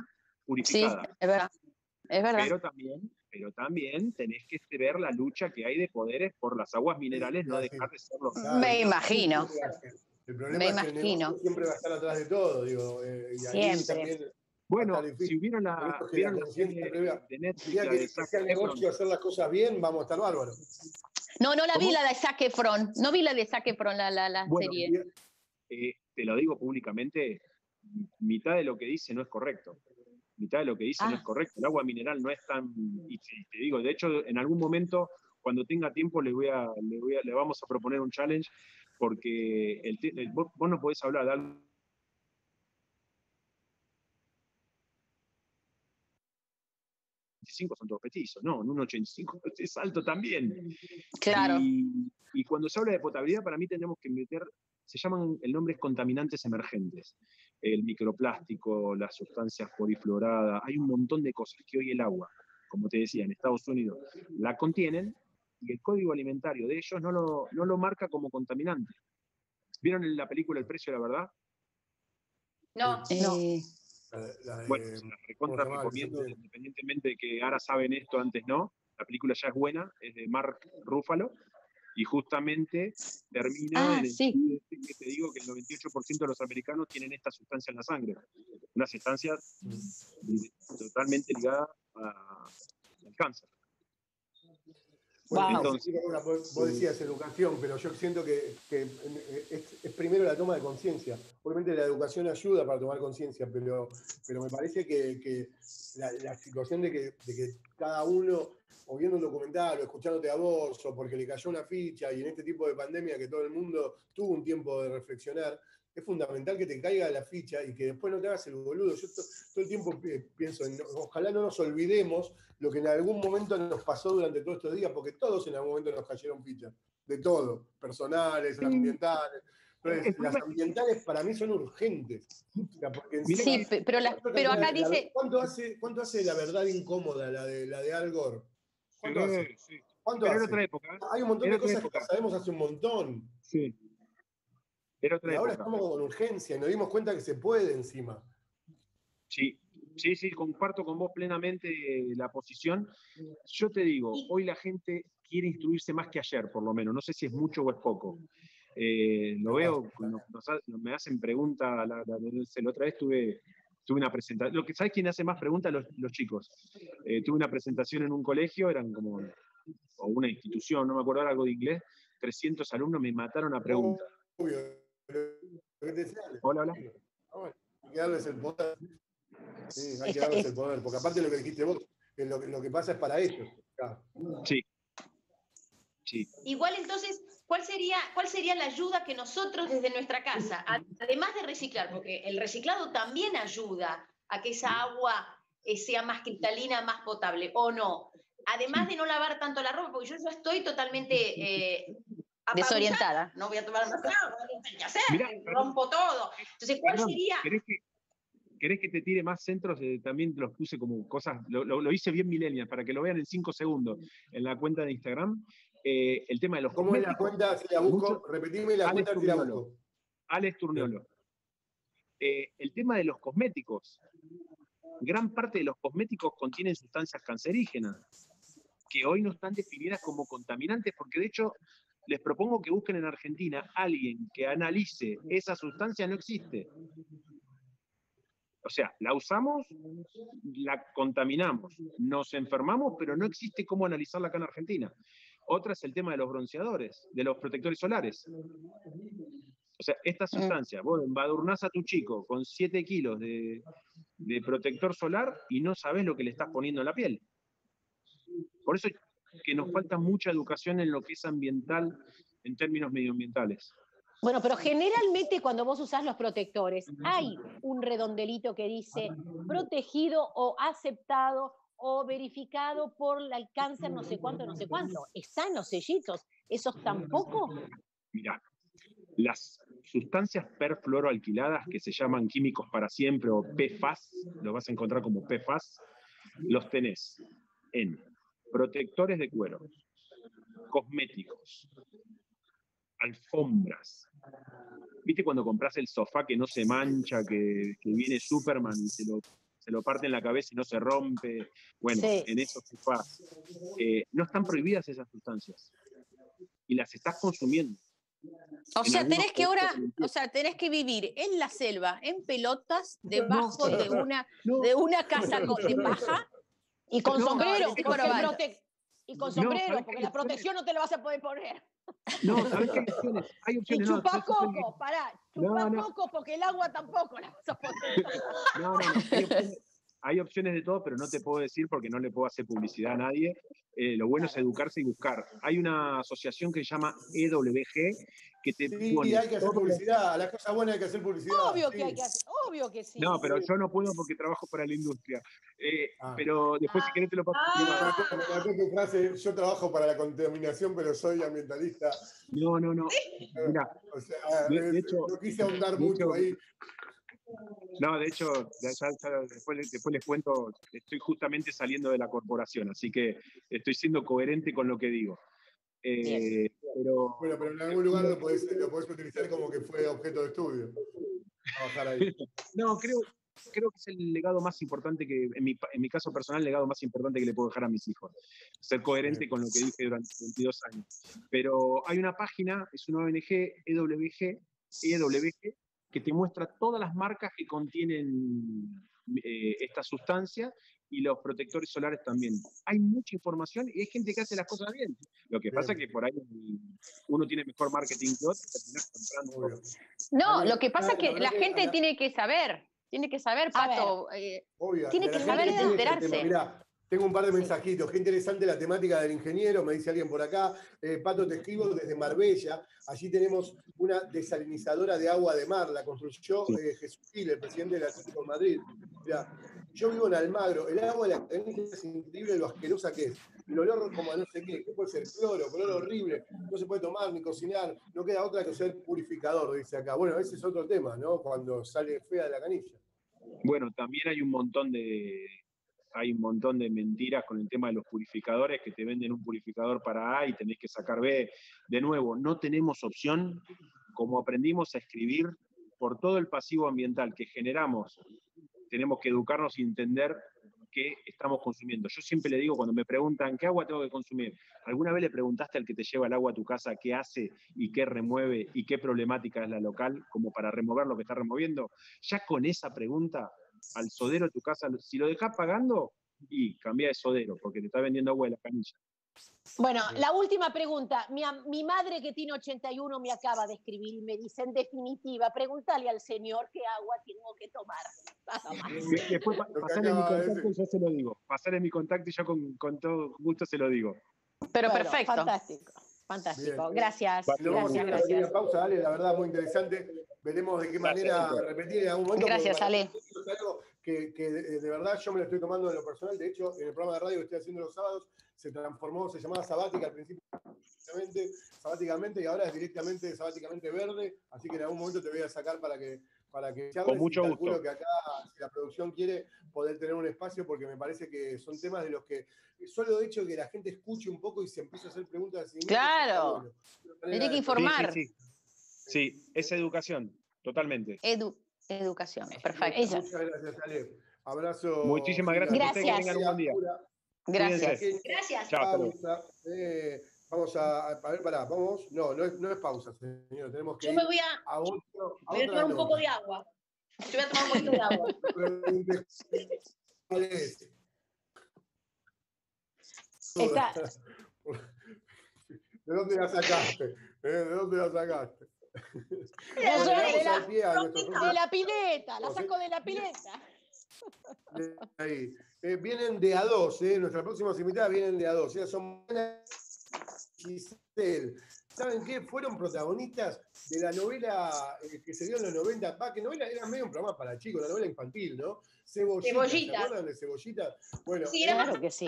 S10: purificada.
S2: Sí, es verdad. Es verdad.
S10: Pero también tenés que ver la lucha que hay de poderes por las aguas minerales, no dejar de serlo.
S2: Me imagino.
S1: El problema es que el negocio siempre va a estar atrás de todo, digo. Y ahí también
S10: bueno, si vieron la serie de Netflix,
S1: que sea el negocio hacer las cosas bien, vamos a estar bárbaros.
S2: No la vi la de Zac Efron. No vi la de Zac Efron, la serie.
S10: Te lo digo públicamente, mitad de lo que dice no es correcto. Mitad de lo que dice no es correcto. El agua mineral no es tan... Y te digo, de hecho, en algún momento, cuando tenga tiempo, le vamos a proponer un challenge, porque vos no podés hablar de algo... son todos petizos, no, en un 85 es alto también.
S2: Claro.
S10: Y cuando se habla de potabilidad, para mí tenemos que meter, el nombre es contaminantes emergentes. El microplástico, las sustancias polifluoradas, hay un montón de cosas que hoy el agua, como te decía, en Estados Unidos, la contienen, y el código alimentario de ellos no lo marca como contaminante. ¿Vieron en la película El precio de la verdad?
S3: No.
S10: Bueno, se la recontra recomiendo, independientemente de que ahora saben esto, antes no. La película ya es buena, es de Mark Ruffalo, y justamente termina en el que te digo que el 98% de los americanos tienen esta sustancia en la sangre. Una sustancia totalmente ligada al cáncer.
S1: Bueno, entonces, vos decías educación, pero yo siento que es primero la toma de conciencia. Obviamente la educación ayuda para tomar conciencia, pero me parece que la situación de que cada uno, o viendo un documental, o escuchándote a vos, o porque le cayó una ficha, y en este tipo de pandemia que todo el mundo tuvo un tiempo de reflexionar, es fundamental que te caiga la ficha y que después no te hagas el boludo. Yo todo el tiempo pienso en, ojalá no nos olvidemos lo que en algún momento nos pasó durante todos estos días, porque todos en algún momento nos cayeron fichas, de todo, personales, ambientales. Entonces, las ambientales para mí son urgentes. O sea, porque
S2: sí, pero acá dice...
S1: ¿Cuánto hace La verdad incómoda, la de Al Gore? ¿Cuánto hace?
S10: Sí.
S1: ¿Cuánto
S10: hace?
S1: Era
S10: otra época.
S1: Hay un montón de cosas que sabemos hace un montón.
S10: Sí. Era otra
S1: y ahora
S10: época.
S1: estamos con urgencia y nos dimos cuenta que se puede encima.
S10: Sí, comparto con vos plenamente la posición. Yo te digo, hoy la gente quiere instruirse más que ayer, por lo menos. No sé si es mucho o es poco. Lo veo, me hacen preguntas. La otra vez tuve una presentación. ¿Sabés quién hace más preguntas? Los chicos. Tuve una presentación en un colegio, eran como, o una institución, no me acuerdo, algo de inglés. 300 alumnos me mataron a preguntas. Hola.
S1: Hay que darles el poder. Sí, hay que darles el poder, porque aparte de lo que dijiste vos, lo que pasa es para ellos. Claro.
S10: Sí.
S3: Igual entonces, ¿cuál sería la ayuda que nosotros desde nuestra casa, además de reciclar, porque el reciclado también ayuda a que esa agua sea más cristalina, más potable, o no? Además de no lavar tanto la ropa, porque yo ya estoy totalmente
S2: desorientada.
S3: No voy a tomar más agua, no sé qué hacer, rompo todo. Entonces, ¿cuál sería?
S10: ¿Querés que te tire más centros? También los puse como cosas, lo hice bien millennial, para que lo vean en 5 segundos en la cuenta de Instagram. El tema de los
S1: ¿Cómo es la cuenta? Si la busco, repetime la cuenta si la busco.
S10: Alex Turniolo. El tema de los cosméticos. Gran parte de los cosméticos contienen sustancias cancerígenas, que hoy no están definidas como contaminantes, porque de hecho les propongo que busquen en Argentina alguien que analice esa sustancia, no existe. O sea, la usamos, la contaminamos, nos enfermamos, pero no existe cómo analizarla acá en Argentina. Otra es el tema de los bronceadores, de los protectores solares. O sea, esta sustancia, vos embadurnás a tu chico con 7 kilos de protector solar y no sabés lo que le estás poniendo en la piel. Por eso que nos falta mucha educación en lo que es ambiental, en términos medioambientales.
S2: Bueno, pero generalmente cuando vos usás los protectores, hay un redondelito que dice protegido o aceptado o verificado por el cáncer no sé cuánto, no sé cuánto. ¿Están los sellitos? ¿Esos tampoco?
S10: Mirá, las sustancias perfluoroalquiladas que se llaman químicos para siempre o PFAS, lo vas a encontrar como PFAS, los tenés en protectores de cuero, cosméticos, alfombras. ¿Viste cuando compras el sofá que no se mancha, que viene Superman y se se lo parten la cabeza y no se rompe. Bueno,
S2: Sí.
S10: en eso se pasa. No están prohibidas esas sustancias y las estás consumiendo.
S11: O
S10: En
S11: sea,
S10: algunos
S11: tenés que ahora,
S10: productos
S11: o sea, tenés que vivir en la selva, en pelotas, debajo
S10: No,
S11: de una casa de paja.
S2: Y con
S10: No,
S2: sombrero,
S11: tenés que
S2: porque
S11: probar.
S2: y con
S10: No,
S2: sombrero,
S10: ¿sabés
S2: porque
S10: qué
S2: la
S10: opciones?
S2: protección no te la vas a poder poner.
S10: No, ¿sabés qué hay opciones? Hay
S2: Y
S10: opciones.
S2: chupá coco, pará, chupá
S10: No.
S2: coco porque el agua tampoco la vas a poder tomar.
S10: No. Hay opciones de todo, pero no te puedo decir porque no le puedo hacer publicidad a nadie. Lo bueno es educarse y buscar. Hay una asociación que se llama EWG que te pone...
S1: Sí, hay que hacer publicidad. A las cosas buenas hay que hacer publicidad.
S2: Obvio
S1: sí.
S2: que hay que hacer, obvio que sí.
S10: No, pero yo no puedo porque trabajo para la industria. Pero después si querés te lo paso.
S1: Me mató tu frase, yo trabajo para la contaminación, pero soy ambientalista.
S10: No. Mira,
S1: O sea,
S10: de hecho,
S1: no quise ahondar mucho ahí.
S10: No, de hecho, después les cuento, estoy justamente saliendo de la corporación, así que estoy siendo coherente con lo que digo.
S1: Bueno, pero en algún lugar lo podés utilizar como que fue objeto de estudio. Trabajar ahí.
S10: No, creo que es el legado más importante que, en mi caso personal, el legado más importante que le puedo dejar a mis hijos. Ser coherente con lo que dije durante 22 años. Pero hay una página, es una ONG, EWG, que te muestra todas las marcas que contienen esta sustancia y los protectores solares también. Hay mucha información y hay gente que hace las cosas bien. Lo que pasa es que por ahí uno tiene mejor marketing que otro y terminás comprando.
S11: No, lo que pasa es que la gente tiene que saber, Pato, tiene que saber enterarse.
S1: Mirá, tengo un par de mensajitos. Qué interesante la temática del ingeniero, me dice alguien por acá. Pato, te escribo desde Marbella. Allí tenemos una desalinizadora de agua de mar. La construyó Jesús Gil, el presidente del Atlético de Madrid. Mirá, yo vivo en Almagro. El agua de la cañería es increíble lo asquerosa que es. El olor como a no sé qué puede ser cloro, color horrible. No se puede tomar ni cocinar. No queda otra que ser purificador, dice acá. Bueno, ese es otro tema, ¿no? Cuando sale fea de la canilla.
S10: Bueno, también hay un montón de mentiras con el tema de los purificadores, que te venden un purificador para A y tenés que sacar B. De nuevo, no tenemos opción, como aprendimos a escribir, por todo el pasivo ambiental que generamos, tenemos que educarnos y entender qué estamos consumiendo. Yo siempre le digo, cuando me preguntan, ¿qué agua tengo que consumir? ¿Alguna vez le preguntaste al que te lleva el agua a tu casa qué hace y qué remueve y qué problemática es la local, como para remover lo que está removiendo? Ya con esa pregunta, al sodero de tu casa, si lo dejás pagando, y cambia de sodero, porque te está vendiendo agua de la canilla.
S2: Bueno, la última pregunta. Mi madre, que tiene 81, me acaba de escribir y me dice, en definitiva, pregúntale al señor qué agua tengo que tomar.
S10: Después pasarle mi contacto y yo se lo digo. Pasarle mi contacto y yo con todo gusto se lo digo.
S11: Pero bueno, perfecto.
S2: Fantástico. Bien. Gracias.
S1: Gracias. Pausa, Ale, la verdad, muy interesante. Veremos de qué manera repetir en algún momento.
S11: Gracias, Ale.
S1: Es algo que de verdad yo me lo estoy tomando en lo personal. De hecho, en el programa de radio que estoy haciendo los sábados, se transformó, se llamaba Sabática al principio, sabáticamente, y ahora es directamente sabáticamente verde. Así que en algún momento te voy a sacar para que charles.
S10: Con mucho
S1: gusto.
S10: Que
S1: acá, si la producción quiere, poder tener un espacio, porque me parece que son temas de los que solo de hecho que la gente escuche un poco y se empiece a hacer preguntas.
S11: Claro, tiene que informar.
S10: Sí, es educación, totalmente.
S11: Educación, perfecto.
S1: Muchas gracias, Ale. Abrazo.
S10: Muchísimas gracias. Que tengan un buen día.
S11: Gracias.
S3: Gracias.
S10: Chao.
S1: Vamos a ver, vamos. No es pausa, señor. Tenemos que
S3: Yo me voy a tomar un poco de agua. Yo voy a tomar un poquito de agua.
S1: ¿Cuál es? ¿De dónde la sacaste?
S2: De la pileta, la saco de la pileta.
S1: Ahí. Vienen de a dos, nuestras próximas invitadas vienen de a dos. Son Giselle. ¿Saben qué? Fueron protagonistas de la novela que se dio en los 90. Que novela era medio un programa para chicos, la novela infantil, ¿no? Cebollita. ¿Se acuerdan de Cebollita? Bueno,
S3: sí, claro que sí.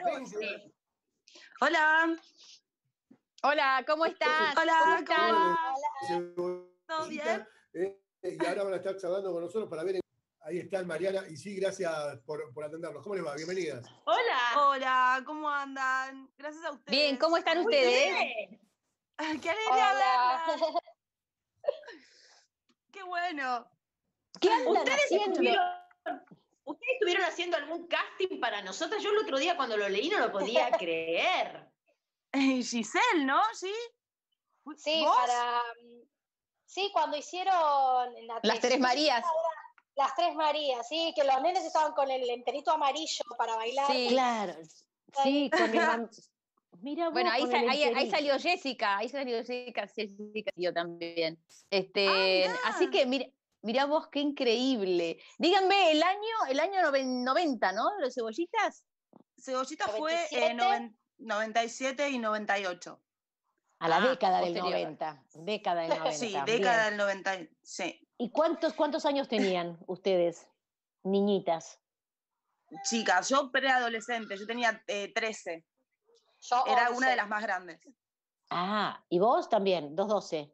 S7: Hola.
S11: Hola, ¿cómo estás?
S7: Hola,
S1: ¿todo bien? Y ahora van a estar charlando con nosotros para ver. Ahí está Mariana, y sí, gracias por atendernos. ¿Cómo les va? Bienvenidas.
S7: Hola, ¿cómo andan? Gracias a ustedes.
S11: Bien, ¿cómo están ustedes?
S7: Ay, qué alegría verlas. Qué bueno.
S2: ¿Qué andan haciendo?
S3: ¿Ustedes estuvieron haciendo algún casting para nosotras? Yo el otro día cuando lo leí no lo podía creer.
S12: Giselle, ¿no? ¿Sí?
S13: Sí,
S12: ¿Vos?
S13: Sí, cuando hicieron...
S11: Las Tres Marías.
S13: Las Tres Marías, sí, que los nenes estaban con el enterito amarillo para bailar.
S2: Sí, claro. Sí, con el... Mira vos,
S11: bueno, ahí
S2: salió
S11: Jessica, yo también. Así que mira vos, qué increíble. Díganme, el año 90, ¿no? ¿Los Cebollitas?
S12: Cebollitas fue 97 y 98.
S2: A la década del 90. Década del 90.
S12: Sí, década del 90, sí.
S2: ¿Y cuántos años tenían ustedes, niñitas?
S12: Chicas, yo preadolescente, yo tenía 13.
S13: Yo
S12: era
S13: 11.
S12: una de las más grandes.
S2: Ah, ¿y vos también? 12.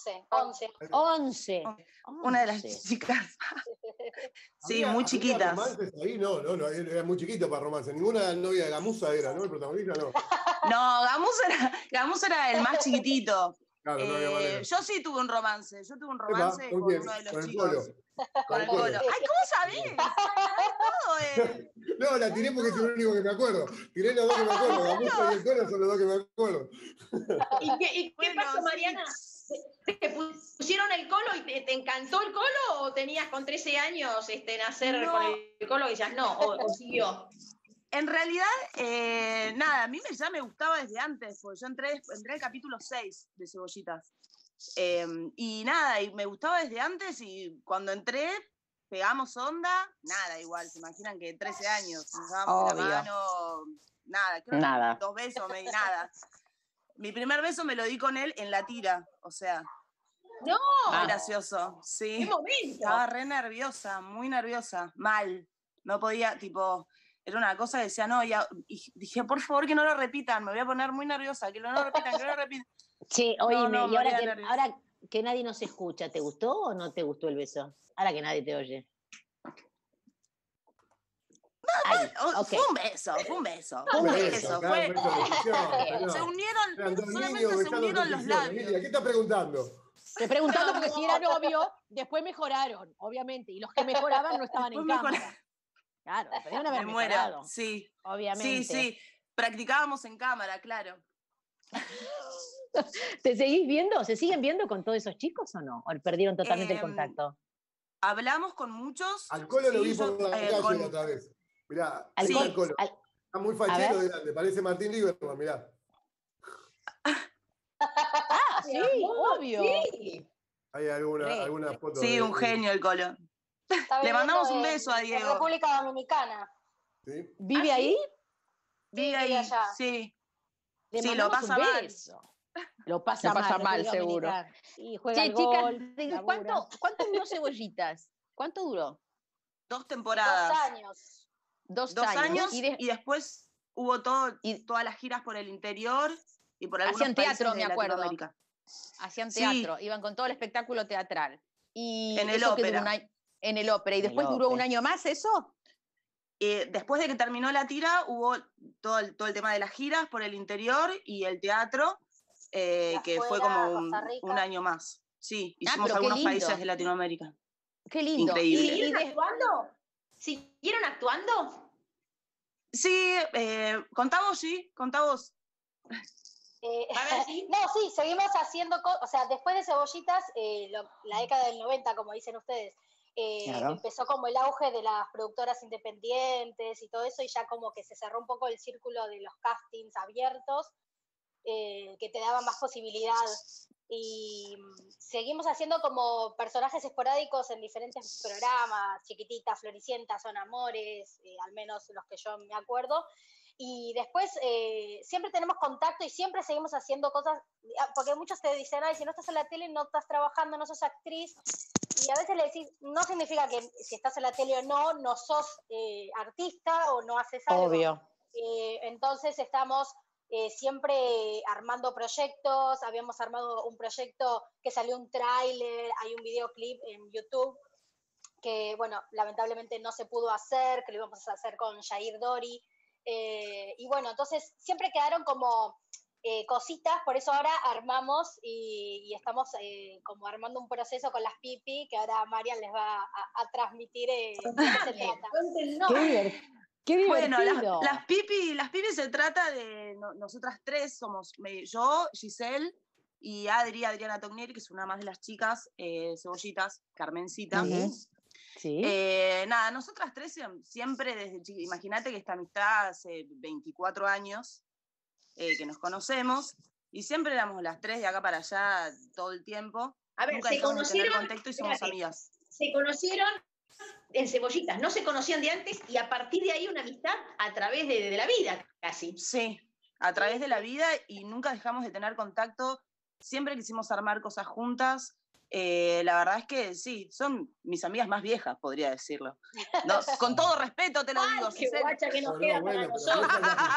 S13: 11.
S12: Una de las chicas. Sí, muy chiquitas.
S1: ¿Romances ahí? No, era muy chiquito para romance. Ninguna novia de Gamuza era, ¿no? El protagonista no.
S12: No, Gamuza era el más chiquitito.
S1: Claro, no había manera.
S12: Yo sí tuve un romance. Yo tuve un romance con uno de los chicos.
S1: Con el
S12: Colo.
S1: Colo.
S12: Ay, ¿cómo sabés?
S1: No, la tiré porque es el único que me acuerdo. Tiré los dos que me acuerdo. Gamuza y el Colo son los dos que me acuerdo.
S3: ¿Y qué pasó, Mariana? ¿Te pusieron el Colo y te encantó el Colo o tenías con 13 años nacer con el Colo y decías no, o siguió?
S12: En realidad, nada, a mí ya me gustaba desde antes, porque yo entré al capítulo 6 de Cebollitas. Y nada, y me gustaba desde antes y cuando entré, pegamos onda, nada igual, se imaginan que 13 años, nos dábamos la mano, nada, creo que 2 besos, nada. Mi primer beso me lo di con él en la tira, o sea.
S3: ¡No!
S12: Muy gracioso, sí.
S3: ¡Qué momento!
S12: Estaba re nerviosa, muy nerviosa, mal. No podía, tipo, era una cosa que decía, no, y dije, por favor que no lo repitan, me voy a poner muy nerviosa, que no lo repitan, que no lo repitan.
S2: Sí, oíme, y ahora que nadie nos escucha, ¿te gustó o no te gustó el beso? Ahora que nadie te oye.
S12: Fue un beso. Se unieron los labios.
S1: ¿Qué estás preguntando?
S2: Estoy preguntando porque si era novio, después mejoraron, obviamente, y los que mejoraban no estaban en cámara. Claro, podrían haber mejorado.
S12: Sí,
S2: obviamente.
S12: Sí, practicábamos en cámara, claro.
S2: ¿Te seguís viendo? ¿Se siguen viendo con todos esos chicos o no? ¿O perdieron totalmente el contacto?
S12: Hablamos con muchos.
S1: Al Colo lo vi por la calle otra vez. Mirá, al Colo. Está muy fachero de grande, parece Martín Lieberman, mirá.
S2: Sí, obvio. Sí.
S1: Hay alguna foto.
S12: Sí, un genio el Colo. Le mandamos un beso a Diego.
S13: República Dominicana.
S1: ¿Sí?
S2: ¿Vive ahí?
S12: Vive ahí,
S13: allá.
S12: Sí.
S2: Sí, lo pasa mal. Lo pasa mal, seguro. Y juega al gol,
S11: chicas, ¿cuánto duró Cebollitas? ¿Cuánto duró?
S12: 2 temporadas.
S13: 2 años.
S11: 2
S12: años y después hubo todas las giras por el interior y por algunos
S11: hacían teatro,
S12: países de
S11: me acuerdo.
S12: Latinoamérica.
S11: Hacían teatro, iban con todo el espectáculo teatral. Y
S12: en el ópera.
S11: En el ópera. ¿Y después duró un año más eso?
S12: Después de que terminó la tira, hubo todo el tema de las giras por el interior y el teatro, que fue como un año más. Sí, hicimos algunos países de Latinoamérica.
S11: Qué lindo.
S12: Increíble.
S3: ¿Siguieron actuando? ¿Siguieron actuando?
S12: Sí, contamos.
S13: No, sí, seguimos haciendo cosas, o sea, después de Cebollitas, la década del 90, como dicen ustedes, empezó como el auge de las productoras independientes y todo eso, y ya como que se cerró un poco el círculo de los castings abiertos, que te daban más posibilidad. Y seguimos haciendo como personajes esporádicos en diferentes programas, Chiquititas, Floricienta, Son Amores, al menos los que yo me acuerdo. Y después siempre tenemos contacto y siempre seguimos haciendo cosas, porque muchos te dicen, ay, si no estás en la tele no estás trabajando, no sos actriz. Y a veces le decís, no significa que si estás en la tele o no sos artista o no haces algo.
S2: Obvio.
S13: Entonces estamos siempre armando proyectos. Habíamos armado un proyecto que salió un tráiler, hay un videoclip en YouTube que, bueno, lamentablemente no se pudo hacer, que lo íbamos a hacer con Jair Dori. Y bueno, entonces siempre quedaron como cositas, por eso ahora armamos y estamos como armando un proceso con las Pipi, que ahora Marian les va a transmitir de qué se trata.
S2: Qué divertido.
S12: Bueno, las Pipi se trata de nosotras tres, somos yo, Giselle y Adriana Tognieri, que es una más de las chicas, Cebollitas, Carmencita.
S2: Sí.
S12: Nada, nosotras tres siempre desde chiquitas, imagínate que esta amistad hace 24 años que nos conocemos, y siempre éramos las tres de acá para allá todo el tiempo.
S3: A ver,
S12: nunca
S3: se
S12: dejamos de tener
S3: conocieron,
S12: contacto y somos amigas.
S3: Se conocieron en Cebollitas, no se conocían de antes, y a partir de ahí una amistad a través de la vida, casi.
S12: Sí, a través de la vida, y nunca dejamos de tener contacto, siempre quisimos armar cosas juntas. La verdad es que sí, son mis amigas más viejas, podría decirlo. No, con todo respeto te lo digo.
S3: Qué guacha que nos queda para nosotros.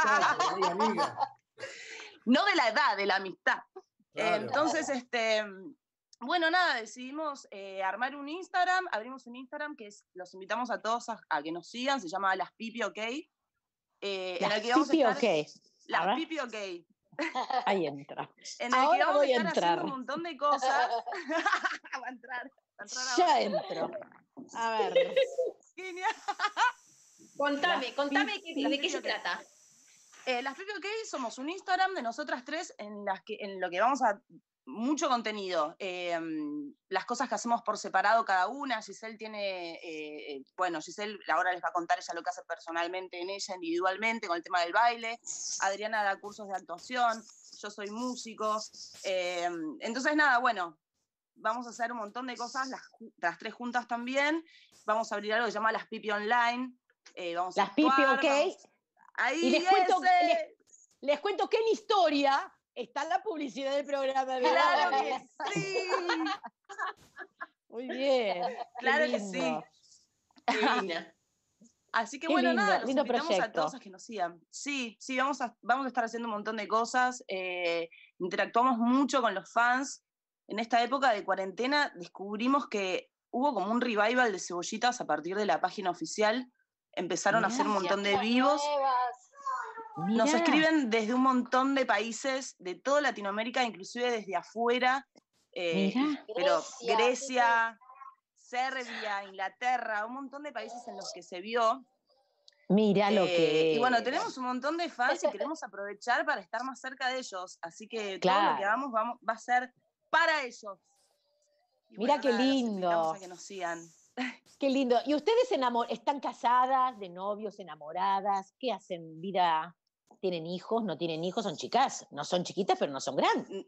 S12: No de la edad, de la amistad.
S1: Claro.
S12: Entonces, bueno, nada, decidimos armar un Instagram, abrimos un Instagram que los invitamos a todos a que nos sigan, se llama Las Pipi OK.
S2: Las Pipi OK.
S12: Las Pipi OK.
S2: Ahí entra.
S12: En el que vamos a estar haciendo un montón de cosas. Va a entrar
S2: ya entro. A ver.
S12: Genial.
S3: Contame de qué se trata.
S12: Las Pipi OK somos un Instagram de nosotras tres en lo que vamos a mucho contenido. Las cosas que hacemos por separado cada una. Giselle tiene, Giselle ahora les va a contar ella lo que hace personalmente en ella, individualmente, con el tema del baile. Adriana da cursos de actuación, yo soy músico. Entonces, nada, bueno, vamos a hacer un montón de cosas, las tres juntas también. Vamos a abrir algo que se llama Las Pipi Online.
S2: Las Pipi OK.
S12: Ahí
S2: y les cuento que en historia está la publicidad del programa.
S12: ¡Claro que sí!
S2: Muy bien.
S12: Claro que sí. Así que bueno, nada, los invitamos a todos a que nos sigan. Sí, vamos a estar haciendo un montón de cosas. Interactuamos mucho con los fans. En esta época de cuarentena descubrimos que hubo como un revival de Cebollitas a partir de la página oficial. Empezaron a hacer un montón de vivos. Nos escriben desde un montón de países, de toda Latinoamérica, inclusive desde afuera, pero Grecia, Serbia, Inglaterra, un montón de países en los que se vio.
S2: Mira lo que...
S12: Y bueno, tenemos un montón de fans y queremos aprovechar para estar más cerca de ellos, así que todo lo que hagamos va a ser para ellos. Y
S2: mira qué lindo.
S12: Los invitamos a que nos sigan.
S2: Qué lindo. ¿Y ustedes están casadas, de novios, enamoradas? ¿Qué hacen? ¿Vida? ¿Tienen hijos? ¿No tienen hijos? ¿Son chicas? No son chiquitas, pero no son grandes.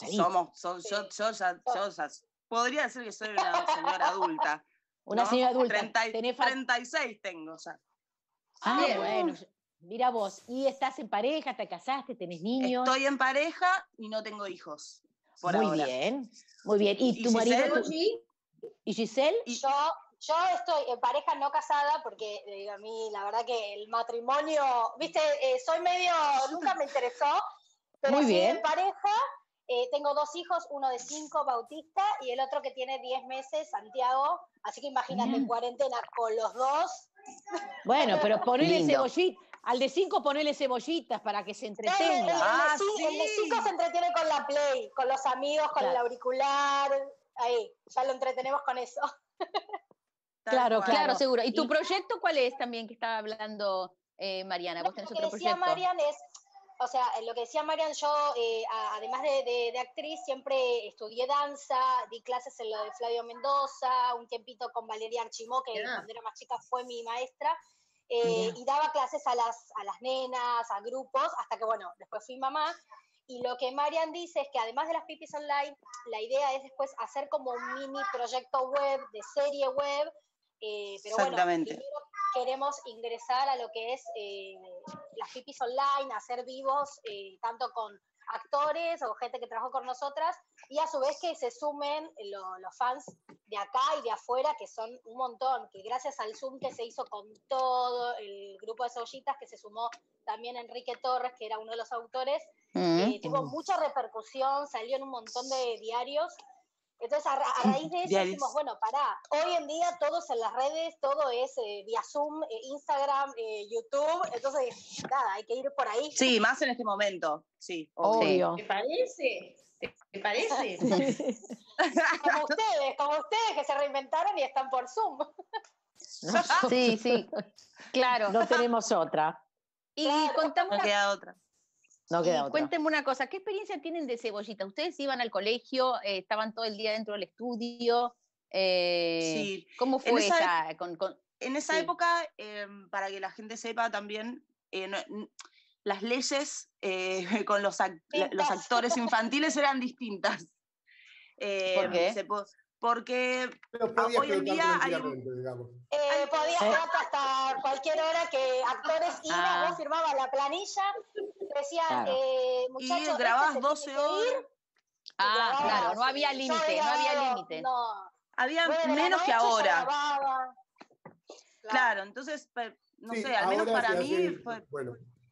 S12: Yo ya podría decir que soy una señora adulta.
S2: Una señora adulta.
S12: 36 tengo ya.
S2: Bueno. Mira vos. ¿Y estás en pareja? ¿Te casaste? ¿Tenés niños?
S12: Estoy en pareja y no tengo hijos. Por ahora.
S2: Muy bien. ¿Y tu marido? ¿Y Giselle?
S13: Yo estoy en pareja no casada porque a mí la verdad que el matrimonio, viste, soy medio, nunca me interesó, pero sí en pareja. Tengo 2 hijos, uno de 5, Bautista, y el otro que tiene 10 meses, Santiago, así que imagínate en cuarentena con los 2.
S2: Bueno, pero ponele cebollitas, al de 5 ponele cebollitas para que se entretenga.
S13: El de 5 se entretiene con la Play, con los amigos, con el auricular, ahí, ya lo entretenemos con eso.
S11: Claro, seguro. ¿Y tu proyecto cuál es también que estaba hablando Mariana? ¿Vos tenés otro proyecto?
S13: Marian lo que decía Marian, yo además de actriz siempre estudié danza, di clases en lo de Flavio Mendoza, un tiempito con Valeria Archimó, que cuando era más chica fue mi maestra, y daba clases a las nenas, a grupos, hasta que bueno, después fui mamá. Y lo que Marian dice es que además de las Pipis Online, la idea es después hacer como un mini proyecto web, de serie web, pero bueno, primero queremos ingresar a lo que es las Pipis Online, hacer vivos, tanto con actores o gente que trabajó con nosotras, y a su vez que se sumen los fans de acá y de afuera, que son un montón, que gracias al Zoom que se hizo con todo el grupo de Cebollitas, que se sumó también Enrique Torres, que era uno de los autores, tuvo mucha repercusión, salió en un montón de diarios, Entonces, a raíz de eso dijimos, bueno, pará, hoy en día todo es en las redes, todo es vía Zoom, Instagram, YouTube, entonces, nada, hay que ir por ahí.
S12: Sí, más en este momento, sí.
S2: Obvio.
S3: ¿Te parece? ¿Te parece?
S13: Como ustedes que se reinventaron y están por Zoom.
S11: Sí, sí, claro.
S2: No tenemos otra.
S11: Y contame
S12: no queda otra.
S2: No queda otra.
S11: Cuéntenme una cosa, ¿qué experiencia tienen de Cebollita? ¿Ustedes iban al colegio, estaban todo el día dentro del estudio?
S12: Sí.
S11: ¿Cómo fue esa?
S12: En esa época, para que la gente sepa también, las leyes con los actores infantiles eran distintas.
S11: ¿Por qué?
S12: Porque hoy en día hay
S13: podías quedarte hasta cualquier hora que actores iban, vos firmabas la planilla, decían, muchachos,
S12: y grababas 12 horas.
S11: Claro, no había límite, no había límite.
S13: No.
S12: Había menos que ahora. Claro, entonces, no sé, al menos para mí fue...
S1: Bueno.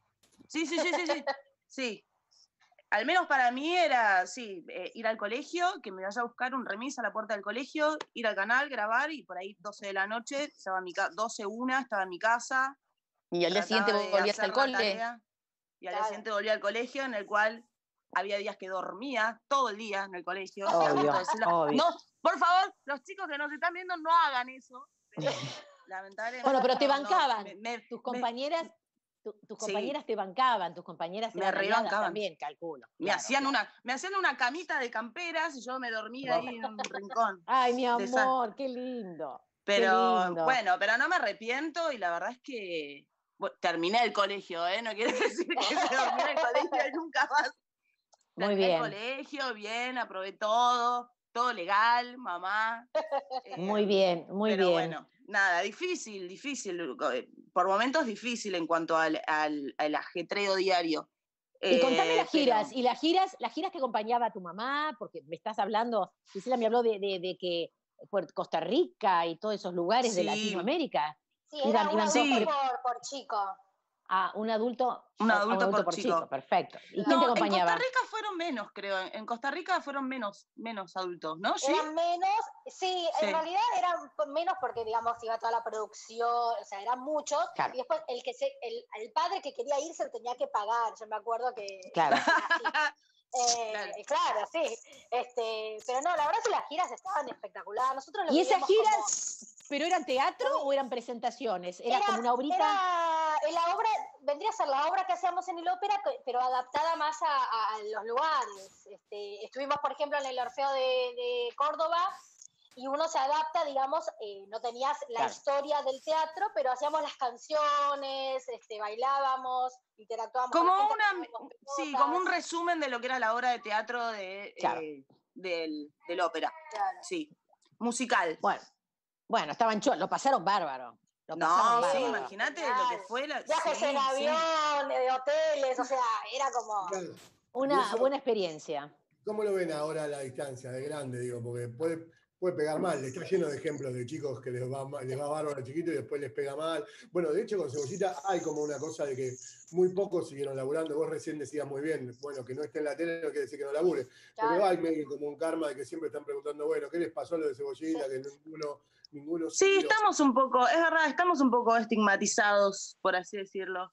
S12: Sí. Al menos para mí era, ir al colegio, que me vaya a buscar un remis a la puerta del colegio, ir al canal, grabar, y por ahí 12 de la noche, estaba 12, 1, estaba en mi casa.
S11: Y al día siguiente volvías al cole.
S12: Y al día siguiente volví al colegio, en el cual había días que dormía todo el día en el colegio.
S2: Obvio.
S12: No, por favor, los chicos que nos están viendo, no hagan eso. Lamentablemente.
S2: Bueno, pero te bancaban. Tus compañeras... Tus compañeras te bancaban, tus compañeras
S12: me rebancaban
S2: también, calculo.
S12: Me hacían una camita de camperas y yo me dormía ahí en un rincón.
S2: Ay, mi amor, qué lindo.
S12: Pero bueno, pero no me arrepiento y la verdad es que terminé el colegio, no quiere decir que me dormí en el colegio y nunca más.
S2: Muy bien.
S12: El colegio, bien, aprobé todo legal, mamá.
S2: Muy bien, muy bien.
S12: Pero bueno, nada, difícil, por momentos difícil en cuanto al ajetreo diario.
S2: Y contame las giras, y las giras que acompañaba a tu mamá, porque me estás hablando, Gisela me habló de que Costa Rica y todos esos lugares de Latinoamérica.
S13: Sí, era un adulto por chico.
S2: Un adulto
S12: por
S2: chico, perfecto. ¿Y quién te acompañaba?
S12: En Costa Rica fueron menos, creo. En Costa Rica fueron menos adultos, ¿no? ¿Sí?
S13: Eran menos, en realidad eran menos porque, digamos, iba toda la producción, o sea, eran muchos. Claro. Y después el padre que quería ir se tenía que pagar, yo me acuerdo que...
S2: Claro.
S13: Claro, sí. Pero no, la verdad es que las giras estaban espectaculares. Nosotros
S2: ¿Y esas giras, pero eran teatro o eran presentaciones? ¿Era como una obrita?
S13: La obra, vendría a ser la obra que hacíamos en el ópera, pero adaptada más a los lugares. Estuvimos, por ejemplo, en el Orfeo de Córdoba, y uno se adapta, digamos, no tenías la historia del teatro, pero hacíamos las canciones, bailábamos, interactuábamos
S12: como
S13: con la gente,
S12: como un resumen de lo que era la obra de teatro del ópera.
S13: Claro.
S12: Sí, musical.
S2: Bueno, estaban lo pasaron bárbaro.
S12: Sí, imagínate lo que fue.
S13: Viajes en avión, de hoteles, o sea, era como...
S2: Una buena experiencia.
S1: ¿Cómo lo ven ahora a la distancia, de grande, digo? Porque puede pegar mal. Está lleno de ejemplos de chicos que les va bárbaro a chiquito y después les pega mal. Bueno, de hecho, con Cebollita hay como una cosa de que muy pocos siguieron laburando. Vos recién decías muy bien, bueno, que no esté en la tele no quiere decir que no labure. Claro. Pero hay medio como un karma de que siempre están preguntando, bueno, ¿qué les pasó a lo de Cebollita? Sí. Que ninguno
S12: sí, estamos un poco, es verdad, estamos un poco estigmatizados, por así decirlo.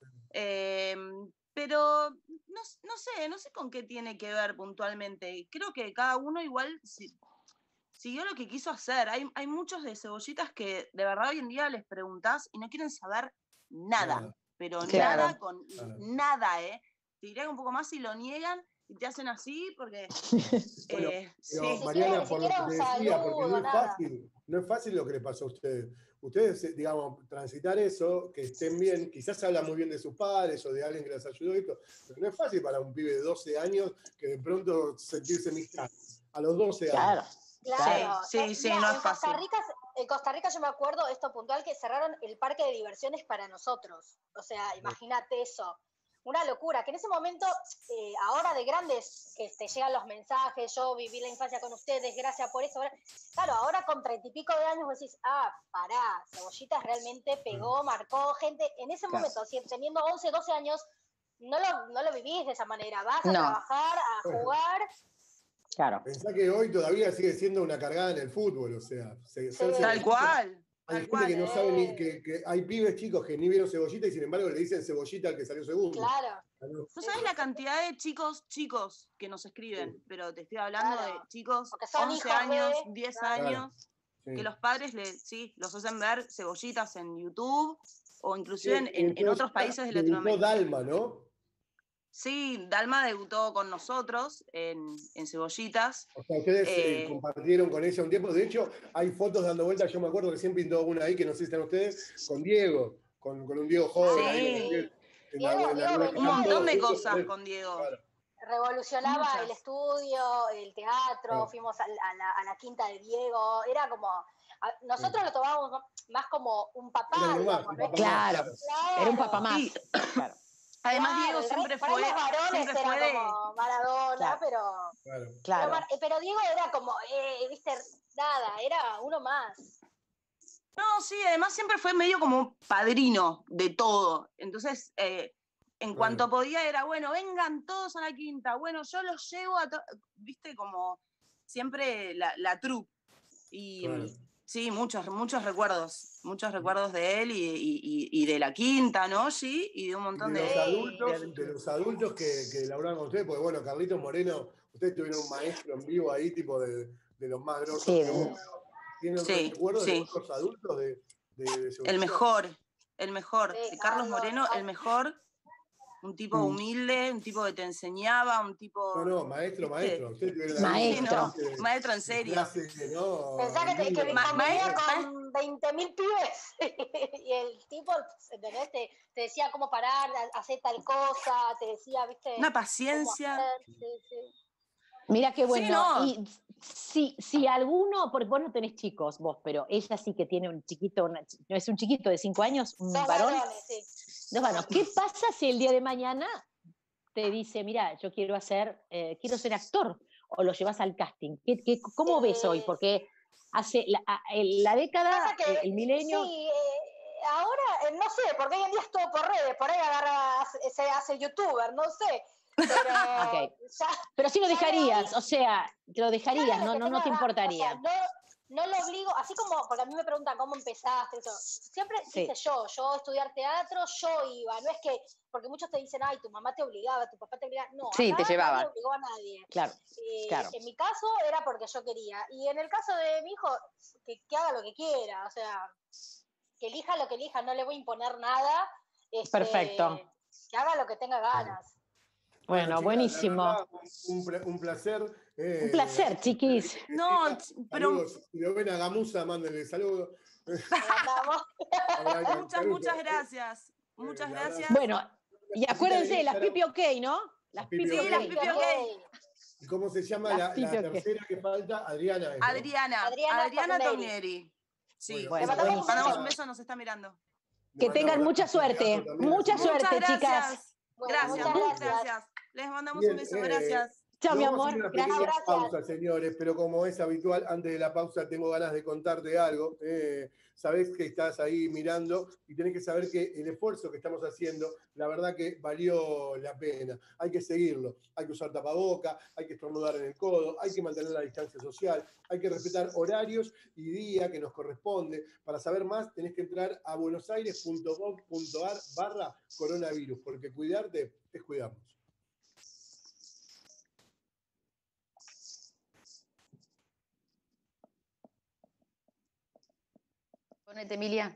S12: Pero no sé con qué tiene que ver puntualmente. Creo que cada uno igual siguió lo que quiso hacer. Hay muchos de Cebollitas que de verdad hoy en día les preguntás y no quieren saber nada. Pero nada con nada, Te diría un poco más si lo niegan y te hacen así porque...
S1: Mariana, por lo que te decía, porque no es fácil lo que le pasó a ustedes. Ustedes, digamos, transitar eso, que estén bien, quizás hablan muy bien de sus padres o de alguien que les ayudó y esto, pero no es fácil para un pibe de 12 años que de pronto sentirse mixta a los 12 años.
S13: Claro,
S12: sí, no es fácil.
S13: En Costa Rica yo me acuerdo, esto puntual, que cerraron el parque de diversiones para nosotros. O sea, imagínate eso. Una locura, que en ese momento, ahora de grandes, que te llegan los mensajes, yo viví la infancia con ustedes, gracias por eso. Claro, ahora con 30 y pico de años vos decís, pará, Cebollitas realmente pegó, marcó gente. En ese momento, teniendo 11, 12 años, no lo vivís de esa manera. Vas a trabajar, a jugar...
S2: Claro.
S1: Pensá que hoy todavía sigue siendo una cargada en el fútbol, o sea.
S12: Tal cual.
S1: Hay gente que no sabe ni que hay pibes chicos que ni vieron Cebollita y sin embargo le dicen Cebollita al que salió segundo.
S13: Claro.
S12: No sabes la cantidad de chicos que nos escriben, pero te estoy hablando de chicos 11 años, 10 años, que los padres los hacen ver Cebollitas en YouTube o inclusive en otros países de Latinoamérica.
S1: Dalma, ¿no?
S12: Sí, Dalma debutó con nosotros en Cebollitas.
S1: O sea, ustedes compartieron con ella un tiempo. De hecho, hay fotos dando vueltas. Yo me acuerdo que siempre pintó una ahí que no sé si están ustedes, con Diego, con un Diego joven.
S12: Sí. Un montón de cosas con Diego. Claro.
S13: Revolucionaba el estudio, el teatro, fuimos a la quinta de Diego. Era como. Nosotros lo tomábamos más como un papá.
S2: Claro, era un papá más.
S12: Sí. Claro. Además, Diego siempre fue.
S13: Los varones era como Maradona, pero Diego era como, viste, nada, era uno más.
S12: No, sí, además siempre fue medio como padrino de todo. Entonces, en cuanto podía, era bueno, vengan todos a la quinta. Bueno, yo los llevo viste, como siempre la troupe. Y. Sí, muchos recuerdos de él y de la quinta, ¿no? Sí, y de un montón de
S1: los adultos que labraban con ustedes, porque bueno, Carlitos Moreno, ustedes tuvieron un maestro en vivo ahí, tipo de los más grosos. ¿Tienen recuerdos de otros adultos de
S12: El mejor. Carlos Moreno, el mejor. Un tipo humilde, un tipo que te enseñaba, un tipo...
S1: No, maestro.
S12: Maestro, en serio.
S13: Pensá que convivía con 20.000 pibes y el tipo te decía cómo parar, hacer tal cosa, te decía, viste...
S12: Una paciencia.
S2: Mira qué bueno. Y si alguno, porque vos no tenés chicos, pero ella sí que tiene un chiquito, no es un chiquito de 5 años, un varón. ¿Qué pasa si el día de mañana te dice, mira, yo quiero ser actor, o lo llevas al casting? ¿Cómo ves hoy? Porque hace la década, el milenio...
S13: Sí, ahora, no sé, porque hoy en día es todo por redes, por ahí se hace youtuber, no sé.
S2: Pero sí lo dejarías, o sea, lo dejarías, no te importaría.
S13: O sea, no lo obligo, así como, porque a mí me preguntan cómo empezaste, eso. Siempre dice yo estudiar teatro, yo iba, no es que, porque muchos te dicen, ay, tu mamá te obligaba, tu papá te obligaba, no,
S2: sí, te llevaba.
S13: No obligó a nadie.
S2: Claro.
S13: En mi caso era porque yo quería, y en el caso de mi hijo, que haga lo que quiera, o sea, que elija lo que elija, no le voy a imponer nada.
S2: Perfecto.
S13: Que haga lo que tenga ganas.
S2: Bueno, chicas, buenísimo.
S1: Un placer.
S2: Un placer, chiquis.
S12: No, pero...
S1: Si lo ven a Gamusa, mándenle saludos.
S12: Muchas gracias. Muchas gracias.
S2: Bueno, y acuérdense, las pipi ok, ¿no?
S12: Las pipi ok.
S1: ¿Y cómo se llama la tercera que falta? Adriana.
S12: Adriana Taunieri. Sí,
S2: bueno,
S12: mandamos un beso, nos está mirando.
S2: Que tengan mucha suerte. Mucha suerte, chicas.
S12: Gracias. Les mandamos un beso, gracias.
S2: Chao, mi amor.
S1: Una pequeña pausa, señores, pero como es habitual, antes de la pausa tengo ganas de contarte algo. Sabés que estás ahí mirando y tenés que saber que el esfuerzo que estamos haciendo, la verdad que valió la pena. Hay que seguirlo. Hay que usar tapaboca, hay que estornudar en el codo, hay que mantener la distancia social, hay que respetar horarios y día que nos corresponde. Para saber más, tenés que entrar a buenosaires.gov.ar/coronavirus, porque cuidarte es cuidarnos.
S11: Ponete, Emilia.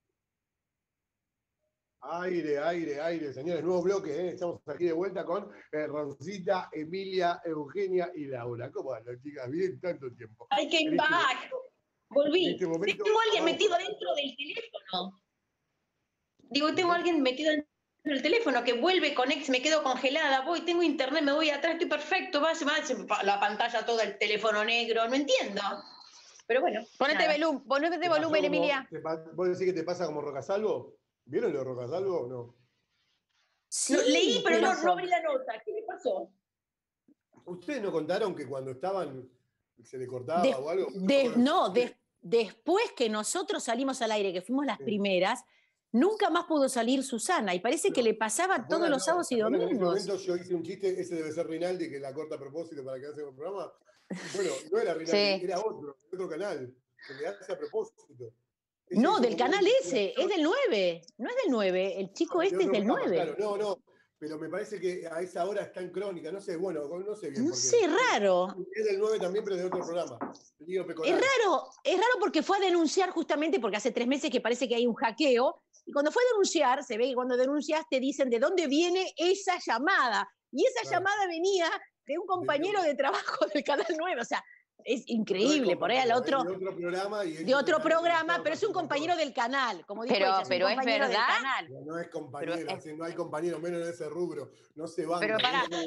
S1: Aire, señores, nuevo bloque, estamos aquí de vuelta con Roncita, Emilia, Eugenia y Laura. ¿Cómo andan, chicas? Bien, tanto tiempo.
S3: I came back. Volví. Tengo alguien metido dentro del teléfono. Tengo alguien metido dentro del teléfono que vuelve, conecta, me quedo congelada, tengo internet, me voy atrás, estoy perfecto, va la pantalla toda, el teléfono negro, no entiendo. Pero bueno.
S11: Ponete volumen, Emilia.
S1: ¿Vos decís que te pasa como Rocasalvo? ¿Vieron lo de Rocasalvo o no?
S3: Sí, leí, pero no abrí la nota. ¿Qué le pasó?
S1: ¿Ustedes no contaron que cuando estaban se le cortaba o algo?
S2: Después que nosotros salimos al aire, que fuimos las primeras, nunca más pudo salir Susana y parece que le pasaba todos los sábados y domingos.
S1: En ese momento yo hice un chiste, ese debe ser Rinaldi, que la corta a propósito para que hace un programa. Bueno, no era Rinaldi, era otro canal, que le hace a propósito.
S2: No, del canal ese, es del 9, no es del 9, el chico este es del 9.
S1: Claro, no, pero me parece que a esa hora está en Crónica, no sé, bueno, no sé bien.
S2: No sé, raro.
S1: Es del 9 también, pero de otro programa.
S2: Es raro porque fue a denunciar justamente porque hace 3 meses que parece que hay un hackeo, y cuando fue a denunciar, se ve que cuando denuncias te dicen de dónde viene esa llamada, y esa llamada venía de un compañero de trabajo del Canal 9, o sea, es increíble, por ahí al otro... De otro programa, pero es un compañero del canal, como dijo ella,
S11: pero es verdad.
S1: No es compañero, no hay compañero menos en ese rubro, no se van.
S11: Pero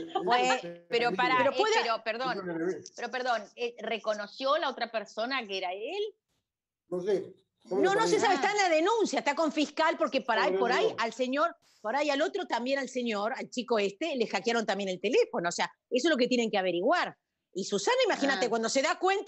S11: perdón, ¿reconoció la otra persona que era él?
S1: No sé.
S2: No se sabe, está en la denuncia, está con fiscal, porque por ahí al señor, por ahí al otro también al señor, al chico este, le hackearon también el teléfono, o sea, eso es lo que tienen que averiguar. Y Susana, imagínate, cuando se da cuenta,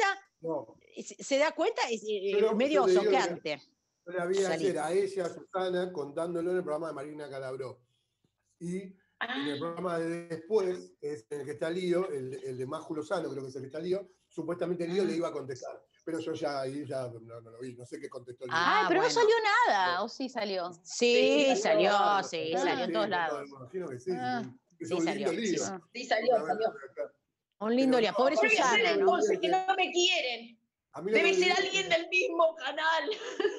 S2: es medio choqueante.
S1: Yo la vi ayer a ella, a Susana, contándolo en el programa de Marina Calabró. Y en el programa de después, es en el que está Lío, el de Maju Lozano, creo que es el que está Lío, supuestamente Lío le iba a contestar. Pero yo ahí no lo vi, no sé qué contestó Lío.
S11: Pero no salió nada, ¿o sí salió?
S2: Sí, salió en todos lados.
S1: Imagino que sí. Es un lindo Lío.
S3: Sí, salió.
S2: Un lindo día, pobre Susana.
S3: Entonces, que no me quieren. Debe ser alguien del mismo canal.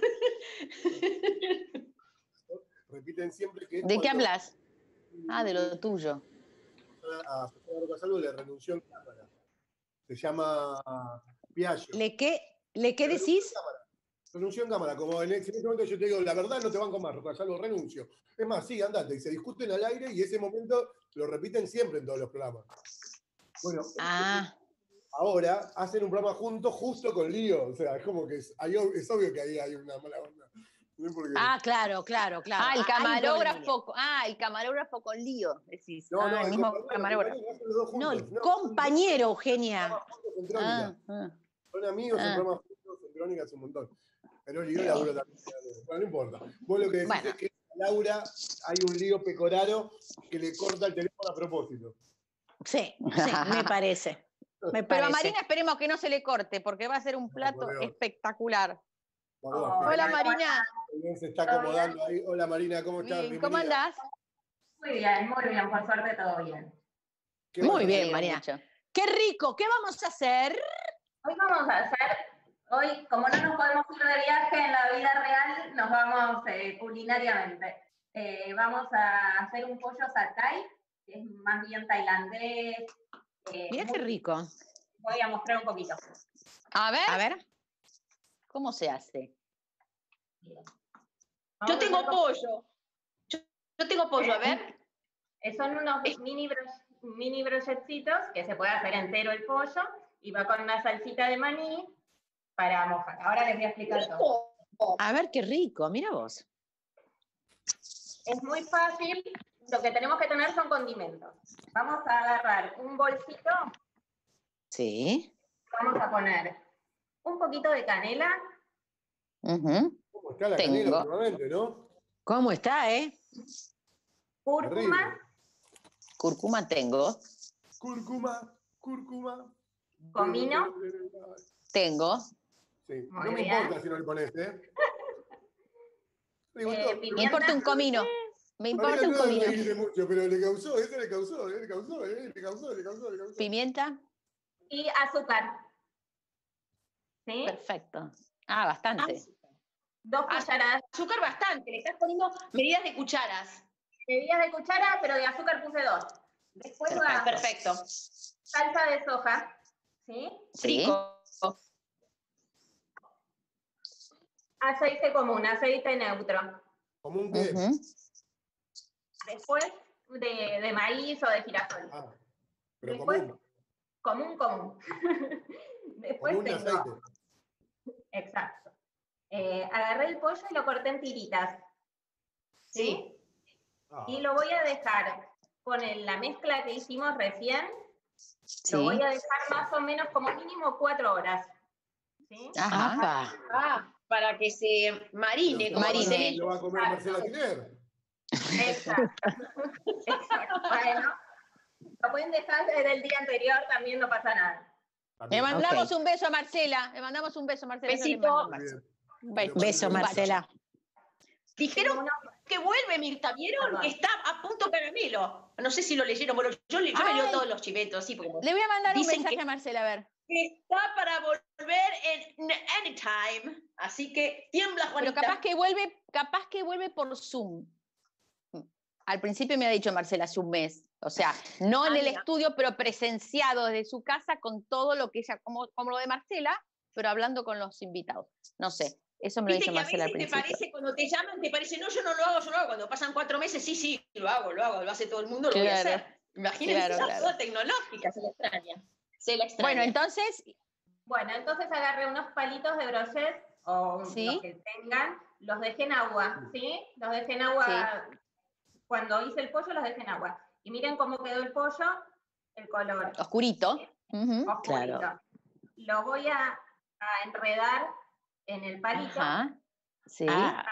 S1: Repiten siempre que...
S11: ¿De qué hablas? De lo tuyo.
S1: A Susana Roca Salvo le renunció en cámara. Se llama Piaggio.
S2: ¿Le qué decís?
S1: Renunció en cámara. Como en ese momento yo te digo, la verdad no te banco más, Roca Salvo, renuncio. Es más, sí, andate. Y se discuten al aire y ese momento lo repiten siempre en todos los programas. Bueno, ahora hacen un programa juntos justo con Lío. O sea, es como que es obvio que ahí hay una mala onda.
S2: Claro.
S11: El camarógrafo con Lío, decís.
S1: No,
S11: el mismo camarógrafo.
S2: No, el compañero, Eugenia.
S1: Son amigos, en programas juntos, en Crónica hace un montón. Pero Lío labura también. Bueno, no importa. Vos lo que decís es que a Laura hay un Lío Pecoraro que le corta el teléfono a propósito.
S2: Sí, me parece.
S11: Pero a Marina esperemos que no se le corte, porque va a ser un plato espectacular. Hola, Marina.
S1: Se está acomodando ahí. Hola, Marina, ¿cómo estás?
S11: ¿Cómo andás?
S14: Muy bien, por suerte todo bien.
S2: Muy bien, Marina. ¡Qué rico! ¿Qué vamos a hacer?
S14: Hoy, como no nos podemos ir de viaje en la vida real, nos vamos culinariamente. Vamos a hacer un pollo satay, que es más bien tailandés.
S2: Mira qué rico.
S14: Voy a mostrar un poquito.
S11: A ver. ¿Cómo se hace?
S3: Yo tengo pollo. Yo tengo pollo, a ver.
S14: Son unos mini brochecitos que se puede hacer entero el pollo y va con una salsita de maní para mojar. Ahora les voy a explicar todo.
S2: A ver, qué rico, mira vos.
S14: Es muy fácil. Lo que tenemos que tener son condimentos. Vamos a agarrar un bolsito.
S2: Sí.
S14: Vamos a poner un poquito de canela.
S1: ¿Cómo está la canela últimamente, no?
S2: ¿Cómo está,
S14: Cúrcuma.
S11: Cúrcuma tengo.
S1: Cúrcuma.
S14: Comino.
S11: Tengo.
S1: Sí. No me importa si no le pones,
S11: Me importa un comino. Me importa un comino.
S1: Mucho, pero le causó.
S11: ¿Pimienta?
S14: Y azúcar. ¿Sí?
S11: Perfecto. Bastante.
S14: 2 cucharadas.
S3: Azúcar bastante, le estás poniendo medidas de cucharas.
S14: Medidas de cuchara, pero de azúcar puse 2. Después
S3: perfecto.
S14: Salsa de soja. ¿Sí?
S11: Rico.
S14: Aceite común, aceite neutro.
S1: ¿Común qué?
S14: Después de maíz o de girasol.
S1: Pero
S14: después,
S1: común.
S14: Después
S1: común
S14: tengo...
S1: aceite.
S14: Exacto. Agarré el pollo y lo corté en tiritas. ¿Sí? Y lo voy a dejar con la mezcla que hicimos recién. Sí. Lo voy a dejar más o menos como mínimo 4 horas. ¿Sí?
S3: para que se marine.
S11: Marine.
S1: Lo va a comer Marcela Tiner.
S14: Exacto. Exacto. Bueno, lo pueden dejar desde el día anterior, también no pasa nada.
S11: Le mandamos un beso a Marcela. Le mandamos un beso a Marcela.
S3: Besito.
S2: Beso, Marcela.
S3: Dijeron que vuelve Mirta, ¿vieron? Que está a punto caramelo. No sé si lo leyeron, bueno, yo me leo todos los chivetos, sí, porque
S11: le voy a mandar un mensaje a Marcela, a ver.
S3: Está para volver en anytime, así que tiembla, Juanita.
S11: Pero capaz que vuelve por Zoom. Al principio me ha dicho Marcela hace un mes. O sea, no en el estudio, pero presenciado desde su casa con todo lo que ella, como lo de Marcela, pero hablando con los invitados. No sé, eso me lo dijo Marcela al principio.
S3: Te parece, cuando te llaman, te parece, no, yo no lo hago. Cuando pasan 4 meses, sí, lo hago, lo hace todo el mundo, lo voy a hacer. Imagínense, esa cosa tecnológica, se la extraña.
S11: Bueno, entonces
S14: agarré unos palitos de brochet, o los que tengan, los dejé en agua, ¿sí? Los dejé en agua, cuando hice el pollo los dejé en agua. Y miren cómo quedó el pollo, el color.
S11: Oscurito.
S14: Oscurito.
S2: Claro.
S14: Lo voy a enredar en el palito.
S2: Ajá. Sí.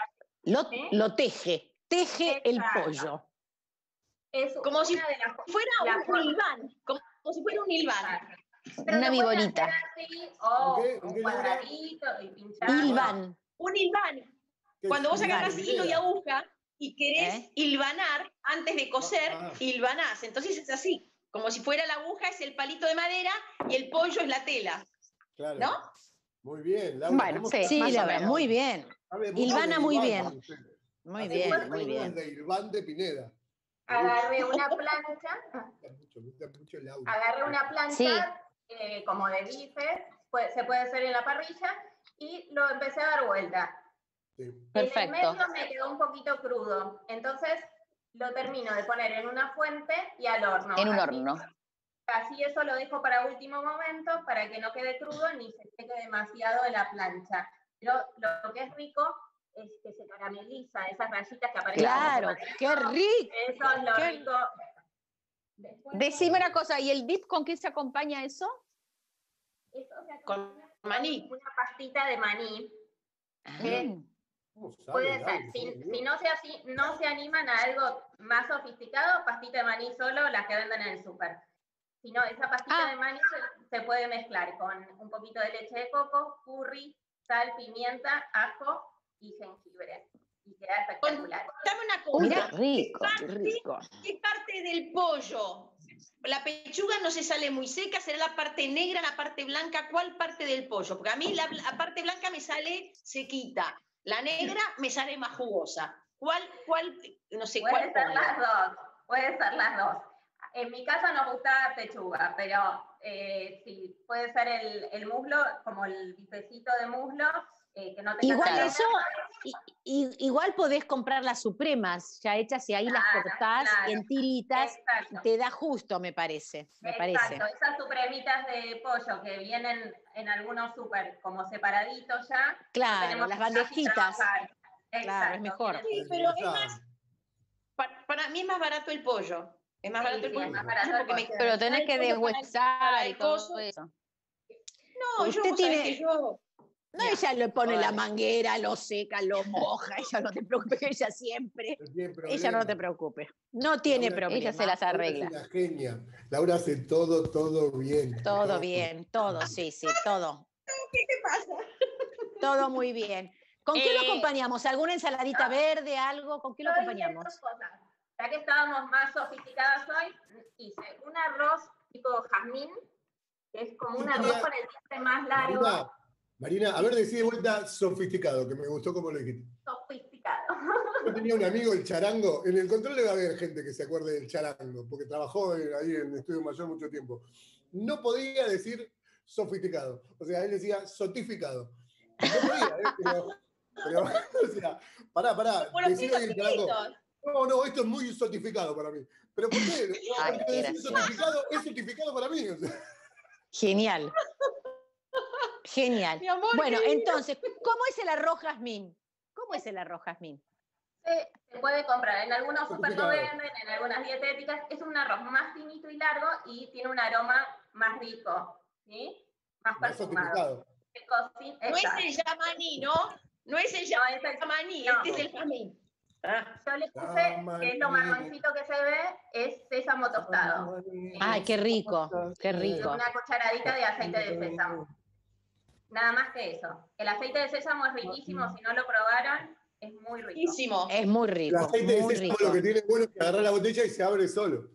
S2: Lo teje el pollo.
S14: Es
S3: como si fuera un hilván. Como si fuera un hilván.
S11: Una viborita.
S14: O un cuadradito y pinchar.
S2: Hilván.
S3: Un hilván. Cuando vos agarrás hilo y aguja y querés hilvanar antes de coser, hilvanás. Entonces es así. Como si fuera la aguja, es el palito de madera y el pollo es la tela.
S1: Claro.
S3: ¿No?
S1: Muy bien, Laura.
S2: Bueno, sí, Laura, muy bien. Hilvana muy bien. Muy bien, muy bien.
S1: De Hilván de Pineda.
S14: Agarré una plancha. Agarré una plancha como de bifes, se puede hacer en la parrilla, y lo empecé a dar vuelta.
S1: Sí.
S11: Perfecto.
S14: En el medio me quedó un poquito crudo, entonces lo termino de poner en una fuente y al horno.
S11: En un horno.
S14: Así eso lo dejo para último momento, para que no quede crudo ni se seque demasiado de la plancha. Pero lo que es rico es que se carameliza, esas rayitas que aparecen.
S2: Claro, qué rico.
S14: Eso es lo rico. Después,
S11: decime una cosa, ¿y el dip con qué se acompaña eso?
S14: Eso se
S3: con maní.
S14: Una pastita de maní. Puede ser, si no se animan a algo más sofisticado, pastita de maní solo, las que venden en el súper. Si no, esa pastita de maní se puede mezclar con un poquito de leche de coco, curry, sal, pimienta, ajo y jengibre. Y queda espectacular.
S3: Dame una cosa.
S2: Mira, rico.
S3: ¿Qué parte del pollo? La pechuga no se sale muy seca, será la parte negra, la parte blanca. ¿Cuál parte del pollo? Porque a mí la parte blanca me sale sequita. La negra me sale más jugosa. ¿Cuál? No sé cuál.
S14: Puede ser las dos. En mi casa nos gusta pechuga, pero sí, puede ser el muslo, como el bifecito de muslo, que no tenga
S2: igual eso, igual podés comprar las supremas ya hechas y ahí las cortás en tiritas. Exacto. Te da justo, me parece.
S14: Exacto, esas supremitas de pollo que vienen en algunos súper como separaditos ya.
S2: Claro, las bandejitas. Claro, es mejor.
S3: Sí, pero es más, para mí es más barato el pollo. Es más barato el pollo.
S11: Pero tenés que deshuesar y todo eso.
S3: No, yo...
S2: No, ella le pone la manguera, lo seca, lo moja, ella no te preocupes, ella siempre. Ella no te preocupes. No tiene problema.
S11: Ella se las arregla.
S1: Laura es una genia. Laura hace todo bien.
S2: Todo bien, todo, sí, todo.
S3: ¿Qué te pasa?
S2: Todo muy bien. ¿Con qué lo acompañamos? ¿Alguna ensaladita verde, algo? ¿Con qué lo acompañamos?
S14: Ya que estábamos más sofisticadas hoy, hice un arroz tipo jazmín, que es como un arroz con el diente más largo.
S1: Marina, a ver, decí de vuelta sofisticado, que me gustó como lo dijiste.
S14: Sofisticado.
S1: Yo tenía un amigo, el charango. En el control debe haber gente que se acuerde del charango, porque trabajó ahí en el Estudio Mayor mucho tiempo. No podía decir sofisticado. O sea, él decía sotificado. No podía, pero o sea, pará. Decir el charango. No, esto es muy sotificado para mí. ¿Pero por qué? Porque decir sotificado es sotificado para mí. O sea.
S2: Genial. Bueno, entonces, ¿cómo es el arroz jazmín?
S14: Se puede comprar, en algunos super lo venden, en algunas dietéticas. Es un arroz más finito y largo y tiene un aroma más rico, ¿sí? Más perfumado.
S3: No es el yamaní, ¿no? No es el yamaní, este es el jamín.
S14: Yo le puse, que es lo marroncito que se ve, es sésamo tostado.
S2: Ay, qué rico, qué rico.
S14: Una cucharadita de aceite de sésamo. Nada más que eso. El aceite de sésamo es riquísimo, si no lo probaron, es muy rico.
S3: Riquísimo.
S2: Es muy rico.
S1: El aceite de
S2: muy
S1: sésamo
S2: rico.
S1: lo que tiene bueno es que agarra la botella y se abre solo.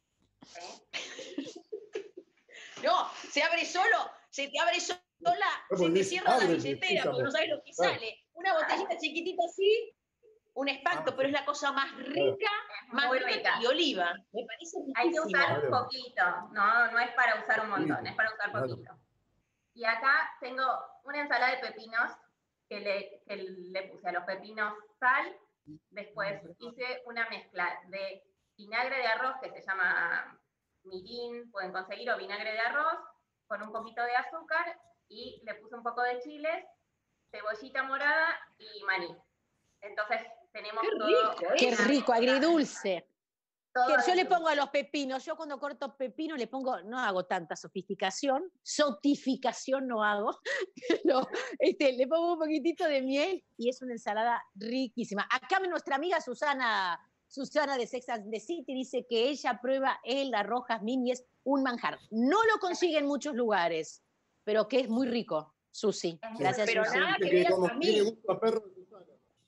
S3: No, se abre solo, se te abre sola, se te cierra la billetera, porque no sabes lo que sale. Una botellita chiquitita así, un espacto, pero es la cosa más rica,
S14: muy rica.
S3: Y oliva. Me parece riquísimo.
S14: Hay que usar un poquito, no es para usar un montón, es para usar poquito. Y acá tengo una ensalada de pepinos que le puse a los pepinos sal. Después hice una mezcla de vinagre de arroz que se llama mirin, pueden conseguir, o vinagre de arroz, con un poquito de azúcar, y le puse un poco de chiles, cebollita morada y maní. Entonces tenemos
S2: Qué rico, agridulce.
S14: Todo
S2: Yo le pongo a los pepinos, yo cuando corto pepino le pongo, no hago tanta sofisticación no hago, pero le pongo un poquitito de miel y es una ensalada riquísima. Acá nuestra amiga Susana de Sex and the City dice que ella prueba el arroz jazmín y es un manjar. No lo consigue en muchos lugares, pero que es muy rico, Susi. Gracias,
S3: pero
S2: Susi.
S3: nada que ver a
S1: Tiene gusto a perro de Susana.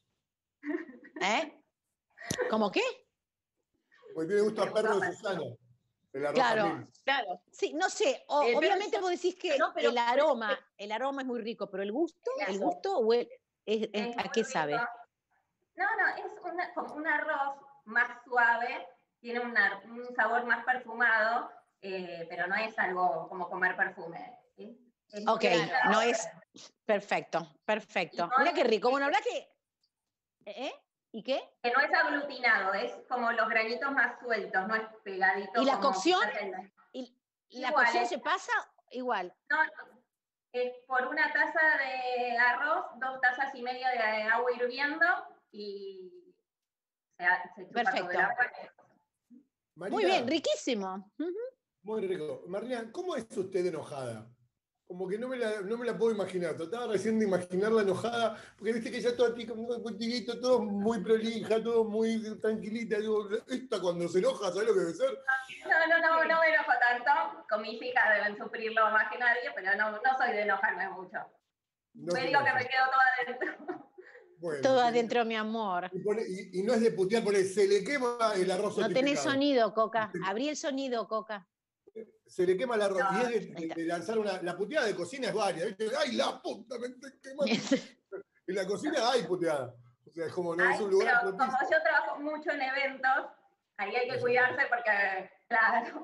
S2: ¿Cómo qué?
S1: Porque tiene gusto a perro de Susana.
S2: Claro. Sí, no sé, obviamente vos decís que el aroma es muy rico, pero el gusto ¿a qué sabe?
S14: No, es como un arroz más suave, tiene un sabor más perfumado, pero no es algo como comer perfume.
S2: Ok,
S14: claro.
S2: no es... Perfecto. Mira qué rico. Bueno, la verdad que... ¿Y qué?
S14: Que no es aglutinado, es como los granitos más sueltos, no es pegadito.
S2: ¿Y la
S14: como
S2: cocción? ¿Y la cocción se pasa igual?
S14: No, es por una taza de arroz, 2 tazas y media de agua hirviendo y se chupa todo el agua.
S1: Marina,
S2: muy bien, riquísimo.
S1: Muy rico. Marina, ¿cómo es usted enojada? Como que no me la puedo imaginar. Trataba recién de imaginarla enojada, porque viste que ella todo aquí, contigo, todo muy prolija, todo muy tranquilita. Digo, esta cuando se enoja, ¿sabes lo que debe ser?
S14: No me enojo tanto. Con mis hijas deben sufrirlo más que nadie, pero no soy de enojarme mucho. Me digo que me quedo toda adentro.
S2: Bueno, todo adentro, mi amor.
S1: Y no es de putear, porque se le quema el arroz.
S2: No tenés sonido, Coca. Abrí el sonido, Coca.
S1: Se le quema el arroz. Y es de lanzar la puteada de cocina es varias. ¿Viste? ¡Ay, la puta! Me quema. En la cocina hay puteada. O sea, es como no es un lugar
S14: pero como yo trabajo mucho en eventos, ahí hay que cuidarse porque, claro.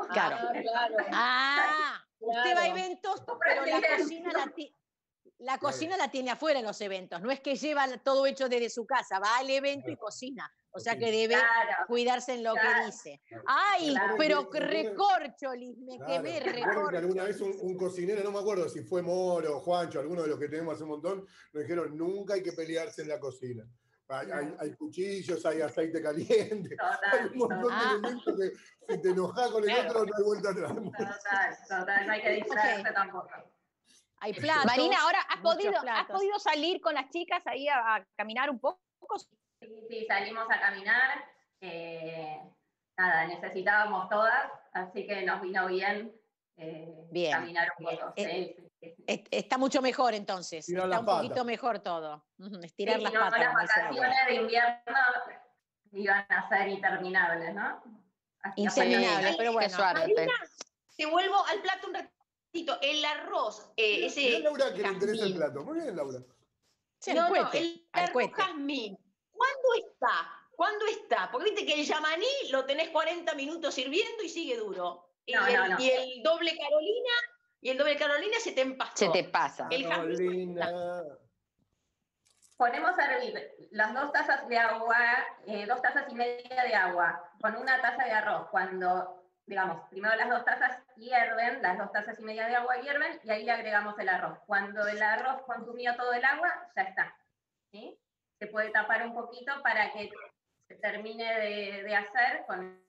S2: Usted va a eventos, pero la cocina la tiene afuera en los eventos. No es que lleva todo hecho desde su casa, va al evento y cocina. O sea que debe cuidarse en lo que dice. ¡Ay, pero recorcholis! Me quemé, recorcholis.
S1: Alguna vez un cocinero, no me acuerdo si fue Moro, Juancho, alguno de los que tenemos hace un montón, nos dijeron, nunca hay que pelearse en la cocina. Hay cuchillos, hay aceite caliente, hay un montón de elementos que si te enojas con el otro no hay vuelta atrás.
S14: Total, no hay que distraerse tampoco.
S2: Hay platos.
S11: Marina, ahora ¿has podido salir con las chicas ahí a caminar un poco?
S14: Sí, salimos a caminar. Nada, necesitábamos todas, así que nos vino bien, caminar un poco.
S2: Está mucho mejor entonces. Está un poquito mejor todo. Estirar las patas.
S14: Las vacaciones de invierno iban a ser interminables, ¿no?
S2: Interminables, pero bueno.
S3: Marina, te vuelvo al plato un ratito. El arroz, ese...
S1: Laura que le interesa el plato. Muy bien, Laura.
S2: Sí,
S3: el arroz jazmín. ¿Cuándo está? Porque viste que el yamaní lo tenés 40 minutos hirviendo y sigue duro. Y el doble Carolina se te empastó.
S11: Se te pasa.
S3: El
S1: Carolina.
S14: Ponemos a hervir las 2 tazas de agua, 2 tazas y media de agua, con 1 taza de arroz. Cuando, digamos, primero las 2 tazas hierven, las 2 tazas y media de agua hierven, y ahí le agregamos el arroz. Cuando el arroz consumió todo el agua, ya está. ¿Sí? Se puede tapar un poquito para que se termine de hacer con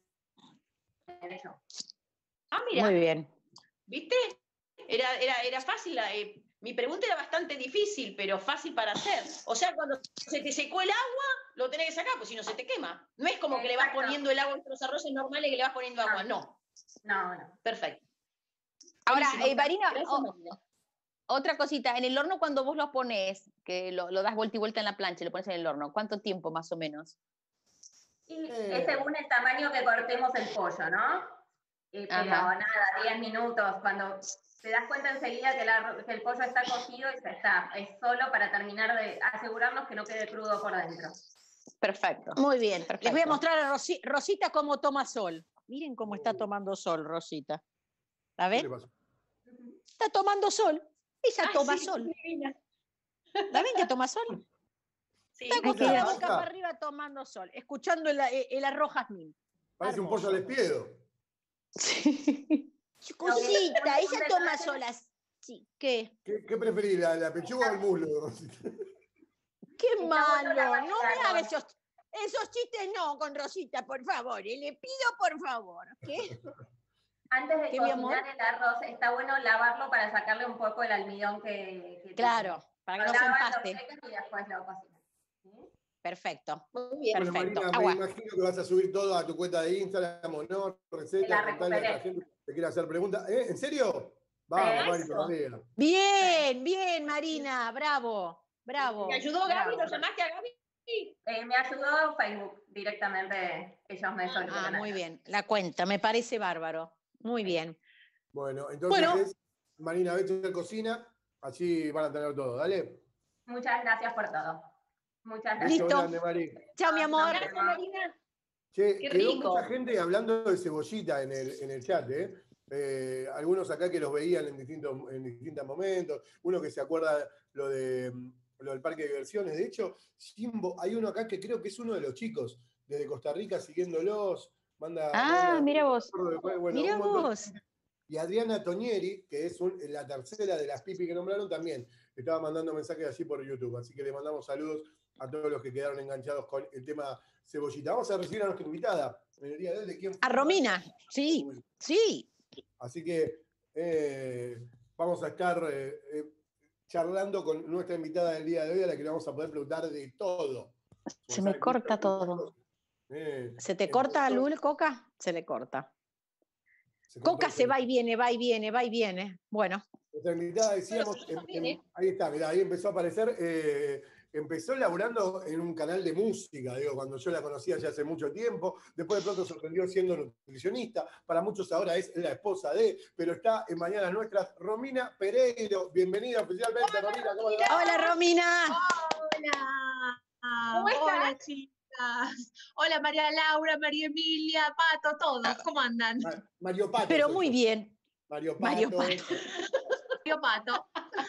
S14: eso.
S3: Mira.
S2: Muy bien.
S3: ¿Viste? Era fácil. Mi pregunta era bastante difícil, pero fácil para hacer. O sea, cuando se te secó el agua, lo tenés que sacar, pues si no se te quema. No es como que le vas poniendo el agua en los arroces normales que le vas poniendo agua, no.
S14: No.
S3: Perfecto.
S11: Ahora, Marina, otra cosita, en el horno cuando vos lo pones, que lo das vuelta y vuelta en la plancha y lo pones en el horno, ¿cuánto tiempo más o menos?
S14: Y es según el tamaño que cortemos el pollo, ¿no? Pero nada, 10 minutos, cuando te das cuenta enseguida que el pollo está cocido y ya está. Es solo para terminar de asegurarnos que no quede crudo por dentro.
S11: Perfecto.
S2: Muy bien. Perfecto. Les voy a mostrar a Rosita cómo toma sol. Miren cómo está tomando sol, Rosita. ¿La ven? Está tomando sol. Ella toma sol. ¿La ven que toma sol? Sí, está con la boca para arriba tomando sol, escuchando el arroz jazmín.
S1: Parece un pollo al espiedo.
S2: Sí. Cosita, ella toma solas. Sí, ¿qué?
S1: ¿Qué preferís, la pechuga o el muslo, Rosita?
S2: Qué malo, no me hagas esos chistes no con Rosita, por favor. Le pido por favor. ¿Qué?
S14: Antes de cocinar el arroz, está bueno lavarlo para sacarle un poco el almidón que
S2: claro, para que no se empaste.
S14: Y después lo cocinas.
S2: Perfecto. Muy bien.
S1: Bueno,
S2: perfecto.
S1: Marina, me imagino que vas a subir todo a tu cuenta de Instagram, o no, recetas, contarle a la gente que quiera hacer preguntas. ¿En serio? Vamos, Mari, todavía.
S2: Bien, Marina, bravo.
S3: ¿Me ayudó Gaby? ¿Lo llamaste a Gaby?
S14: Me ayudó Facebook directamente. Ellos me solucionaron.
S2: Muy bien. La cuenta, me parece bárbaro. Muy bien.
S1: Bueno, entonces, Marina, vete a cocina, así van a tener todo. Dale.
S14: Muchas gracias por todo. Muchas gracias.
S2: Listo.
S1: Grande,
S2: chao, mi amor.
S3: Gracias, Marina.
S1: Che, quedó mucha gente hablando de cebollita en el chat, algunos acá que los veían en distintos momentos, uno que se acuerda lo del parque de diversiones. De hecho, Jimbo, hay uno acá que creo que es uno de los chicos desde Costa Rica siguiéndolos.
S11: Mira vos.
S2: Mira vos.
S1: Y Adriana Toñeri, que es la tercera de las pipi que nombraron, también estaba mandando mensajes allí por YouTube. Así que le mandamos saludos a todos los que quedaron enganchados con el tema cebollita. Vamos a recibir a nuestra invitada. ¿De quién?
S2: A Romina, sí.
S1: Así que vamos a estar charlando con nuestra invitada del día de hoy, a la que le vamos a poder preguntar de todo.
S11: Se me corta todo.
S2: ¿Se te corta, Lul, Coca? Se le corta. Coca se va y viene. Bueno.
S1: Nuestra invitada, decíamos, ahí está, mirá, ahí empezó a aparecer. Empezó laburando en un canal de música, cuando yo la conocía ya hace mucho tiempo. Después de pronto sorprendió siendo nutricionista. Para muchos ahora es la esposa pero está en Mañanas Nuestras, Romina Pereiro. Bienvenida oficialmente,
S2: Hola,
S1: Romina.
S2: ¿Cómo le va? Hola, Romina.
S15: Hola. ¿Cómo estás? Hola, chicas. Hola, María Laura, María Emilia, Pato, todos. ¿Cómo andan?
S1: Mario Pato.
S2: Pero muy bien.
S1: Mario Pato.
S15: Mario Pato.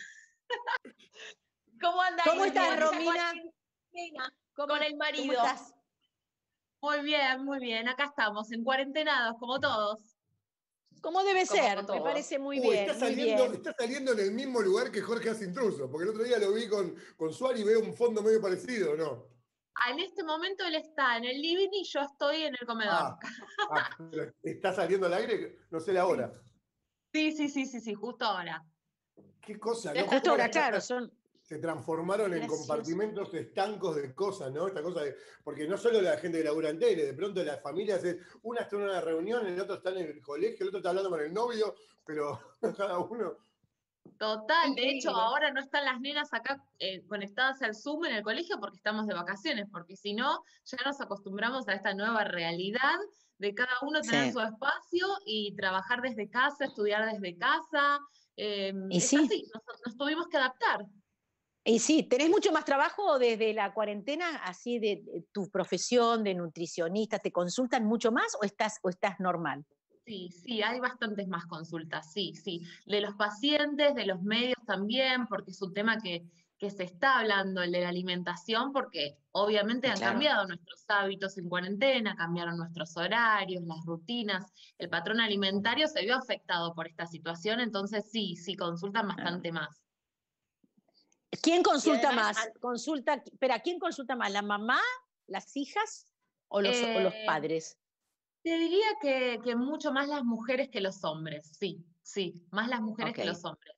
S3: ¿Cómo andas?
S2: ¿Cómo estás, Romina?
S3: Con el marido.
S2: ¿Cómo estás?
S15: Muy bien. Acá estamos, en cuarentenados, como todos.
S2: Como debe ser, me parece muy bien.
S1: Está saliendo en el mismo lugar que Jorge Hace Intruso, porque el otro día lo vi con Suárez y veo un fondo medio parecido, ¿no?
S15: En este momento él está en el living y yo estoy en el comedor.
S1: Pero ¿está saliendo al aire? No sé la hora.
S15: Sí, justo ahora.
S1: ¿Qué cosa?
S2: ¿no? Justo ahora, claro,
S1: se transformaron en compartimentos estancos de cosas, ¿no? Esta cosa porque no solo la gente que labura en tele, de pronto las familias, una está en una reunión, el otro está en el colegio, el otro está hablando con el novio, pero cada uno...
S15: Total, de hecho ahora no están las nenas acá conectadas al Zoom en el colegio porque estamos de vacaciones, porque si no, ya nos acostumbramos a esta nueva realidad de cada uno tener su espacio y trabajar desde casa, estudiar desde casa. Así, nos tuvimos que adaptar.
S2: Y sí, ¿tenés mucho más trabajo desde la cuarentena, así de tu profesión de nutricionista? ¿Te consultan mucho más o estás normal?
S15: Sí, hay bastantes más consultas, sí. De los pacientes, de los medios también, porque es un tema que se está hablando, el de la alimentación, porque obviamente han cambiado nuestros hábitos en cuarentena, cambiaron nuestros horarios, las rutinas, el patrón alimentario se vio afectado por esta situación, entonces sí, consultan bastante más.
S2: ¿Quién consulta más? ¿Quién consulta más? ¿La mamá, las hijas o los padres?
S15: Te diría que mucho más las mujeres que los hombres, sí, más las mujeres que los hombres.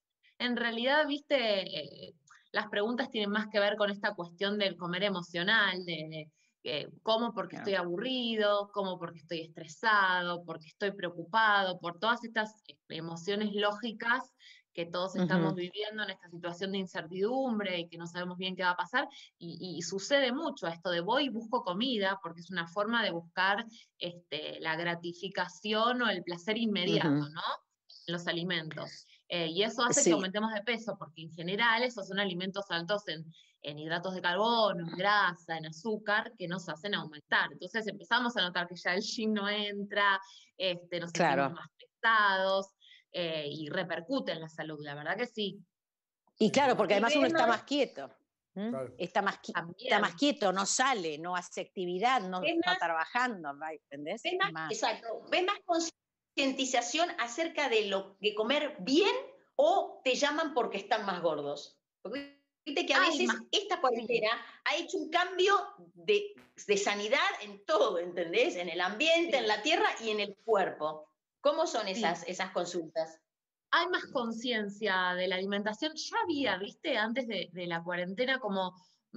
S15: en realidad, viste, las preguntas tienen más que ver con esta cuestión del comer emocional, de cómo porque estoy aburrido, cómo porque estoy estresado, porque estoy preocupado, por todas estas emociones lógicas que todos estamos viviendo en esta situación de incertidumbre y que no sabemos bien qué va a pasar, y sucede mucho esto de voy y busco comida, porque es una forma de buscar la gratificación o el placer inmediato, ¿no? En los alimentos. Y eso hace que aumentemos de peso, porque en general esos son alimentos altos en hidratos de carbono, en grasa, en azúcar, que nos hacen aumentar. Entonces empezamos a notar que ya el gym no entra, nos sentimos más pesados, y repercute en la salud, la verdad que sí.
S2: Y claro, porque además uno está más quieto. Está más quieto, no sale, no hace actividad, no está trabajando, ¿entendés?
S3: Exacto. ¿Ves más concientización acerca de lo de comer bien o te llaman porque están más gordos? Porque viste que a veces esta cuarentena ha hecho un cambio de sanidad en todo, ¿entendés? En el ambiente, en la tierra y en el cuerpo. ¿Cómo son esas consultas?
S15: Hay más conciencia de la alimentación. Ya había, viste, antes de la cuarentena, como,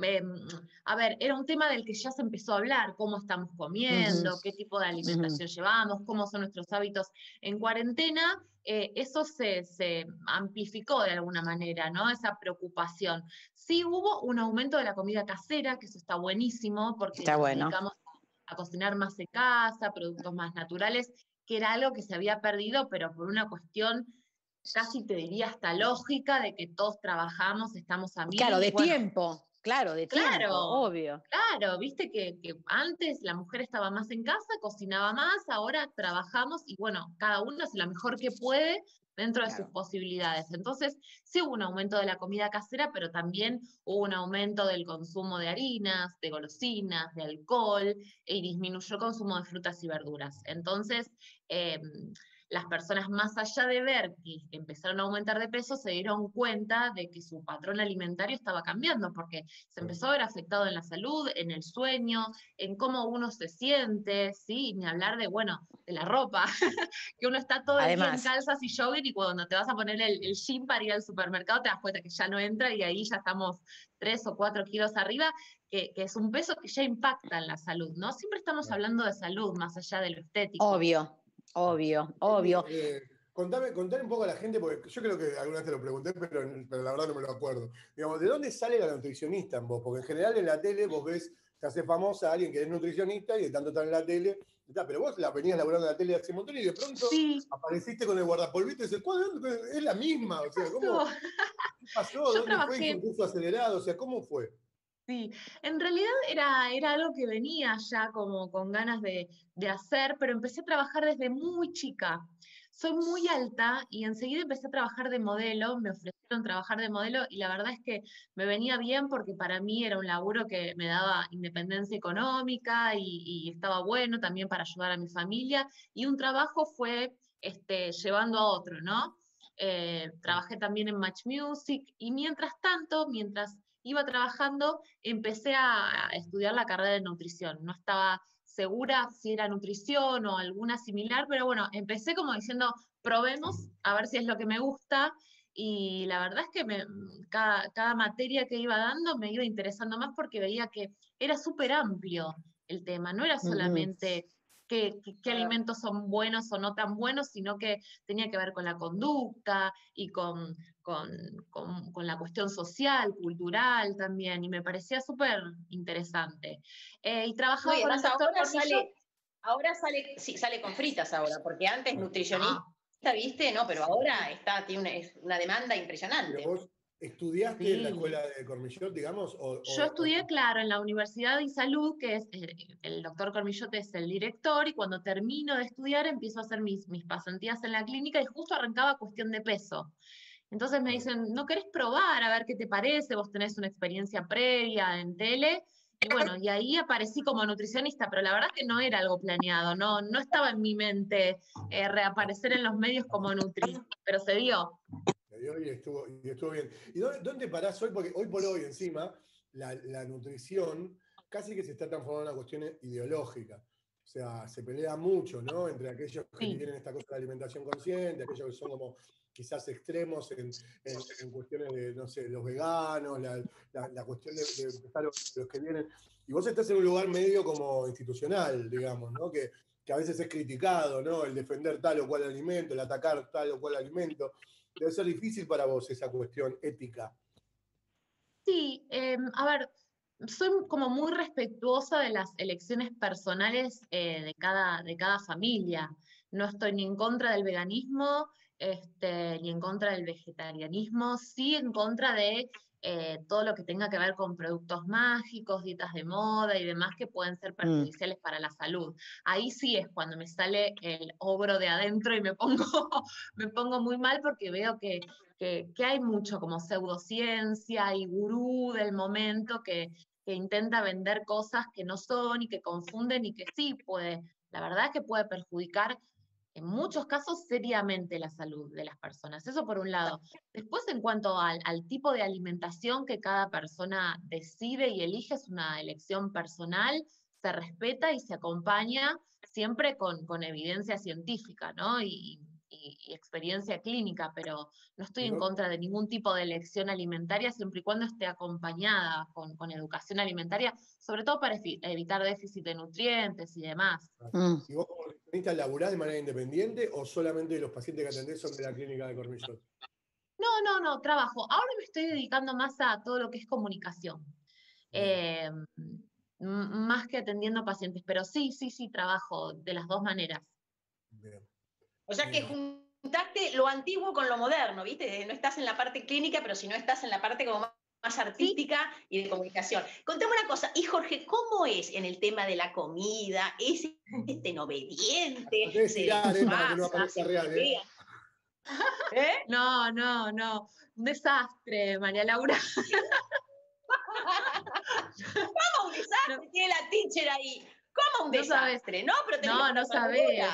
S15: a ver, era un tema del que ya se empezó a hablar, cómo estamos comiendo, qué tipo de alimentación llevamos, cómo son nuestros hábitos en cuarentena. Eso se amplificó de alguna manera, ¿no? Esa preocupación. Sí hubo un aumento de la comida casera, que eso está buenísimo, porque nos dedicamos a cocinar más en casa, productos más naturales, que era algo que se había perdido, pero por una cuestión casi te diría hasta lógica de que todos trabajamos, estamos a mil.
S2: Claro, de tiempo, tiempo, obvio.
S15: Claro, viste que antes la mujer estaba más en casa, cocinaba más, ahora trabajamos y bueno, cada uno hace lo mejor que puede dentro de sus posibilidades. Entonces, sí hubo un aumento de la comida casera, pero también hubo un aumento del consumo de harinas, de golosinas, de alcohol, y disminuyó el consumo de frutas y verduras. Entonces, las personas, más allá de ver que empezaron a aumentar de peso, se dieron cuenta de que su patrón alimentario estaba cambiando, porque se empezó a ver afectado en la salud, en el sueño, en cómo uno se siente, ¿sí? Ni hablar de, bueno, de la ropa, que uno está todo el día en calzas y jogging, y cuando te vas a poner el jean para ir al supermercado te das cuenta que ya no entra, y ahí ya estamos 3 o 4 kilos arriba, que es un peso que ya impacta en la salud, ¿no? Siempre estamos hablando de salud, más allá de lo estético.
S2: Obvio.
S1: Contame un poco a la gente, porque yo creo que alguna vez te lo pregunté, pero la verdad no me lo acuerdo. Digamos, ¿de dónde sale la nutricionista en vos? Porque en general en la tele vos ves, te hace famosa alguien que es nutricionista y de tanto estar en la tele, pero vos la venías laburando en la tele hace un montón y de pronto apareciste con el guardapolvito y dices, es la misma, o sea, ¿qué pasó? ¿Dónde fue el curso acelerado? O sea, ¿cómo fue?
S15: Sí, en realidad era algo que venía ya como con ganas de hacer, pero empecé a trabajar desde muy chica. Soy muy alta y enseguida empecé a trabajar de modelo, me ofrecieron trabajar de modelo y la verdad es que me venía bien porque para mí era un laburo que me daba independencia económica y estaba bueno también para ayudar a mi familia, y un trabajo fue llevando a otro, ¿no? Trabajé también en Match Music y mientras iba trabajando, empecé a estudiar la carrera de nutrición. No estaba segura si era nutrición o alguna similar, pero bueno, empecé como diciendo, probemos a ver si es lo que me gusta, y la verdad es que cada materia que iba dando me iba interesando más porque veía que era súper amplio el tema, no era solamente qué alimentos son buenos o no tan buenos, sino que tenía que ver con la conducta y con la cuestión social, cultural también, y me parecía súper interesante. Y trabajaba con el doctor Cormillot.
S3: Ahora sale con fritas ahora, porque antes nutricionista, ¿viste? No, pero ahora tiene una demanda impresionante.
S1: ¿Pero vos estudiaste en la escuela de Cormillot, digamos?
S15: Yo estudié, claro, en la Universidad de Salud, que es el doctor Cormillot es el director, y cuando termino de estudiar empiezo a hacer mis pasantías en la clínica, y justo arrancaba cuestión de peso. Entonces me dicen, ¿no querés probar a ver qué te parece? Vos tenés una experiencia previa en tele. Y bueno, y ahí aparecí como nutricionista, pero la verdad que no era algo planeado, no estaba en mi mente reaparecer en los medios como nutri, pero se dio.
S1: Se dio y estuvo bien. ¿Y dónde parás hoy? Porque hoy por hoy encima la nutrición casi que se está transformando en una cuestión ideológica. O sea, se pelea mucho, ¿no? Entre aquellos que tienen esta cosa de alimentación consciente, aquellos que son como quizás extremos en cuestiones de, no sé, los veganos, la cuestión de empezar los que vienen. Y vos estás en un lugar medio como institucional, digamos, ¿no? Que a veces es criticado, ¿no? El defender tal o cual alimento, el atacar tal o cual alimento. Debe ser difícil para vos esa cuestión ética.
S15: Sí, a ver, soy como muy respetuosa de las elecciones personales de cada familia. No estoy ni en contra del veganismo, ni en contra del vegetarianismo, sí en contra de todo lo que tenga que ver con productos mágicos, dietas de moda y demás que pueden ser perjudiciales para la salud. Ahí sí es cuando me sale el ogro de adentro y me pongo muy mal porque veo que hay mucho como pseudociencia y gurú del momento que intenta vender cosas que no son y que confunden y que sí puede, la verdad es que puede perjudicar en muchos casos seriamente la salud de las personas. Eso por un lado. Después, en cuanto al tipo de alimentación que cada persona decide y elige, es una elección personal, se respeta y se acompaña siempre con evidencia científica, ¿no? Y experiencia clínica, pero no estoy en contra de ningún tipo de elección alimentaria siempre y cuando esté acompañada con educación alimentaria, sobre todo para evitar déficit de nutrientes y demás.
S1: ¿Y vos como nutricionista laburás de manera independiente o solamente los pacientes que atendés son de la clínica de Cormillot?
S15: No, trabajo. Ahora me estoy dedicando más a todo lo que es comunicación. Más que atendiendo pacientes, pero sí, trabajo de las dos maneras.
S1: Bien.
S3: O sea que juntaste lo antiguo con lo moderno, ¿viste? No estás en la parte clínica, pero si no estás en la parte como más artística y de comunicación. Contame una cosa, y Jorge, ¿cómo es en el tema de la comida? ¿Es obediente? ¿Se
S1: para que no aparezca real,
S15: No, un desastre, María Laura.
S3: ¿Cómo un desastre? Tiene la teacher ahí. ¿Cómo un desastre? No, pero
S15: no sabés.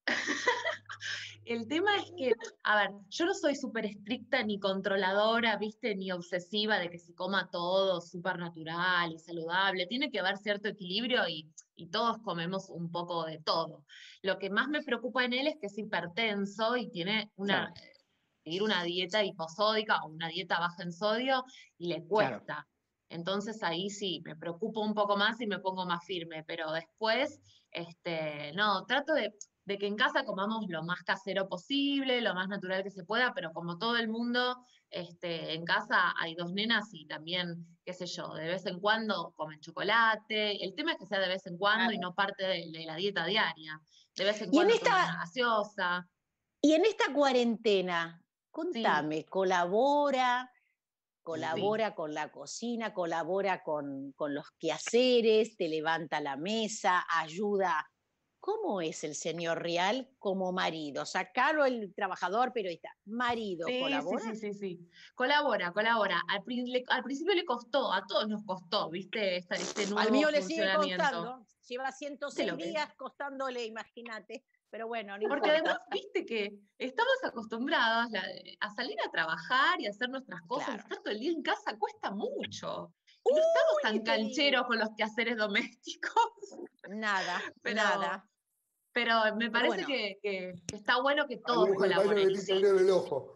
S15: El tema es que, a ver, yo no soy súper estricta ni controladora, ¿viste? Ni obsesiva de que se coma todo súper natural y saludable. Tiene que haber cierto equilibrio y todos comemos un poco de todo. Lo que más me preocupa en él es que es hipertenso y tiene seguir una dieta hiposódica o una dieta baja en sodio y le cuesta. Claro. Entonces ahí sí, me preocupo un poco más y me pongo más firme, pero después, no, trato de que en casa comamos lo más casero posible, lo más natural que se pueda, pero como todo el mundo, en casa hay 2 nenas y también, qué sé yo, de vez en cuando comen chocolate. El tema es que sea de vez en cuando y no parte de la dieta diaria. De vez en cuando toman una gaseosa.
S2: Y en esta cuarentena, contame, colabora con la cocina, colabora con los quehaceres, te levanta la mesa, ayuda. ¿Cómo es el señor Rial como marido? Sacalo el trabajador periodista. Marido, ¿colabora?
S15: Sí. Colabora. Al principio le costó, a todos nos costó, ¿viste? Este nuevo
S2: Al mío le sigue costando. Lleva 106 días costándole, imagínate. Pero bueno, no
S15: porque además, viste que estamos acostumbrados a salir a trabajar y a hacer nuestras cosas. Claro. Estar todo el día en casa cuesta mucho. No estamos tan cancheros con los quehaceres domésticos.
S2: Nada.
S15: Pero me parece que está bueno que todos colaboren.
S1: El ojo.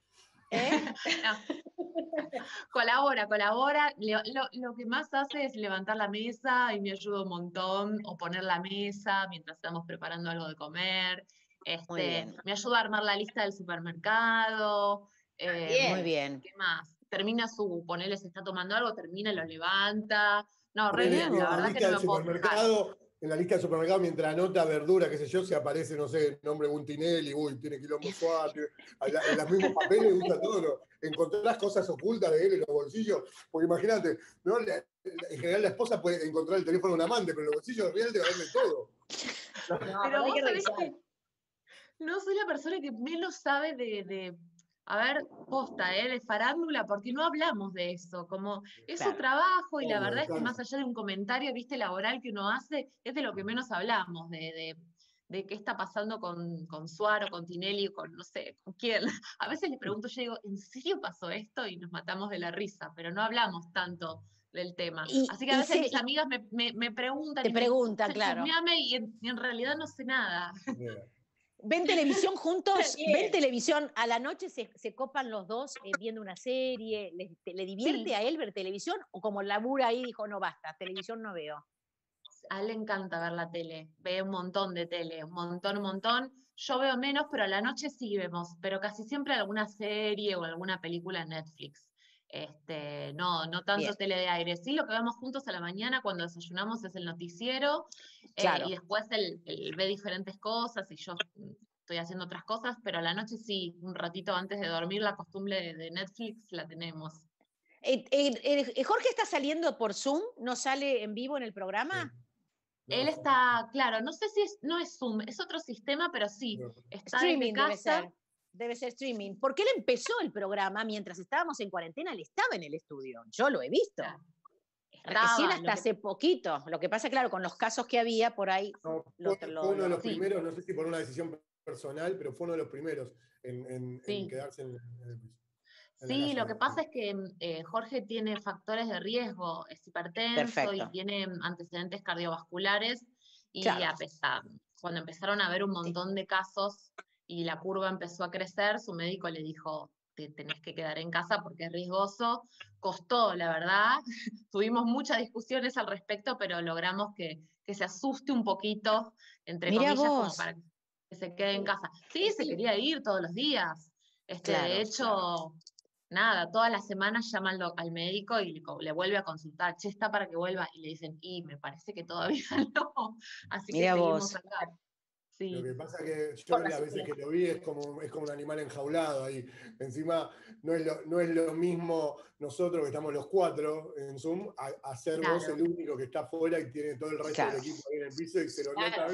S15: Colabora. Lo que más hace es levantar la mesa y me ayuda un montón, o poner la mesa mientras estamos preparando algo de comer. Me ayuda a armar la lista del supermercado.
S2: Muy bien.
S15: ¿Qué más? Termina ponele, se está tomando algo, termina y lo levanta. No, re bien, la verdad que no me puedo quejar.
S1: En la lista del supermercado, mientras anota verdura, qué sé yo, se aparece, no sé, el nombre Buntinelli, tiene quilombo suave, en los mismos papeles usa todo, encontrás cosas ocultas de él en los bolsillos, porque imagínate, ¿no? En general la esposa puede encontrar el teléfono de un amante, pero en los bolsillos de Rial te va a ver de todo.
S15: Pero vos sabés que no soy la persona que menos sabe a ver, posta, de farándula, porque no hablamos de eso, como es su trabajo y la verdad es que más allá de un comentario, viste, laboral que uno hace, es de lo que menos hablamos, de qué está pasando con Suaro, con Tinelli, con no sé, con quién. A veces le pregunto, yo digo, ¿en serio pasó esto? Y nos matamos de la risa, pero no hablamos tanto del tema. Así que a veces mis amigas me preguntan.
S2: Te preguntan, claro.
S15: Y en realidad no sé nada.
S2: ¿Ven televisión juntos? ¿Ven televisión? A la noche se copan los dos viendo una serie. ¿Le divierte a él ver televisión? ¿O como labura ahí dijo, no basta, televisión no veo?
S15: A él le encanta ver la tele. Ve un montón de tele, un montón. Yo veo menos, pero a la noche sí vemos. Pero casi siempre alguna serie o alguna película en Netflix. No tanto tele de aire. Sí, lo que vemos juntos a la mañana cuando desayunamos es el noticiero. Claro. Y después él ve diferentes cosas y yo estoy haciendo otras cosas, pero a la noche sí, un ratito antes de dormir, la costumbre de Netflix la tenemos.
S2: ¿Jorge está saliendo por Zoom? ¿No sale en vivo en el programa?
S15: No, él está, claro, no sé si no es Zoom, es otro sistema, pero sí, está
S2: streaming en casa. Debe ser streaming. Porque él empezó el programa mientras estábamos en cuarentena, él estaba en el estudio. Yo lo he visto. Claro. Recién hasta hace poquito. Lo que pasa, claro, con los casos que había por ahí.
S1: No, fue uno de los primeros, no sé si por una decisión personal, pero fue uno de los primeros en quedarse en el piso.
S15: Sí, lo que pasa es que Jorge tiene factores de riesgo, es hipertenso y tiene antecedentes cardiovasculares y cuando empezaron a haber un montón de casos y la curva empezó a crecer, su médico le dijo, te tenés que quedar en casa porque es riesgoso. Costó, la verdad, tuvimos muchas discusiones al respecto, pero logramos que se asuste un poquito, entre comillas, como para que se quede en casa. Sí, se quería ir todos los días. De hecho... Nada, todas las semanas llama al médico y le vuelve a consultar, che, está para que vuelva, y le dicen, me parece que todavía no, así que seguimos acá. Sí.
S1: Lo que pasa es que yo las veces que lo vi es como un animal enjaulado ahí. Encima no es lo mismo nosotros que estamos los 4 en Zoom a ser vos el único que está afuera y tiene todo el resto del equipo ahí en el piso y se lo nota.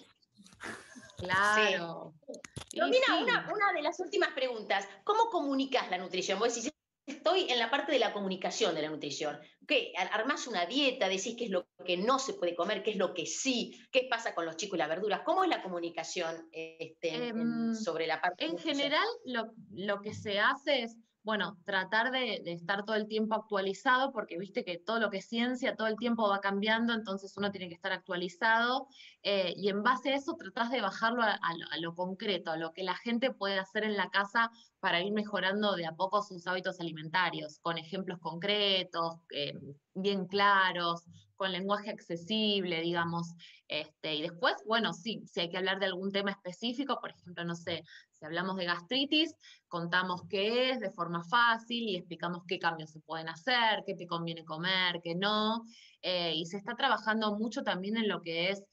S15: Claro.
S3: Romina, una de las últimas preguntas. ¿Cómo comunicas la nutrición? Vos decís, estoy en la parte de la comunicación de la nutrición. ¿Qué? ¿Armás una dieta? ¿Decís qué es lo que no se puede comer? ¿Qué es lo que sí? ¿Qué pasa con los chicos y las verduras? ¿Cómo es la comunicación sobre la parte
S15: en general, lo que se hace es, tratar de estar todo el tiempo actualizado, porque viste que todo lo que es ciencia todo el tiempo va cambiando, entonces uno tiene que estar actualizado, y en base a eso tratás de bajarlo a lo concreto, a lo que la gente puede hacer en la casa para ir mejorando de a poco sus hábitos alimentarios, con ejemplos concretos, bien claros, con lenguaje accesible, digamos. Y después, si hay que hablar de algún tema específico, por ejemplo, no sé, si hablamos de gastritis, contamos qué es de forma fácil y explicamos qué cambios se pueden hacer, qué te conviene comer, qué no. Y se está trabajando mucho también en lo que es,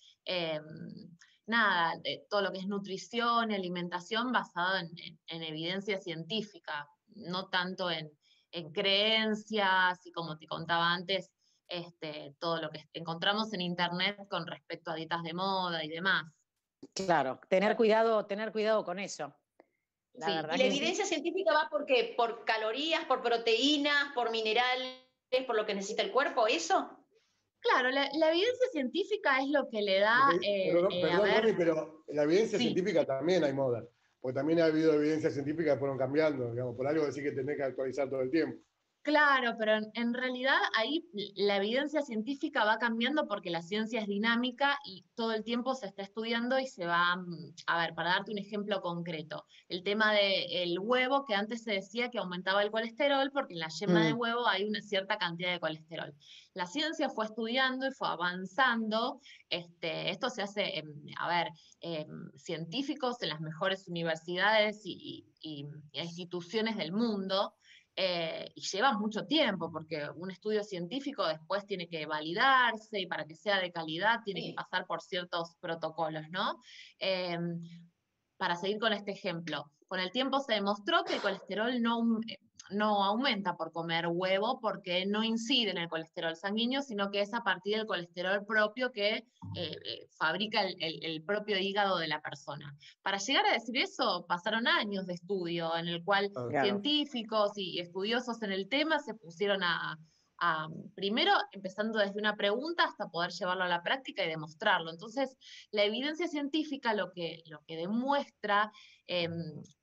S15: todo lo que es nutrición y alimentación basado en evidencia científica, no tanto en creencias y, como te contaba antes, todo lo que encontramos en internet con respecto a dietas de moda y demás.
S2: Claro, tener cuidado con eso.
S3: ¿Y la evidencia científica va por qué? ¿Por calorías, por proteínas, por minerales, por lo que necesita el cuerpo? ¿Eso?
S15: Claro, la evidencia científica es lo que le da...
S1: Perdón, pero en la evidencia científica también hay moda, porque también ha habido evidencia científica que fueron cambiando, digamos, por algo decir que tenés que actualizar todo el tiempo.
S15: Claro, pero en realidad ahí la evidencia científica va cambiando porque la ciencia es dinámica y todo el tiempo se está estudiando y se va, a ver, para darte un ejemplo concreto, el tema del huevo, que antes se decía que aumentaba el colesterol porque en la yema de huevo hay una cierta cantidad de colesterol. La ciencia fue estudiando y fue avanzando, esto se hace, científicos en las mejores universidades y instituciones del mundo. Y lleva mucho tiempo, porque un estudio científico después tiene que validarse y para que sea de calidad tiene que pasar por ciertos protocolos, ¿no? Para seguir con este ejemplo, con el tiempo se demostró que el colesterol no aumenta por comer huevo porque no incide en el colesterol sanguíneo, sino que es a partir del colesterol propio que fabrica el propio hígado de la persona. Para llegar a decir eso, pasaron años de estudio en el cual científicos y estudiosos en el tema se pusieron primero empezando desde una pregunta hasta poder llevarlo a la práctica y demostrarlo. Entonces, la evidencia científica lo que demuestra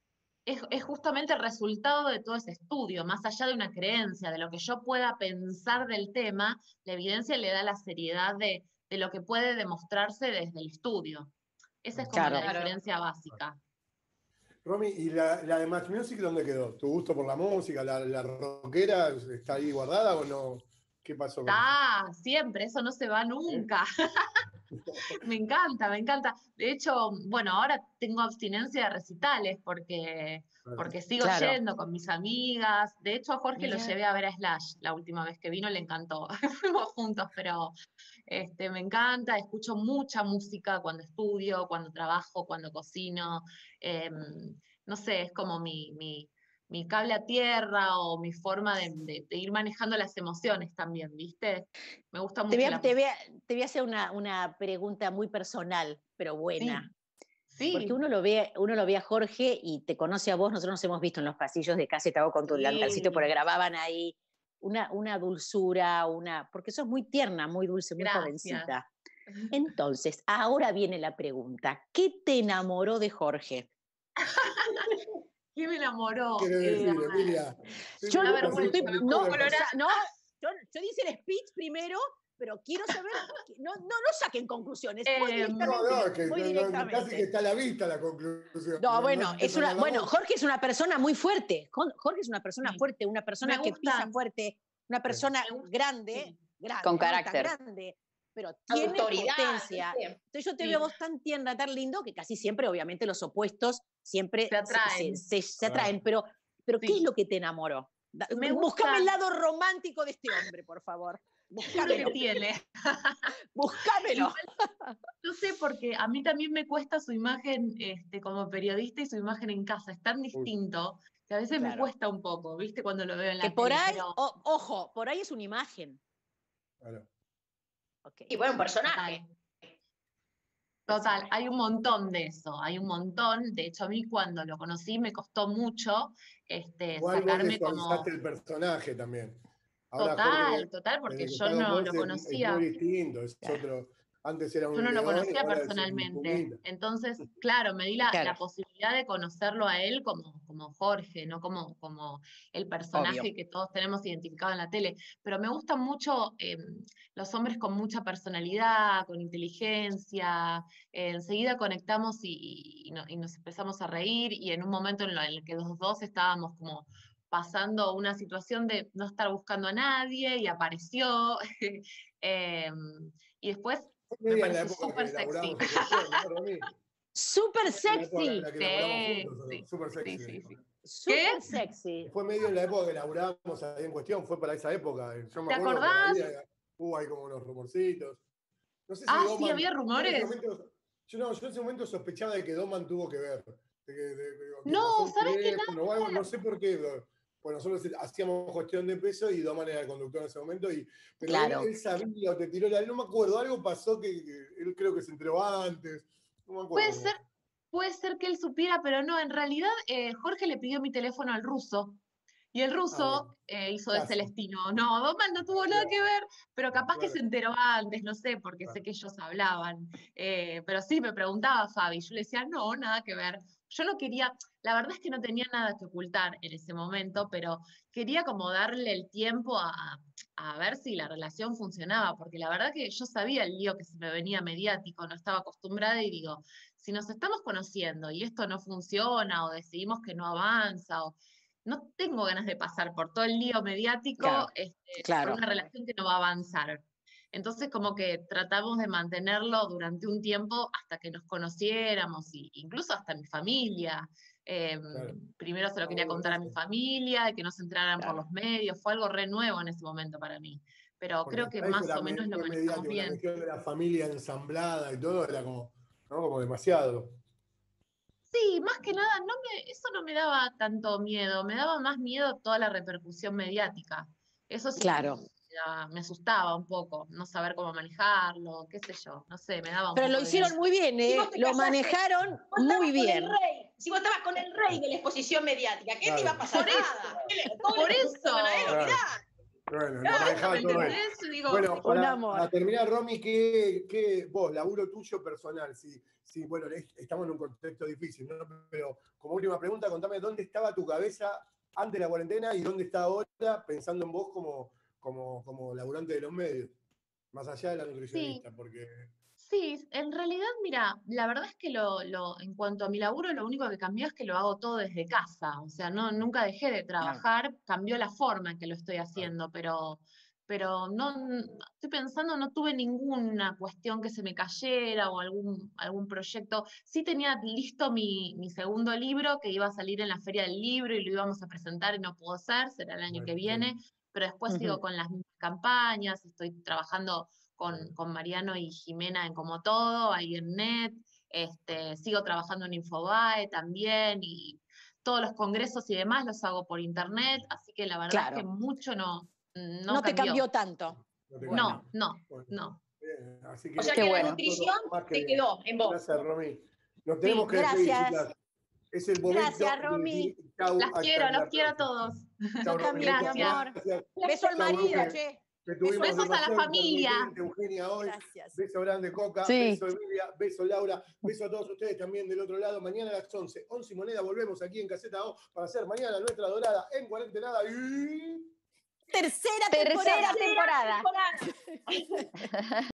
S15: es justamente el resultado de todo ese estudio, más allá de una creencia, de lo que yo pueda pensar del tema, la evidencia le da la seriedad de lo que puede demostrarse desde el estudio. Esa es como la diferencia básica.
S1: Romy, ¿y la de Match Music dónde quedó? ¿Tu gusto por la música, la rockera, está ahí guardada o no? ¿Qué pasó con
S15: eso? Siempre, eso no se va nunca. Me encanta, me encanta. De hecho, bueno, ahora tengo abstinencia de recitales porque sigo yendo con mis amigas. De hecho, a Jorge lo llevé a ver a Slash la última vez que vino, le encantó. Fuimos juntos, pero me encanta, escucho mucha música cuando estudio, cuando trabajo, cuando cocino. No sé, es como mi cable a tierra o mi forma de ir manejando las emociones también, ¿viste? Me gusta mucho.
S2: Te voy a hacer una pregunta muy personal, pero buena. Sí. Porque uno lo ve a Jorge y te conoce a vos, nosotros nos hemos visto en los pasillos de Caseta O con tu delantalcito, porque grababan ahí una dulzura, porque sos muy tierna, muy dulce, muy jovencita. Entonces, ahora viene la pregunta, ¿qué te enamoró de Jorge?
S15: ¿Qué me enamoró?
S1: ¿Qué quiere decir, Emilia?
S2: Yo hice el speech primero, pero quiero saber, no saquen conclusiones, voy directamente.
S1: Casi que está a la vista la conclusión.
S2: Jorge es una persona muy fuerte, Jorge es una persona fuerte, una persona que pisa fuerte, una persona grande,
S11: con carácter.
S2: Grande, pero tiene potencia. Entonces yo te veo a vos tan tierna, tan lindo, que casi siempre, obviamente, los opuestos siempre se atraen. Pero ¿qué es lo que te enamoró? Búscame el lado romántico de este hombre, por favor.
S15: Búscamelo.
S2: Búscamelo.
S15: No sé, porque a mí también me cuesta su imagen como periodista y su imagen en casa. Es tan distinto que a veces me cuesta un poco, ¿viste? Cuando lo veo en la tele.
S2: Por ahí, ojo, por ahí es una imagen.
S1: Claro.
S3: Okay. Y bueno, un personaje.
S15: Total, hay un montón de eso, hay un montón. De hecho, a mí cuando lo conocí me costó mucho sacarme como...
S1: el personaje también.
S15: Ahora, total, porque yo no lo conocía.
S1: Es muy distinto, es otro... Antes era un
S15: yo no lo conocía personalmente. Entonces, claro, me di la posibilidad de conocerlo a él como Jorge, no como el personaje que todos tenemos identificado en la tele. Pero me gustan mucho los hombres con mucha personalidad, con inteligencia. Enseguida conectamos y nos empezamos a reír, y en un momento en el que los dos estábamos como pasando una situación de no estar buscando a nadie, y apareció. Y después me pareció súper sexy.
S2: Súper sexy.
S1: Súper sexy.
S2: Súper sexy.
S1: Fue medio en la época que laburábamos ahí en cuestión, fue para esa época. Yo me
S15: ¿te acordás?
S1: Hubo ahí como unos rumorcitos. No sé si
S15: Doman, sí, había rumores.
S1: Yo en ese momento sospechaba de que Doman tuvo que ver.
S15: No, ¿sabes qué?
S1: No sé por qué. Pues nosotros hacíamos cuestión de peso y Doman era el conductor en ese momento, pero él sabía o te tiró no me acuerdo, algo pasó que él creo que se enteró antes, no me acuerdo.
S15: Puede ser que él supiera, pero no, en realidad Jorge le pidió mi teléfono al ruso, y el ruso hizo de Celestino. No, Doman no tuvo nada que ver, pero capaz que se enteró antes, no sé, porque sé que ellos hablaban. Pero sí, me preguntaba Fabi, yo le decía, no, nada que ver. Yo no quería, la verdad es que no tenía nada que ocultar en ese momento, pero quería como darle el tiempo a ver si la relación funcionaba, porque la verdad que yo sabía el lío que se me venía mediático, no estaba acostumbrada, y digo, si nos estamos conociendo y esto no funciona o decidimos que no avanza, no tengo ganas de pasar por todo el lío mediático por una relación que no va a avanzar. Entonces como que tratamos de mantenerlo durante un tiempo hasta que nos conociéramos, incluso hasta mi familia. Primero se lo quería contar a mi familia, de que no se entraran por los medios, fue algo re nuevo en ese momento para mí. Pero creo que más o menos lo manejamos bien. La
S1: cuestión de la familia ensamblada y todo era como demasiado.
S15: Sí, más que nada, eso no me daba tanto miedo, me daba más miedo toda la repercusión mediática. Eso sí.
S2: Claro.
S15: Me asustaba un poco, no saber cómo manejarlo, qué sé yo, no sé, me daba un
S2: Pero
S15: poco
S2: lo hicieron muy bien, lo manejaron muy bien.
S3: Si vos estabas con el rey de la exposición mediática, ¿qué te iba a pasar?
S15: Por eso.
S1: Bueno, manejaba todo eso. Bueno, para terminar, Romy, ¿qué vos, laburo tuyo personal? Sí, bueno, estamos en un contexto difícil, ¿no? Pero como última pregunta, contame dónde estaba tu cabeza antes de la cuarentena y dónde está ahora pensando en vos como laburante de los medios, más allá de la nutricionista, porque...
S15: Sí, en realidad, mira, la verdad es que en cuanto a mi laburo, lo único que cambió es que lo hago todo desde casa. O sea, nunca dejé de trabajar, cambió la forma en que lo estoy haciendo, pero no, estoy pensando, no tuve ninguna cuestión que se me cayera o algún proyecto. Sí tenía listo mi segundo libro que iba a salir en la Feria del Libro y lo íbamos a presentar y no pudo ser, será el año que viene, pero después sigo con las mismas campañas, estoy trabajando con Mariano y Jimena en Como Todo, ahí en NET, sigo trabajando en Infobae también, y todos los congresos y demás los hago por internet, así que la verdad es que mucho no
S2: te cambió tanto.
S15: No.
S1: Así que,
S3: o sea que la nutrición te quedó en vos.
S1: Gracias, Romy. Nos tenemos que despedir, chicas. Es el momento.
S2: Gracias, Romy.
S15: Los quiero a todos.
S2: Yo también, mi amor. Beso al marido, che.
S15: Besos a la familia.
S1: Eugenia hoy.
S2: Gracias.
S1: Beso grande, Coca. Beso Emilia. Beso Laura. Beso a todos ustedes también del otro lado. Mañana a las 11 y moneda volvemos aquí en Caseta O para hacer mañana nuestra dorada en Cuarentenada y...
S2: Tercera temporada.